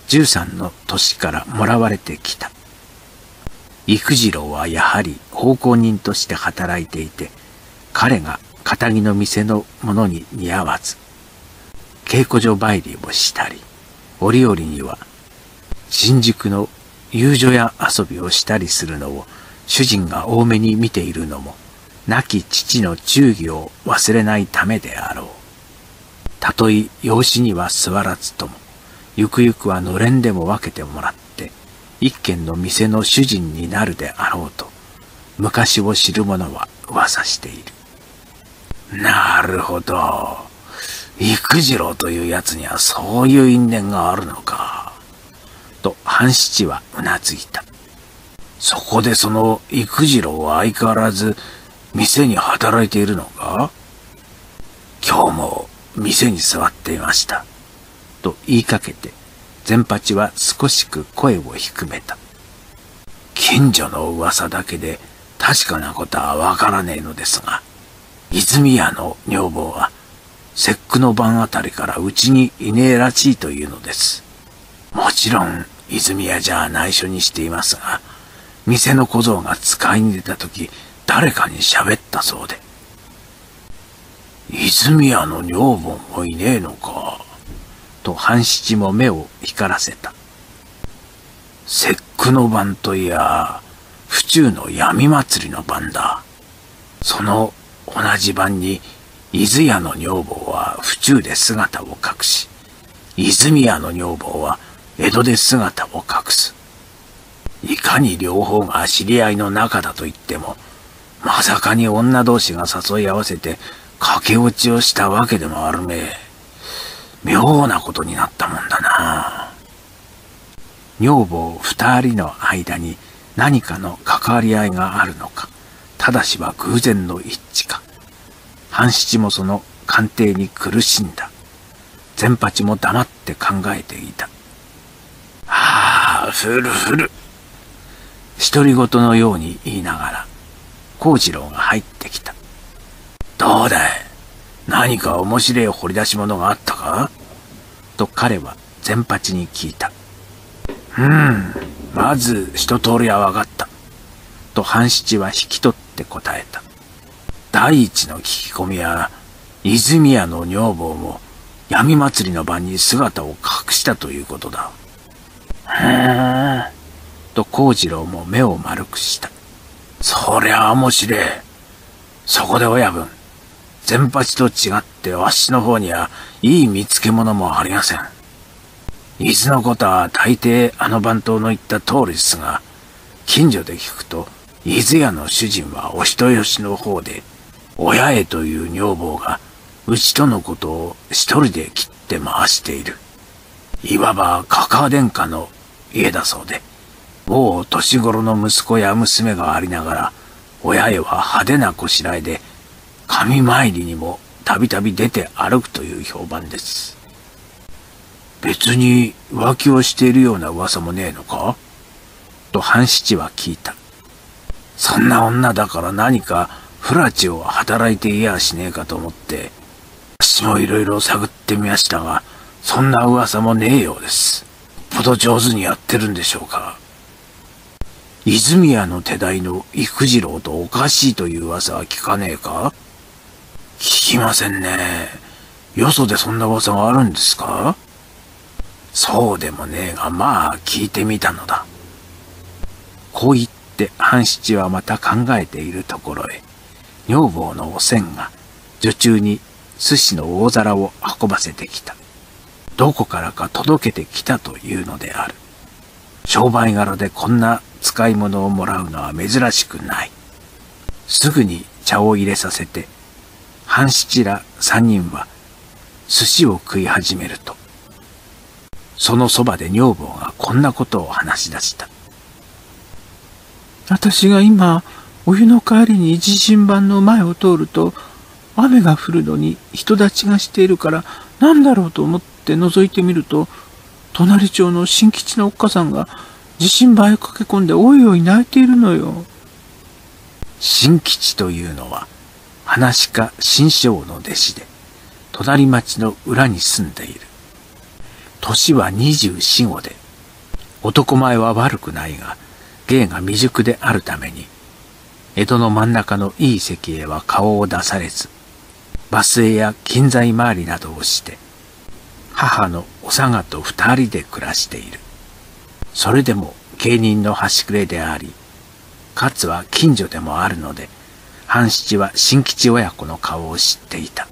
13の年からもらわれてきた。幾次郎はやはり奉公人として働いていて、彼が堅気の店の者に似合わず、稽古所参りをしたり、折々には新宿の遊女屋遊びをしたりするのを主人が多めに見ているのも、亡き父の忠義を忘れないためであろう。たとえ養子には座らずとも、ゆくゆくはのれんでも分けてもらって、一軒の店の主人になるであろうと、昔を知る者は噂している。なるほど。幾次郎というやつにはそういう因縁があるのか。と半七はうなずいた。そこでその幾次郎は相変わらず店に働いているのか？今日も店に座っていました。と言いかけて、善八は少しく声を低めた。近所の噂だけで確かなことはわからねえのですが、泉屋の女房は節句の晩あたりからうちにいねえらしいというのです。もちろん泉屋じゃ内緒にしていますが、店の小僧が使いに出たとき誰かに喋ったそうで。泉屋の女房もいねえのか。と半七も目を光らせた。節句の晩といや、府中の闇祭りの晩だ。その同じ晩に伊豆屋の女房は府中で姿を隠し、泉屋の女房は江戸で姿を隠す。いかに両方が知り合いの仲だと言っても、まさかに女同士が誘い合わせて駆け落ちをしたわけでもあるめえ。妙なことになったもんだな。女房二人の間に何かの関わり合いがあるのか、ただしは偶然の一致か。半七もその鑑定に苦しんだ。善八も黙って考えていた。はあ、ふるふる。独り言のように言いながら、 幸次郎が入ってきた。どうだい、何か面白い掘り出し物があったかと彼は善八に聞いた。まず一通りは分かった。と半七は引き取って答えた。第一の聞き込みは、泉屋の女房も闇祭りの晩に姿を隠したということだ。と幸次郎も目を丸くした。そりゃ面白い。そこで親分、善八と違ってわしの方にはいい見つけ物もありません。伊豆のことは大抵あの番頭の言った通りですが、近所で聞くと、伊豆屋の主人はお人よしの方で、親へという女房が、うちとのことを一人で切って回している。いわばカカア殿下の家だそうで、もう年頃の息子や娘がありながら、親へは派手なこしらえで、神参りにもたびたび出て歩くという評判です。別に浮気をしているような噂もねえのかと半七は聞いた。そんな女だから何か不埒を働いていやしねえかと思って、私もいろいろ探ってみましたが、そんな噂もねえようです。ほど上手にやってるんでしょうか。泉屋の手代の幾次郎とおかしいという噂は聞かねえか？聞きませんね。よそでそんな噂があるんですか？そうでもねえが、まあ聞いてみたのだ。こう言って半七はまた考えているところへ、女房のおせんが女中に寿司の大皿を運ばせてきた。どこからか届けてきたというのである。商売柄でこんな使い物をもらうのは珍しくない。すぐに茶を入れさせて、半七ら三人は寿司を食い始めると、そのそばで女房がこんなことを話し出した。 私が今、お湯の帰りに地震盤の前を通ると、雨が降るのに人立ちがしているから、何だろうと思って覗いてみると、隣町の新吉のおっかさんが地震盤へ駆け込んでおいおい泣いているのよ。 新吉というのは、話家新正の弟子で、隣町の裏に住んでいる。年は24、5で、男前は悪くないが、芸が未熟であるために、江戸の真ん中のいい席へは顔を出されず、バスへや金材回りなどをして、母のおさがと2人で暮らしている。それでも芸人の端くれであり、かつは近所でもあるので、半七は新吉親子の顔を知っていた。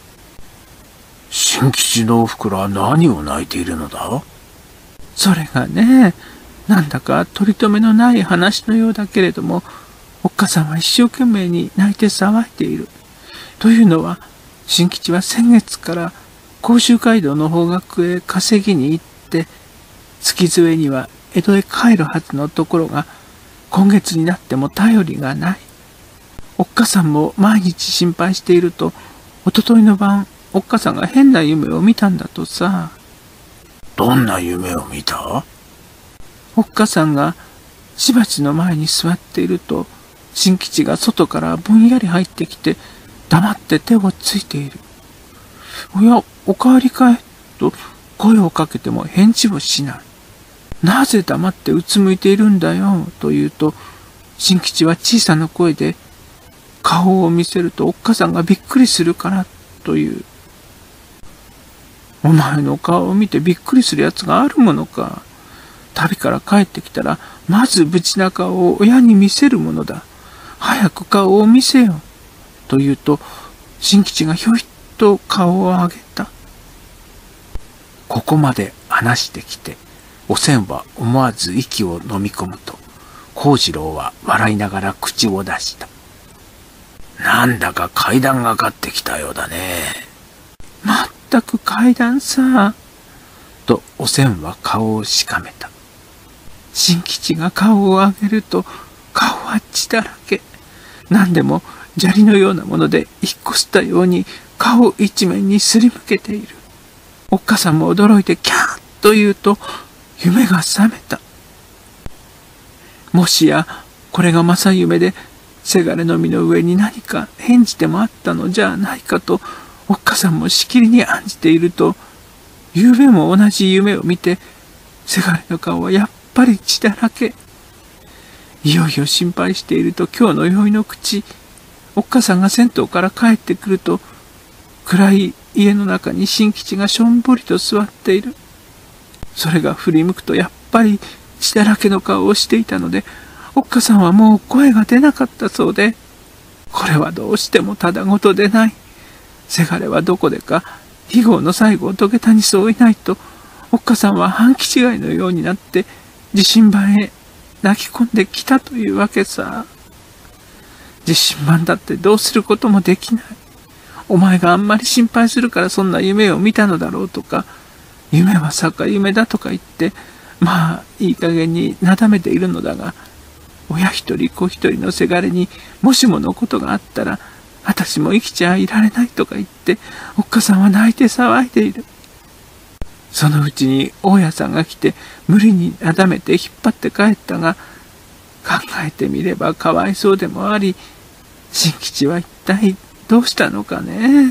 新吉のおふくろは何を泣いているのだ？ それがね、なんだか取り留めのない話のようだけれども、おっかさんは一生懸命に泣いて騒いでいる。というのは、新吉は先月から甲州街道の方角へ稼ぎに行って、月末には江戸へ帰るはずのところが、今月になっても頼りがない。おっかさんも毎日心配していると、おとといの晩、おっかさんが変な夢を見たんだとさ。 どんな夢を見た？ おっかさんがしばちの前に座っていると、新吉が外からぼんやり入ってきて、黙って手をついている。おや、おかわりかいと声をかけても返事をしない。なぜ黙ってうつむいているんだよ、と言うと、新吉は小さな声で、顔を見せるとおっかさんがびっくりするから、という。お前の顔を見てびっくりするやつがあるものか。旅から帰ってきたら、まず無事な顔を親に見せるものだ。早く顔を見せよ。と言うと、新吉がひょいっと顔を上げた。 ここまで話してきて、おせんは思わず息を飲み込むと、幸次郎は笑いながら口を出した。なんだか階段がかってきたようだね。 まったく階段さ。 とおせんは顔をしかめた。 新吉が顔を上げると、顔は血だらけ。何でも砂利のようなもので引っ越したように顔一面にすりむけている。おっかさんも驚いてキャーッと言うと、夢が覚めた。もしやこれが正夢で、 せがれの身の上に何か変じてもあったのじゃないかと、おっかさんもしきりに案じていると、ゆうべも同じ夢を見て、せがれの顔はやっぱり血だらけ。いよいよ心配していると今日の宵の口、おっかさんが銭湯から帰ってくると、暗い家の中に新吉がしょんぼりと座っている。それが振り向くとやっぱり血だらけの顔をしていたので、おっかさんはもう声が出なかったそうで、これはどうしてもただごとでない。せがれはどこでか非業の最後を遂げたにそういないと、おっかさんは半気違いのようになって地震盤へ泣き込んできたというわけさ。地震盤だってどうすることもできない。お前があんまり心配するからそんな夢を見たのだろうとか、夢は逆夢だとか言って、まあいい加減になだめているのだが、親一人子一人のせがれにもしものことがあったら、私も生きちゃいられないとか言って、おっかさんは泣いて騒いでいる。そのうちに大家さんが来て無理になだめて引っ張って帰ったが、考えてみればかわいそうでもあり、新吉は一体どうしたのかね。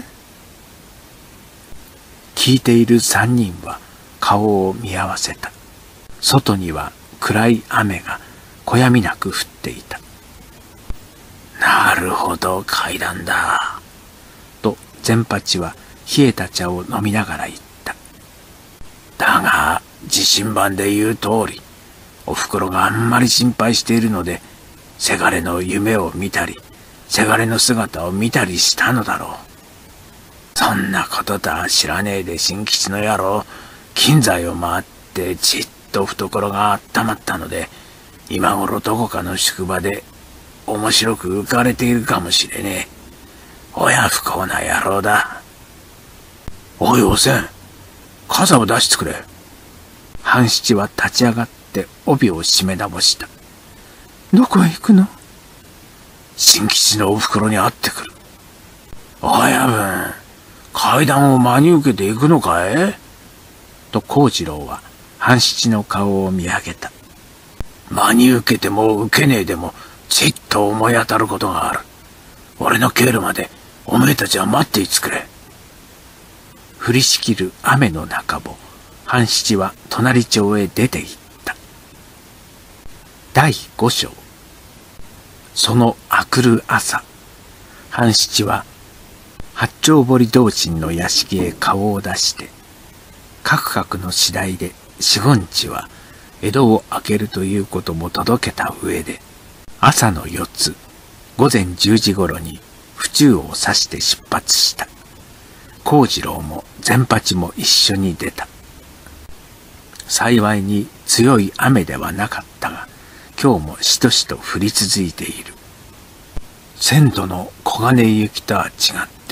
聞いている三人は顔を見合わせた。外には暗い雨が小やみなく降っていた。 なるほど、階段だ。 と善八は冷えた茶を飲みながら言った。 だが、地震盤で言う通り、おふくろがあんまり心配しているので、せがれの夢を見たり、せがれの姿を見たりしたのだろう。そんなことだ知らねえで新吉の野郎、金材を回ってじっと懐があったまったので、今頃どこかの宿場で面白く浮かれているかもしれねえ。親不幸な野郎だ。おいおせん、傘を出してくれ。 半七は立ち上がって帯を締め直した。 どこへ行くの？ 新吉のおふくろに会ってくる。親分、階段を真に受けて行くのかい？ と幸次郎は半七の顔を見上げた。 真に受けても受けねえでもちっと思い当たることがある。俺の帰るまでおめえたちは待っていつくれ。 降りしきる雨の中を半七は隣町へ出て行った。第5章。その明くる朝、半七は八丁堀同心の屋敷へ顔を出して、かくかくの次第で四五日は江戸を開けるということも届けた上で、朝の4つ、午前10時ごろに府中を指して出発した。幸次郎も善八も一緒に出た。幸いに強い雨ではなかったが、今日もしとしと降り続いている。先度の小金井行きとは違って、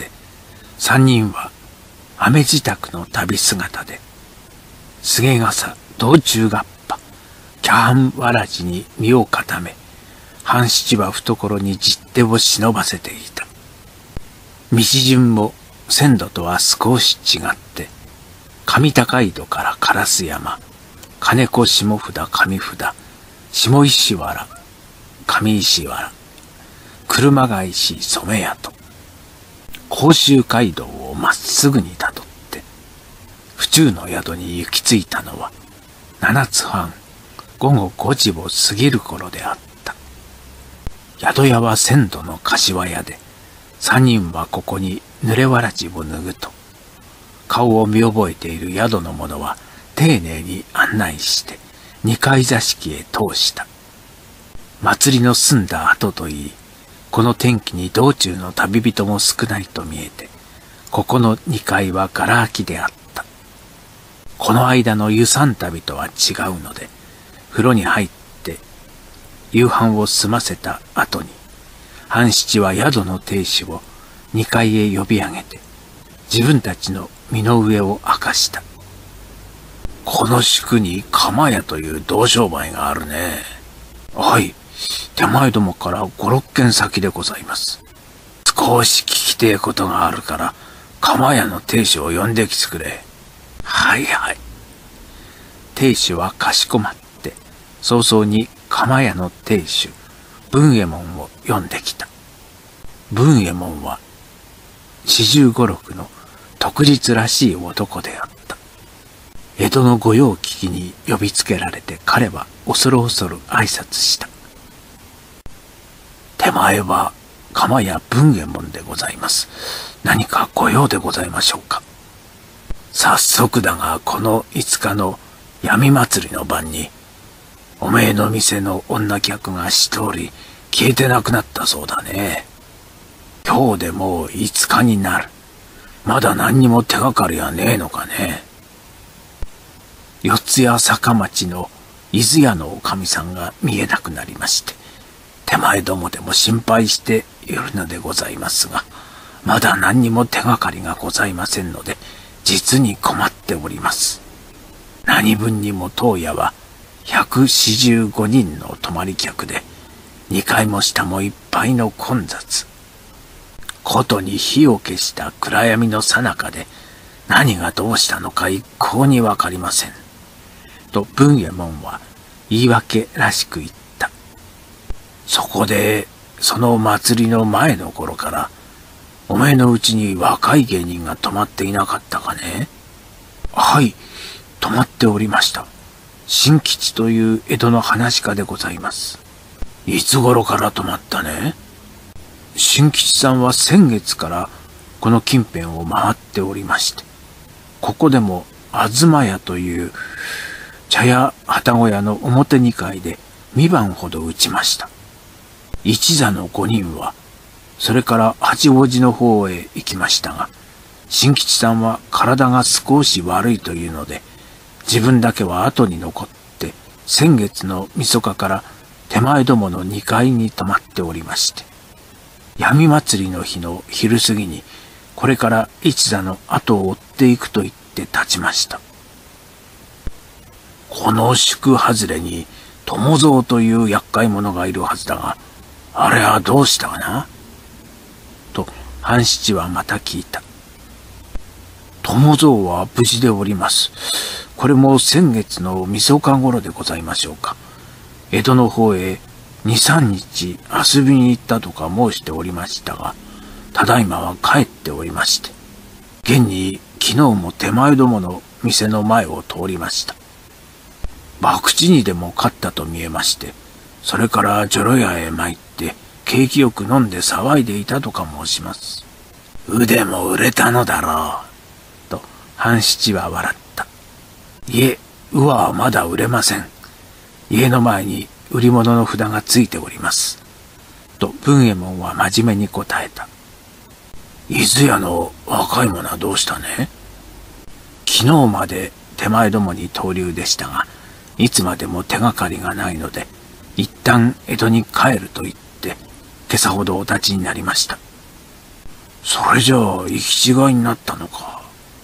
三人は雨支度の旅姿で、菅笠、道中合羽、キャハンわらじに身を固め、半七は懐に実手を忍ばせていた。道順も先度とは少し違って、上高井戸から烏山、金子下札上札、下石原、上石原、車返し染屋と、甲州街道をまっすぐにたどって、府中の宿に行き着いたのは、7つ半、午後5時を過ぎる頃であった。宿屋は先度の柏屋で、三人はここに濡れわらじを脱ぐと、顔を見覚えている宿の者は丁寧に案内して二階座敷へ通した。祭りの済んだ後といい、この天気に道中の旅人も少ないと見えて、ここの2階はがら空きであった。この間の遊山旅とは違うので、風呂に入って夕飯を済ませた後に、半七は宿の亭主を2階へ呼び上げて、自分たちの身の上を明かした。 この宿に釜屋という銅商売があるね。 はい、手前どもから5、6軒先でございます。 少し聞きてえことがあるから、釜屋の亭主を呼んできてくれ。 はいはい。亭主はかしこまって、早々に釜屋の亭主、文右衛門を読んできた。文右衛門は45、6の特日らしい男であった。江戸の御用聞きに呼びつけられて彼は恐る恐る挨拶した。手前は釜屋文右衛門でございます。何か御用でございましょうか。早速だがこの5日の闇祭りの晩におめえの店の女客が一人消えてなくなったそうだね。今日でもう5日になる。まだ何にも手がかりはねえのかね。四谷坂町の伊豆屋のおかみさんが見えなくなりまして、手前どもでも心配しているのでございますが、まだ何にも手がかりがございませんので、実に困っております。何分にも当夜は145人の泊まり客で、2階も下もいっぱいの混雑。ことに火を消した暗闇の最中で、何がどうしたのか一向にわかりません。と文右衛門は言い訳らしく言った。そこで、その祭りの前の頃から、おめえのうちに若い芸人が泊まっていなかったかね。はい、泊まっておりました。新吉という江戸の話家でございます。いつ頃から泊まったね。新吉さんは先月からこの近辺を回っておりまして、ここでも東屋という茶屋旗小屋の表2階で2番ほど打ちました。一座の5人はそれから八王子の方へ行きましたが、新吉さんは体が少し悪いというので、自分だけは後に残って先月の晦日から手前どもの2階に泊まっておりまして、闇祭りの日の昼過ぎにこれから一座の後を追っていくと言って立ちました。この宿外れに友蔵という厄介者がいるはずだが、あれはどうしたかなと半七はまた聞いた。友蔵は無事でおります。これも先月の晦日頃でございましょうか。江戸の方へ2、3日遊びに行ったとか申しておりましたが、ただいまは帰っておりまして、現に昨日も手前どもの店の前を通りました。博打にでも勝ったと見えまして、それから女呂屋へ参って景気よく飲んで騒いでいたとか申します。腕も売れたのだろう。と半七は笑った。いえ、鵜はまだ売れません。家の前に売り物の札がついております。と文右衛門は真面目に答えた。伊豆屋の若い者はどうしたね。昨日まで手前どもに逗留でしたが、いつまでも手がかりがないので、一旦江戸に帰ると言って、今朝ほどお立ちになりました。それじゃあ行き違いになったのか。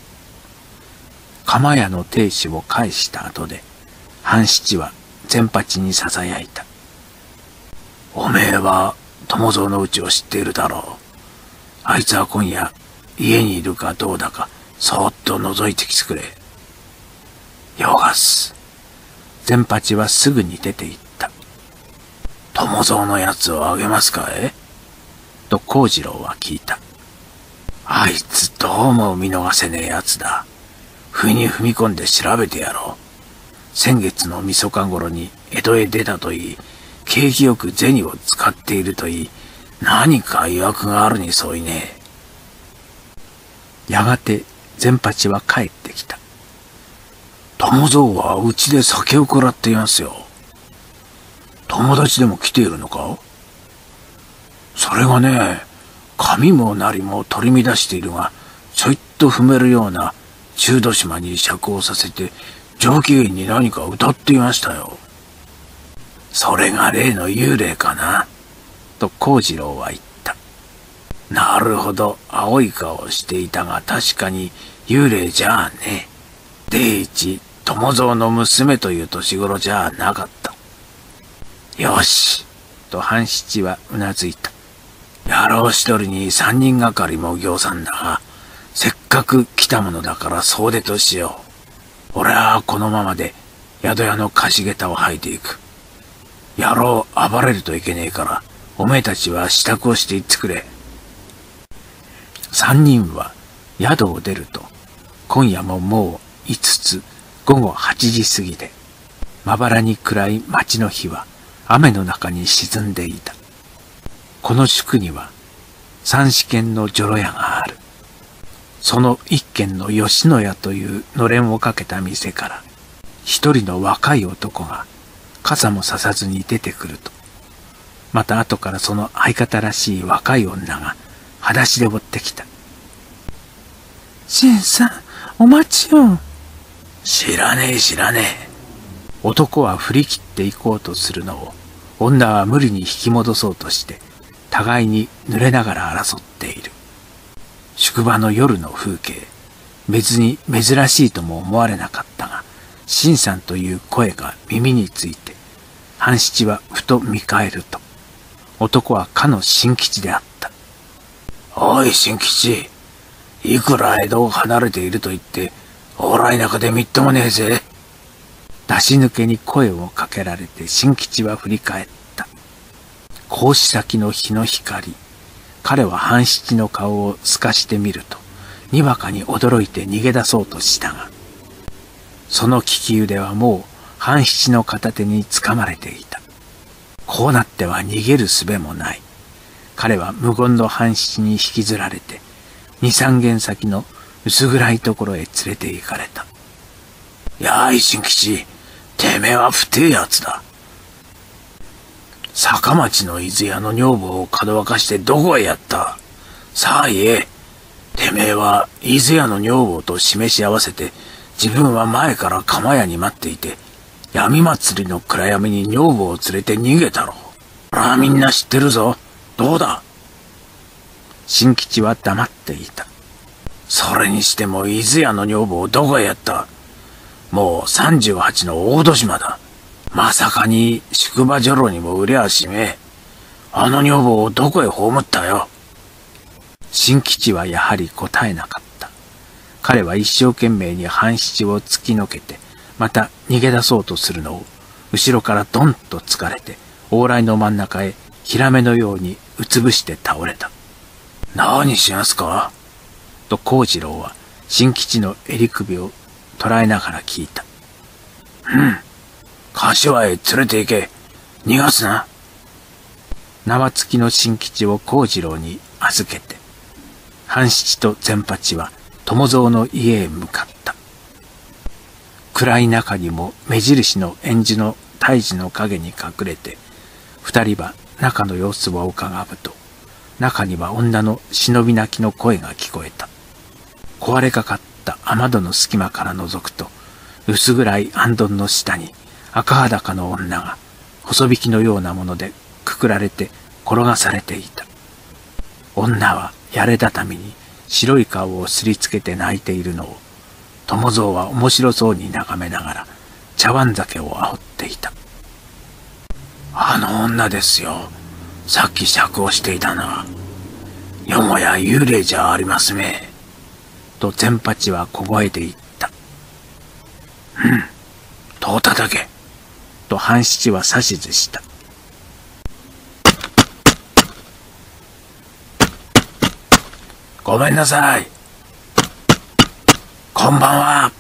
釜屋の亭主を返した後で、半七は前八に囁いた。おめえは友蔵のうちを知っているだろう。あいつは今夜家にいるかどうだかそーっと覗いてきてくれ。よがす。前八はすぐに出て行った。友蔵のやつをあげますかえと幸次郎は聞いた。あいつどうも見逃せねえやつだ。不意に踏み込んで調べてやろう。先月の晦日頃に江戸へ出たといい、景気よく銭を使っているといい、何か疑惑があるに相違ねえ。やがて前八は帰ってきた。友蔵はうちで酒を食らっていますよ。友達でも来ているのか。それがね、髪もなりも取り乱しているが、ちょいっと踏めるような中途島に酌をさせて、上機嫌に何か歌っていましたよ。それが例の幽霊かなと幸次郎は言った。なるほど、青い顔をしていたが確かに幽霊じゃあね。第一、友蔵の娘という年頃じゃなかった。よし、と半七はうなずいた。野郎一人に3人がかりも行さんだが、せっかく来たものだから総出としよう。俺はこのままで宿屋の貸し下駄を履いていく。野郎暴れるといけねえから、 おめえたちは支度をして行ってくれ。三人は宿を出ると、今夜ももう5つ午後8時過ぎで、まばらに暗い町の火は雨の中に沈んでいた。この宿には三四軒の女呂屋がある。その一軒の吉野屋というのれんをかけた店から、一人の若い男が傘もささずに出てくると、また後からその相方らしい若い女が裸足で追ってきた。 新さん、お待ちを。 知らねえ知らねえ。男は振り切って行こうとするのを、女は無理に引き戻そうとして、互いに濡れながら争っている。宿場の夜の風景、別に珍しいとも思われなかったが、新さんという声が耳について、半七はふと見返ると、男はかの新吉であった。おい新吉、いくら江戸を離れていると言って、往来中でみっともねえぜ。出し抜けに声をかけられて新吉は振り返った。格子先の日の光、彼は半七の顔を透かしてみると、にわかに驚いて逃げ出そうとしたが、その利き腕はもう半七の片手につかまれていた。こうなっては逃げる術もない。彼は無言の半七に引きずられて、二三軒先の薄暗いところへ連れて行かれた。やい新吉、てめえは不定やつだ。坂町の伊豆屋の女房をかどわかしてどこへやった。さあ言え。てめえは伊豆屋の女房と示し合わせて、自分は前から釜屋に待っていて、闇祭りの暗闇に女房を連れて逃げたろう。ほらみんな知ってるぞ。どうだ。新吉は黙っていた。それにしても伊豆屋の女房をどこへやった。もう38の大戸島だ。まさかに宿場女郎にも売りゃあしめえ。あの女房をどこへ葬ったよ。新吉はやはり答えなかった。彼は一生懸命に半七を突きのけて、また逃げ出そうとするのを、後ろからドンと突かれて、往来の真ん中へヒラメのようにうつぶして倒れた。何しますかと幸次郎は新吉の襟首を捉えながら聞いた。柏へ連れて行け。逃がすな。縄付きの新吉を幸次郎に預けて、半七と善八は友蔵の家へ向かった。暗い中にも目印の縁樹の大樹の影に隠れて、二人は中の様子を伺うと、中には女の忍び泣きの声が聞こえた。壊れかかった雨戸の隙間から覗くと、薄暗いあんどんの下に赤裸の女が細引きのようなものでくくられて転がされていた。女はやれ畳に白い顔をすりつけて泣いているのを、友蔵は面白そうに眺めながら茶碗酒をあおっていた。あの女ですよ。さっき酌をしていたのは。よもや幽霊じゃありますめ。と善八は小声で言った。戸を叩け。と半七は指図した。ごめんなさい。こんばんは。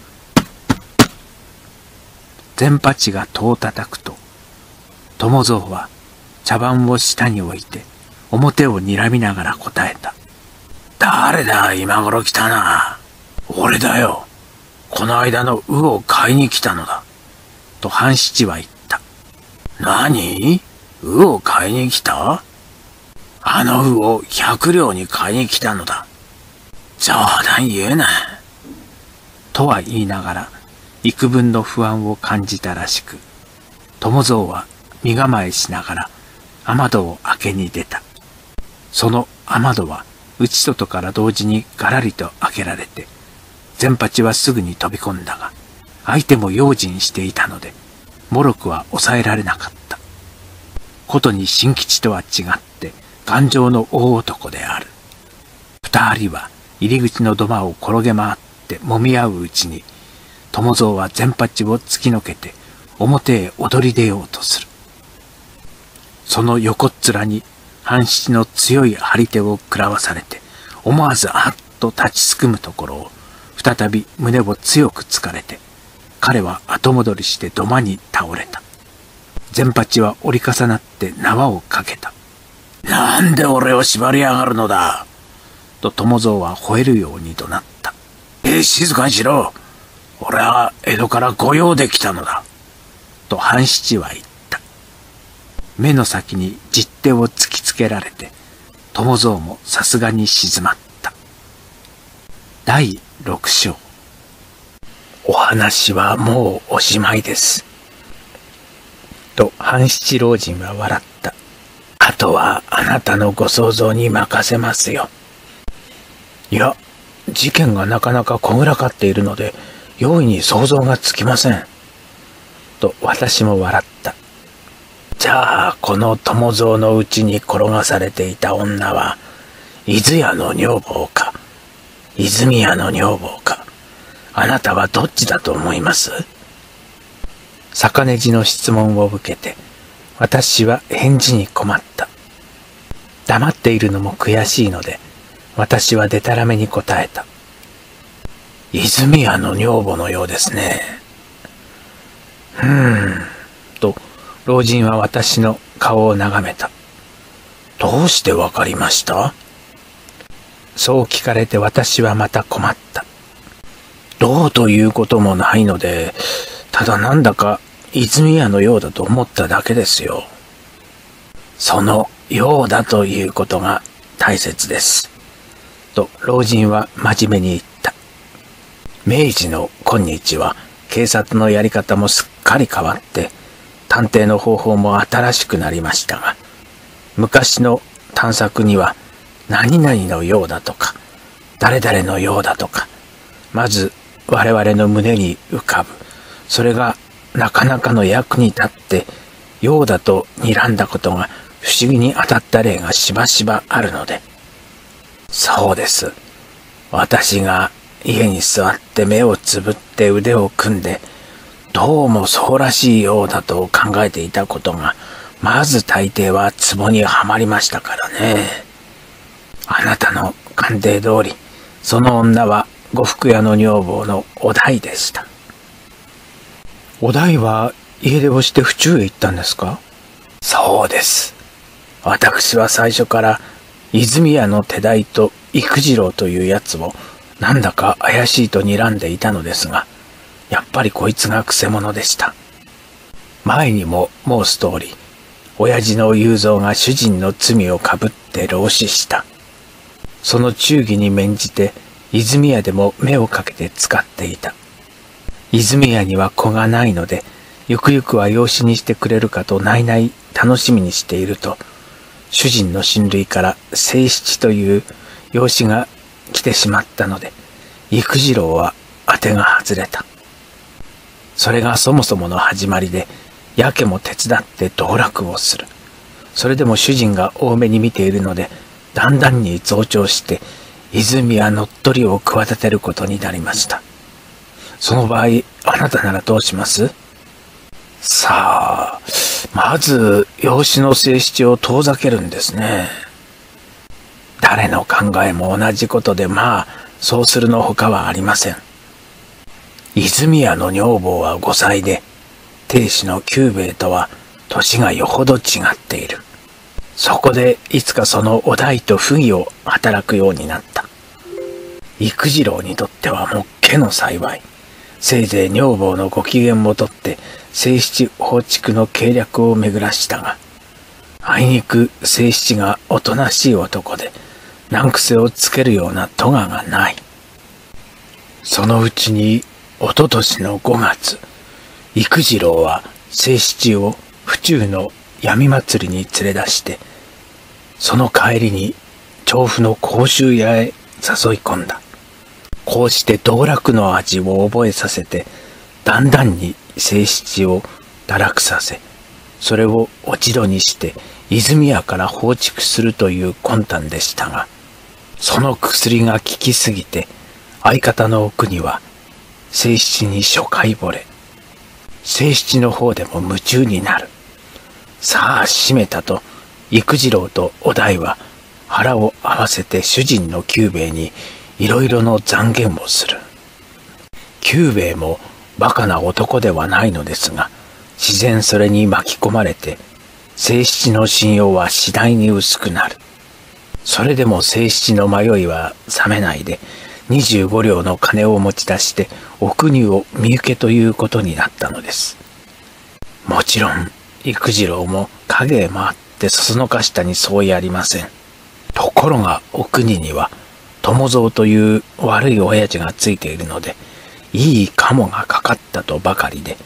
善八が戸を叩くと、友蔵は茶碗を下に置いて表を睨みながら答えた。誰だ、今頃来たな。俺だよ。この間の鵜を買いに来たのだ。と半七は言った。何？鵜を買いに来た？あの鵜を100両に買いに来たのだ。冗談言えない。とは言いながら、幾分の不安を感じたらしく、友蔵は身構えしながら雨戸を開けに出た。その雨戸は内外から同時にガラリと開けられて、善八はすぐに飛び込んだが、相手も用心していたので、もろくは抑えられなかった。ことに新吉とは違って頑丈の大男である。二人は入り口の土間を転げ回って揉み合ううちに、友蔵は善八を突きのけて表へ踊り出ようとする。その横っ面に半七の強い張り手を食らわされて、思わずあっと立ちすくむところを、再び胸を強く突かれて、彼は後戻りして土間に倒れた。善八は折り重なって縄をかけた。なんで俺を縛りやがるのだと友蔵は吠えるように怒鳴った。静かにしろ。俺は江戸から御用で来たのだ。と半七は言った。目の先に実手を突きつけられて、友蔵もさすがに静まった。第6章。お話はもうおしまいです。と半七老人は笑った。あとはあなたのご想像に任せますよ。いや、事件がなかなかこぐらかっているので、容易に想像がつきません。と私も笑った。じゃあ、この友蔵のうちに転がされていた女は、伊豆屋の女房か、泉屋の女房か、あなたはどっちだと思います？坂根路の質問を受けて、私は返事に困った。黙っているのも悔しいので、私はでたらめに答えた。泉屋の女房のようですね。と、老人は私の顔を眺めた。どうしてわかりました？そう聞かれて私はまた困った。どうということもないので、ただなんだか泉屋のようだと思っただけですよ。そのようだということが大切です。と老人は真面目に言った。明治の今日は警察のやり方もすっかり変わって、探偵の方法も新しくなりましたが、昔の探索には何々のようだとか、誰々のようだとか、まず我々の胸に浮かぶ。それがなかなかの役に立って、ようだと睨んだことが不思議に当たった例がしばしばあるので。そうです。私が家に座って目をつぶって腕を組んで、どうもそうらしいようだと考えていたことが、まず大抵はツボにはまりましたからね。あなたの鑑定通り、その女は呉服屋の女房のお代でした。お代は家出をして府中へ行ったんですか？そうです。私は最初から泉屋の手代と幾次郎というやつをなんだか怪しいと睨んでいたのですが、やっぱりこいつがくせ者でした。前にも申す通り、親父の雄三が主人の罪をかぶって老死した。その忠義に免じて泉屋でも目をかけて使っていた。泉屋には子がないので、ゆくゆくは養子にしてくれるかと内々楽しみにしていると、主人の親類から清七という養子が来てしまったので、幾次郎は当てが外れた。それがそもそもの始まりで、やけも手伝って道楽をする。それでも主人が多めに見ているので、だんだんに増長して、泉や乗っ取りを企てることになりました。その場合、あなたならどうします？さあ、まず養子の清七を遠ざけるんですね。誰の考えも同じことで、まあそうするのほかはありません。泉屋の女房は5歳で、亭主の久兵衛とは年がよほど違っている。そこでいつかそのお代と不義を働くようになった。幾次郎にとってはもっけの幸い。せいぜい女房のご機嫌をとって清七放逐の計略を巡らしたが、あいにく清七がおとなしい男で難癖をつけるような咎がない。そのうちにおととしの5月、幾次郎は清七を府中の闇祭りに連れ出して、その帰りに調布の甲州屋へ誘い込んだ。こうして道楽の味を覚えさせて、だんだんに清七を堕落させ、それを落ち度にして泉屋から放逐するという魂胆でしたが、その薬が効きすぎて、相方の奥には清七に初回惚れ、清七の方でも夢中になる。さあ閉めたと幾次郎とお代は腹を合わせて主人の久兵衛にいろいろの讒言をする。久兵衛もバカな男ではないのですが、自然それに巻き込まれて、清七の信用は次第に薄くなる。それでも清七の迷いは冷めないで、25両の金を持ち出してお国を身請けということになったのです。もちろん幾次郎も影へ回ってそそのかしたに相違ありません。ところがお国には友蔵という悪い親父がついているので、いいカモがかかったとばかりで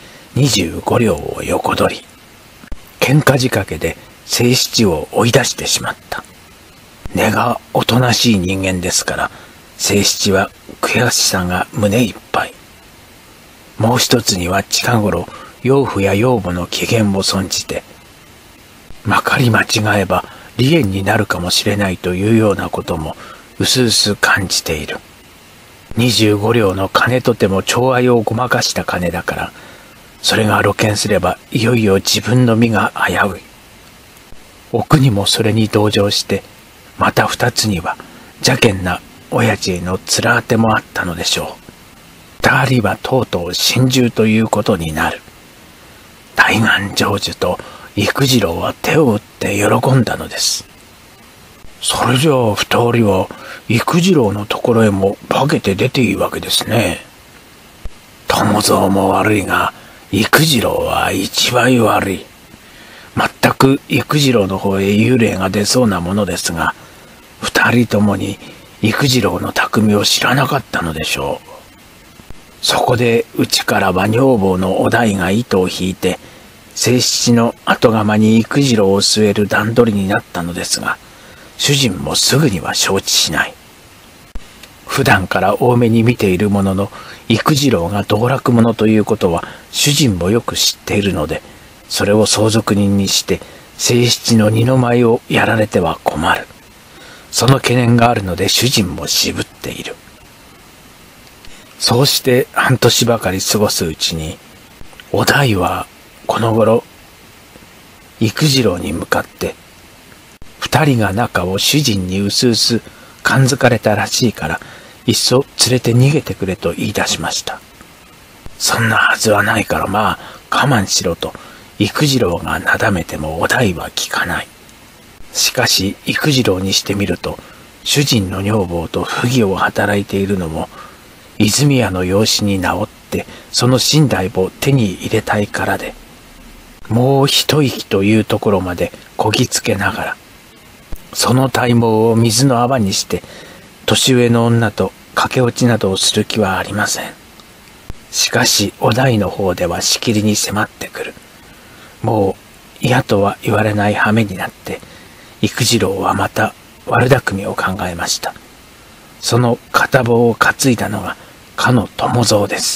25両を横取り、喧嘩仕掛けで清七を追い出してしまった。根がおとなしい人間ですから、清七は悔しさが胸いっぱい。もう一つには近頃養父や養母の機嫌を損じて、まかり間違えば離縁になるかもしれないというようなこともうすうす感じている。25両の金とても寵愛をごまかした金だから、それが露見すればいよいよ自分の身が危うい。お国もそれに同情して、また二つには邪険な親父への面当てもあったのでしょう。二人はとうとう心中ということになる。大願成就と幾次郎は手を打って喜んだのです。それじゃあ二人は幾次郎のところへも化けて出ていいわけですね。友蔵も悪いが、幾次郎は一倍悪い。全く幾次郎の方へ幽霊が出そうなものですが、二人ともに幾次郎の匠を知らなかったのでしょう。そこでうちからは女房のお代が糸を引いて、清七の後釜に幾次郎を据える段取りになったのですが、主人もすぐには承知しない。普段から多めに見ているものの、幾次郎が道楽者ということは主人もよく知っているので、それを相続人にして清七の二の舞をやられては困る。その懸念があるので主人も渋っている。そうして半年ばかり過ごすうちに、お代はこの頃幾次郎に向かって、二人が仲を主人にうすうす感づかれたらしいから、いっそ連れて逃げてくれと言い出しました。そんなはずはないからまあ我慢しろと幾次郎がなだめてもお代は聞かない。しかし幾次郎にしてみると、主人の女房と不義を働いているのも、泉屋の養子に直ってその身代を手に入れたいからで、もう一息というところまでこぎつけながら、その体毛を水の泡にして年上の女と駆け落ちなどをする気はありません。しかしお代の方ではしきりに迫ってくる。もう嫌とは言われない羽目になって、幾次郎はまた悪巧みを考えました。その片棒を担いだのがかの友蔵です。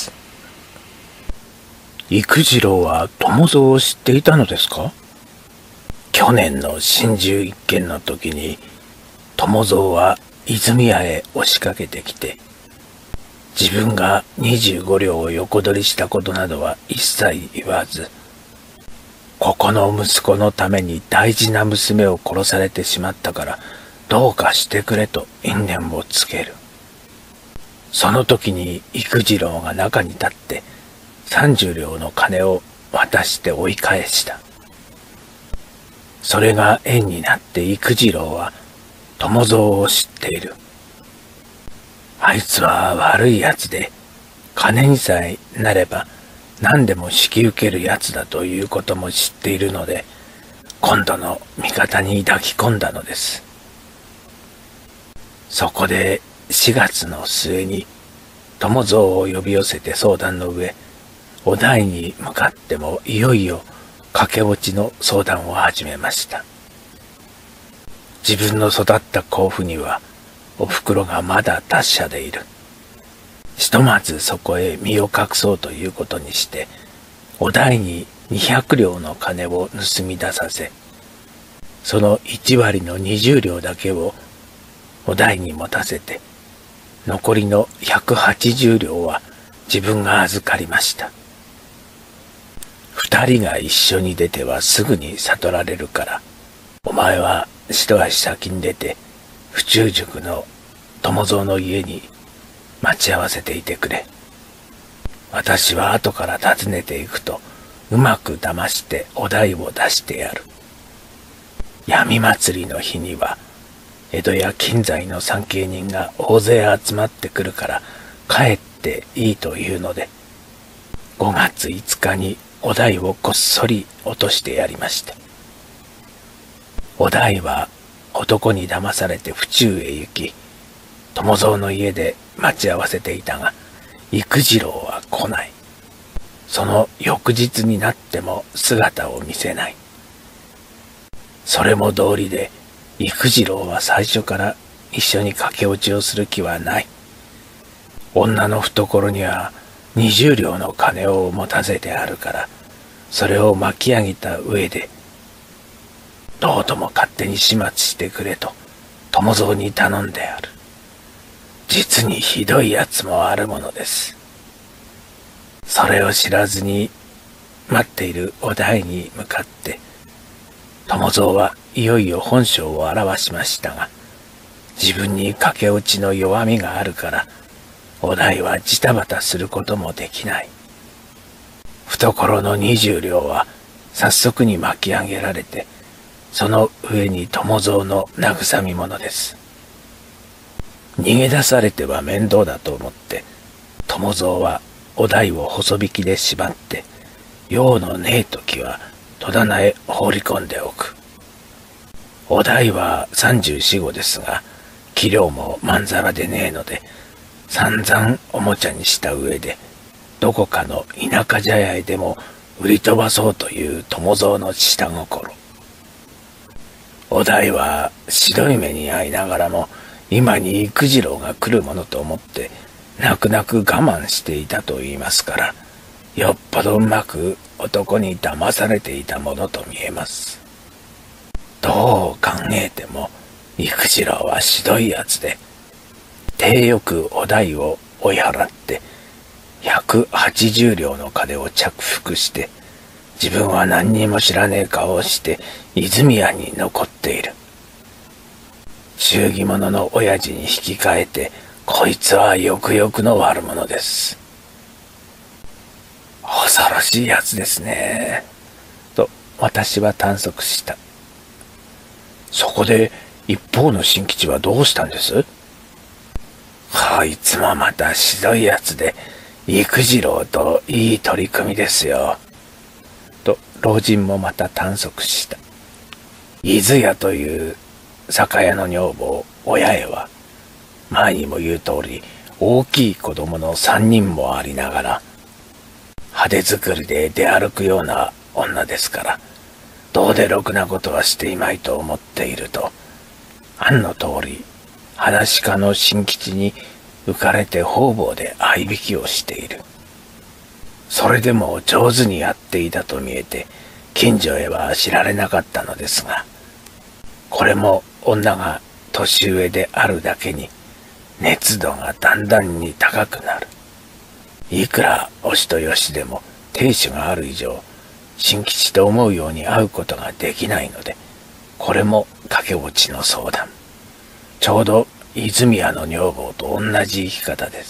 幾次郎は友蔵を知っていたのですか？去年の心中一件の時に、友蔵は泉屋へ押しかけてきて、自分が25両を横取りしたことなどは一切言わず、ここの息子のために大事な娘を殺されてしまったから、どうかしてくれと因縁をつける。その時に幾次郎が中に立って30両の金を渡して追い返した。それが縁になって幾次郎は友蔵を知っている。あいつは悪いやつで、金にさえなれば何でも引き受けるやつだということも知っているので、今度の味方に抱き込んだのです。そこで4月の末に友蔵を呼び寄せて相談の上、お代に向かってもいよいよ駆け落ちの相談を始めました。自分の育った甲府にはお袋がまだ達者でいる。ひとまずそこへ身を隠そうということにして、お代に200両の金を盗み出させ、その1割の20両だけをお代に持たせて、残りの180両は自分が預かりました。2人が一緒に出てはすぐに悟られるから、お前は一足先に出て、府中宿の友蔵の家に待ち合わせていてくれ。私は後から訪ねていくと、うまく騙してお代を出してやる。闇祭りの日には、江戸や近在の参詣人が大勢集まってくるから帰っていいというので、5月5日にお代をこっそり落としてやりました。お代は男に騙されて府中へ行き、友蔵の家で待ち合わせていたが、幾次郎は来ない。その翌日になっても姿を見せない。それも道理で、幾次郎は最初から一緒に駆け落ちをする気はない。女の懐には20両の金を持たせてあるから、それを巻き上げた上で、どうとも勝手に始末してくれと友蔵に頼んである。実にひどいやつもあるものです。それを知らずに待っているお代に向かって、友蔵はいよいよ本性を現しましたが、自分に駆け落ちの弱みがあるから、お代はジタバタすることもできない。懐の20両は早速に巻き上げられて、その上に友蔵の慰み者です。逃げ出されては面倒だと思って、友蔵はお代を細引きで縛って、用のねえ時は戸棚へ放り込んでおく。お代は34、5ですが、器量もまんざらでねえので、散々おもちゃにした上で、どこかの田舎茶屋へでも売り飛ばそうという友蔵の下心。お代は白い目に遭いながらも、今に幾次郎が来るものと思って、泣く泣く我慢していたと言いますから、よっぽどうまく男に騙されていたものと見えます。どう考えても、幾次郎はひどいやつで、体よくお代を追い払って、180両の金を着服して、自分は何にも知らねえ顔をして、泉屋に残っている。忠義者の親父に引き換えて、こいつはよくよくの悪者です。恐ろしいやつですね。と私は探索した。そこで一方の新吉はどうしたんです？こいつもまたひどいやつで、幾次郎といい取り組みですよ。と老人もまた探索した。伊豆屋という酒屋の女房、親へは、前にも言う通り、大きい子供の3人もありながら、派手作りで出歩くような女ですから、どうでろくなことはしていまいと思っていると、案の通り、話家の新吉に浮かれて方々で相引きをしている。それでも上手にやっていたと見えて、近所へは知られなかったのですが、これも女が年上であるだけに、熱度がだんだんに高くなる。いくらお人よしでも亭主がある以上、新吉と思うように会うことができないので、これも駆け落ちの相談。ちょうど泉屋の女房と同じ生き方です。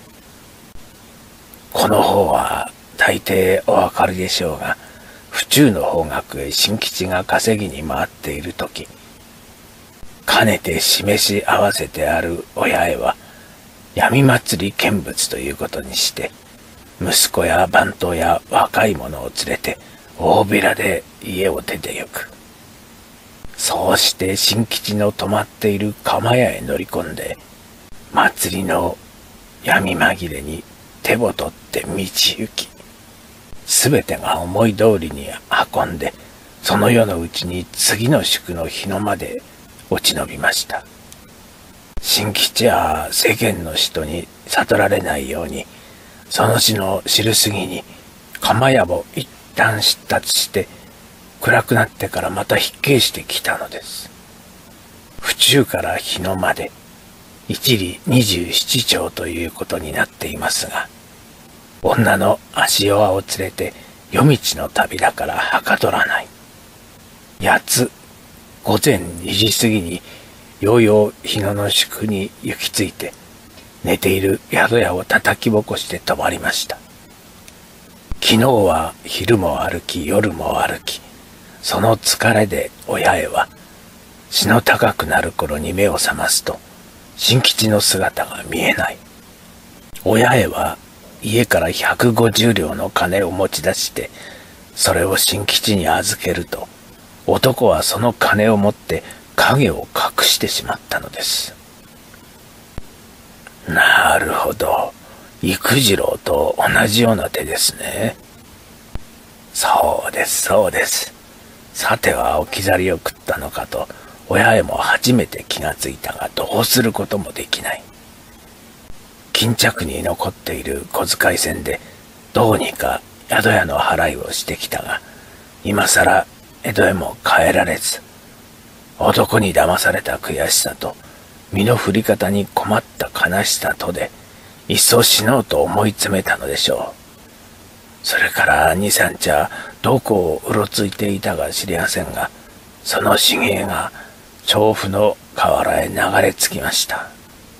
この方は大抵お分かりでしょうが、府中の方角へ新吉が稼ぎに回っているとき、かねて示し合わせてある親へは、闇祭り見物ということにして、息子や番頭や若い者を連れて、大びらで家を出てゆく。そうして新吉の泊まっている釜屋へ乗り込んで、祭りの闇紛れに手を取って道行き、すべてが思い通りに運んで、その夜のうちに次の宿の日のまで落ち延びました。新吉は世間の人に悟られないように、その日の昼過ぎに釜屋を一旦出立して、暗くなってからまた引っ返してきたのです。府中から日のまで一里27町ということになっていますが、女の足弱を連れて夜道の旅だからはかどらない。8つ午前2時過ぎにようよう日野の宿に行き着いて、寝ている宿屋を叩き起こして泊まりました。昨日は昼も歩き夜も歩き、その疲れで親へは日の高くなる頃に目を覚ますと新吉の姿が見えない。親へは家から150両の金を持ち出して、それを新吉に預けると、男はその金を持って影を隠してしまったのです。なるほど。幾次郎と同じような手ですね。そうです、そうです。さては置き去りを食ったのかと、親へも初めて気がついたが、どうすることもできない。巾着に残っている小遣い銭で、どうにか宿屋の払いをしてきたが、今さら江戸へも帰られず、男に騙された悔しさと、身の振り方に困った悲しさとで、いっそ死のうと思い詰めたのでしょう。それから二三茶どこをうろついていたか知りませんが、その茂江が調布の河原へ流れ着きました。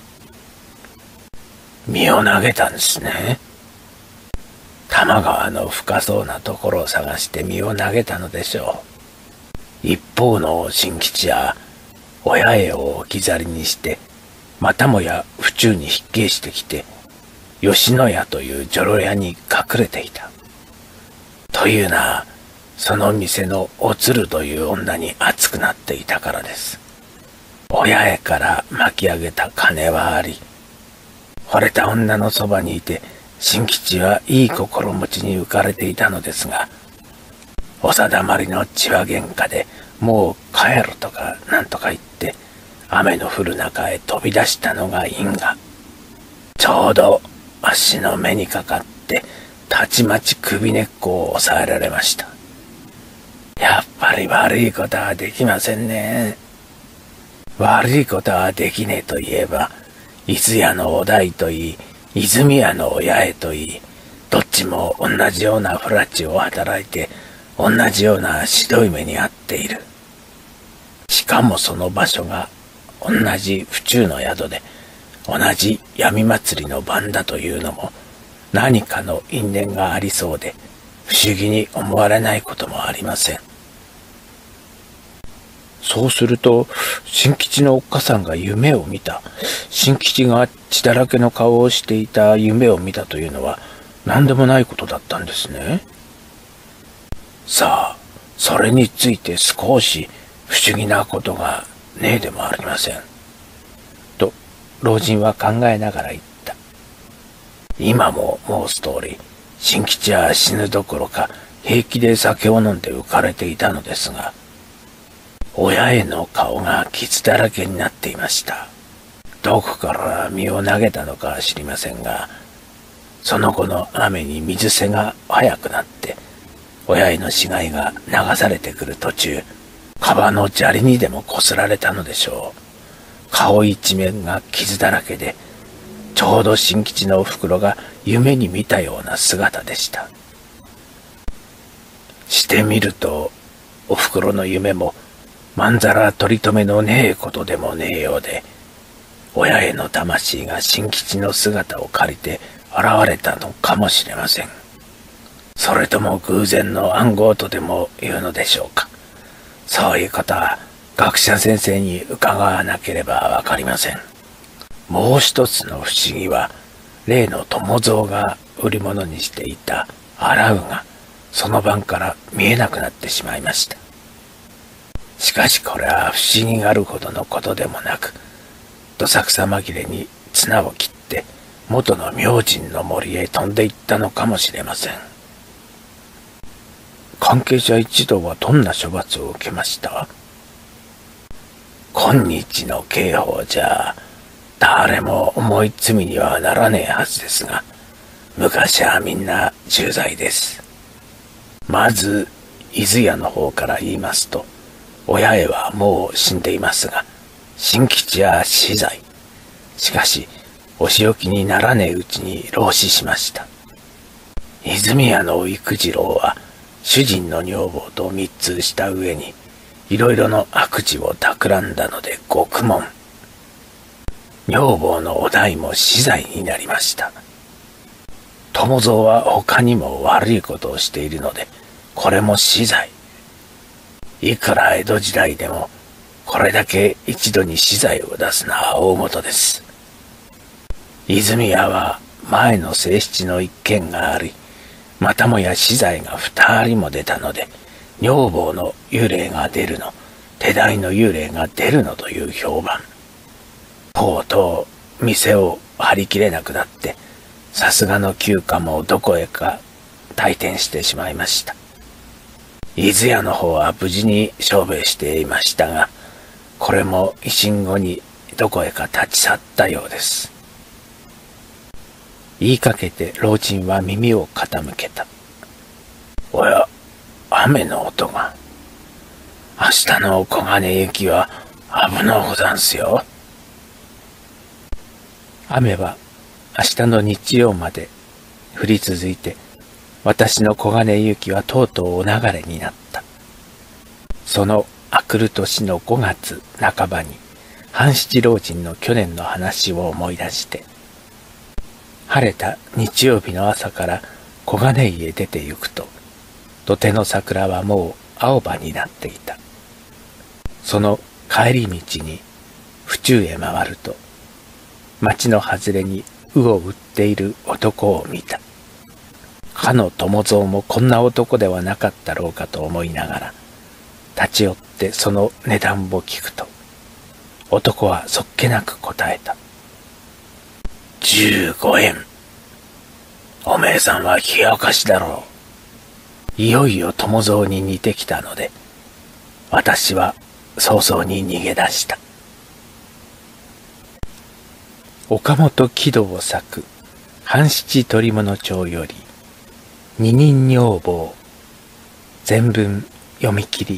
身を投げたんですね。多摩川の深そうなところを探して身を投げたのでしょう。一方の新吉は親へを置き去りにして、またもや府中に引っ消してきて、吉野屋という女郎屋に隠れていた。というのは、その店のおつるという女に熱くなっていたからです。親へから巻き上げた金はあり、惚れた女のそばにいて、新吉はいい心持ちに浮かれていたのですが、お定まりの血は喧嘩で、もう帰るとかなんとか言って、雨の降る中へ飛び出したのが因果。ちょうど足の目にかかって、たちまち首根っこを押さえられました。やっぱり悪いことはできませんね。悪いことはできねえと言えば、伊豆屋のお代といい、泉屋の親へといい、どっちも同じような不埒を働いて、同じようなひどい目に遭っている。しかもその場所が同じ府中の宿で、同じ闇祭りの晩だというのも、何かの因縁がありそうで、不思議に思われないこともありません。そうすると、新吉のおっかさんが夢を見た。新吉が血だらけの顔をしていた夢を見たというのは、何でもないことだったんですね。さあ、それについて少し不思議なことがねえでもありません。と、老人は考えながら言った。今も申す通り、新吉は死ぬどころか平気で酒を飲んで浮かれていたのですが、親への顔が傷だらけになっていました。どこから身を投げたのかは知りませんが、その後の雨に水瀬が早くなって、親への死骸が流されてくる途中、川の砂利にでもこすられたのでしょう。顔一面が傷だらけで、ちょうど新吉のおふくろが夢に見たような姿でした。してみると、おふくろの夢も、まんざら取り留めのねえことでもねえようで、親への魂が新吉の姿を借りて現れたのかもしれません。それとも偶然の暗号とでも言うのでしょうか。そういうことは学者先生に伺わなければわかりません。もう一つの不思議は、例の友蔵が売り物にしていた荒魚がその晩から見えなくなってしまいました。しかしこれは不思議があるほどのことでもなく、どさくさ紛れに綱を切って元の明神の森へ飛んで行ったのかもしれません。関係者一同はどんな処罰を受けました？今日の刑法じゃ誰も重い罪にはならねえはずですが、昔はみんな重罪です。まず伊豆屋の方から言いますと、親へはもう死んでいますが、新吉は死罪。しかしお仕置きにならねえうちに老死しました。泉屋の幾次郎は主人の女房と密通した上に、 いろいろの悪事を企んだので獄門。女房のお代も死罪になりました。友蔵は他にも悪いことをしているので、これも死罪。いくら江戸時代でも、これだけ一度に死罪を出すのは大事です。泉屋は前の正七の一件があり、またもや死罪が2人も出たので、女房の幽霊が出るの、手代の幽霊が出るのという評判。とうとう店を張り切れなくなって、さすがの旧家もどこへか退店してしまいました。伊豆屋の方は無事に商売していましたが、これも維新後にどこへか立ち去ったようです。言いかけて老人は耳を傾けた。おや、雨の音が。明日の小金行きは危のうござんすよ。雨は明日の日曜まで降り続いて、私の小金行きはとうとうお流れになった。その明くる年の5月半ばに、半七老人の去年の話を思い出して、晴れた日曜日の朝から小金井へ出て行くと、土手の桜はもう青葉になっていた。その帰り道に府中へ回ると、町の外れに鵜を売っている男を見た。かの友蔵もこんな男ではなかったろうかと思いながら、立ち寄ってその値段を聞くと、男はそっけなく答えた。15円。おめえさんは冷やかしだろう。いよいよ友蔵に似てきたので、私は早々に逃げ出した。岡本喜道作半七捕物帳より二人女房全文読み切り。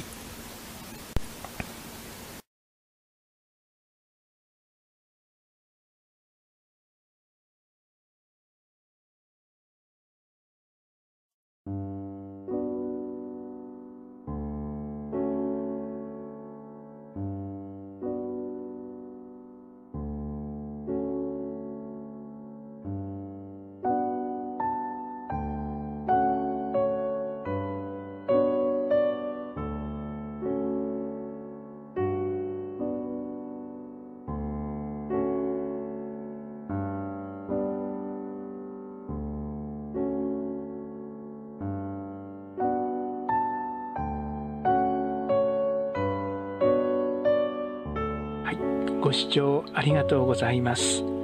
ご視聴ありがとうございます。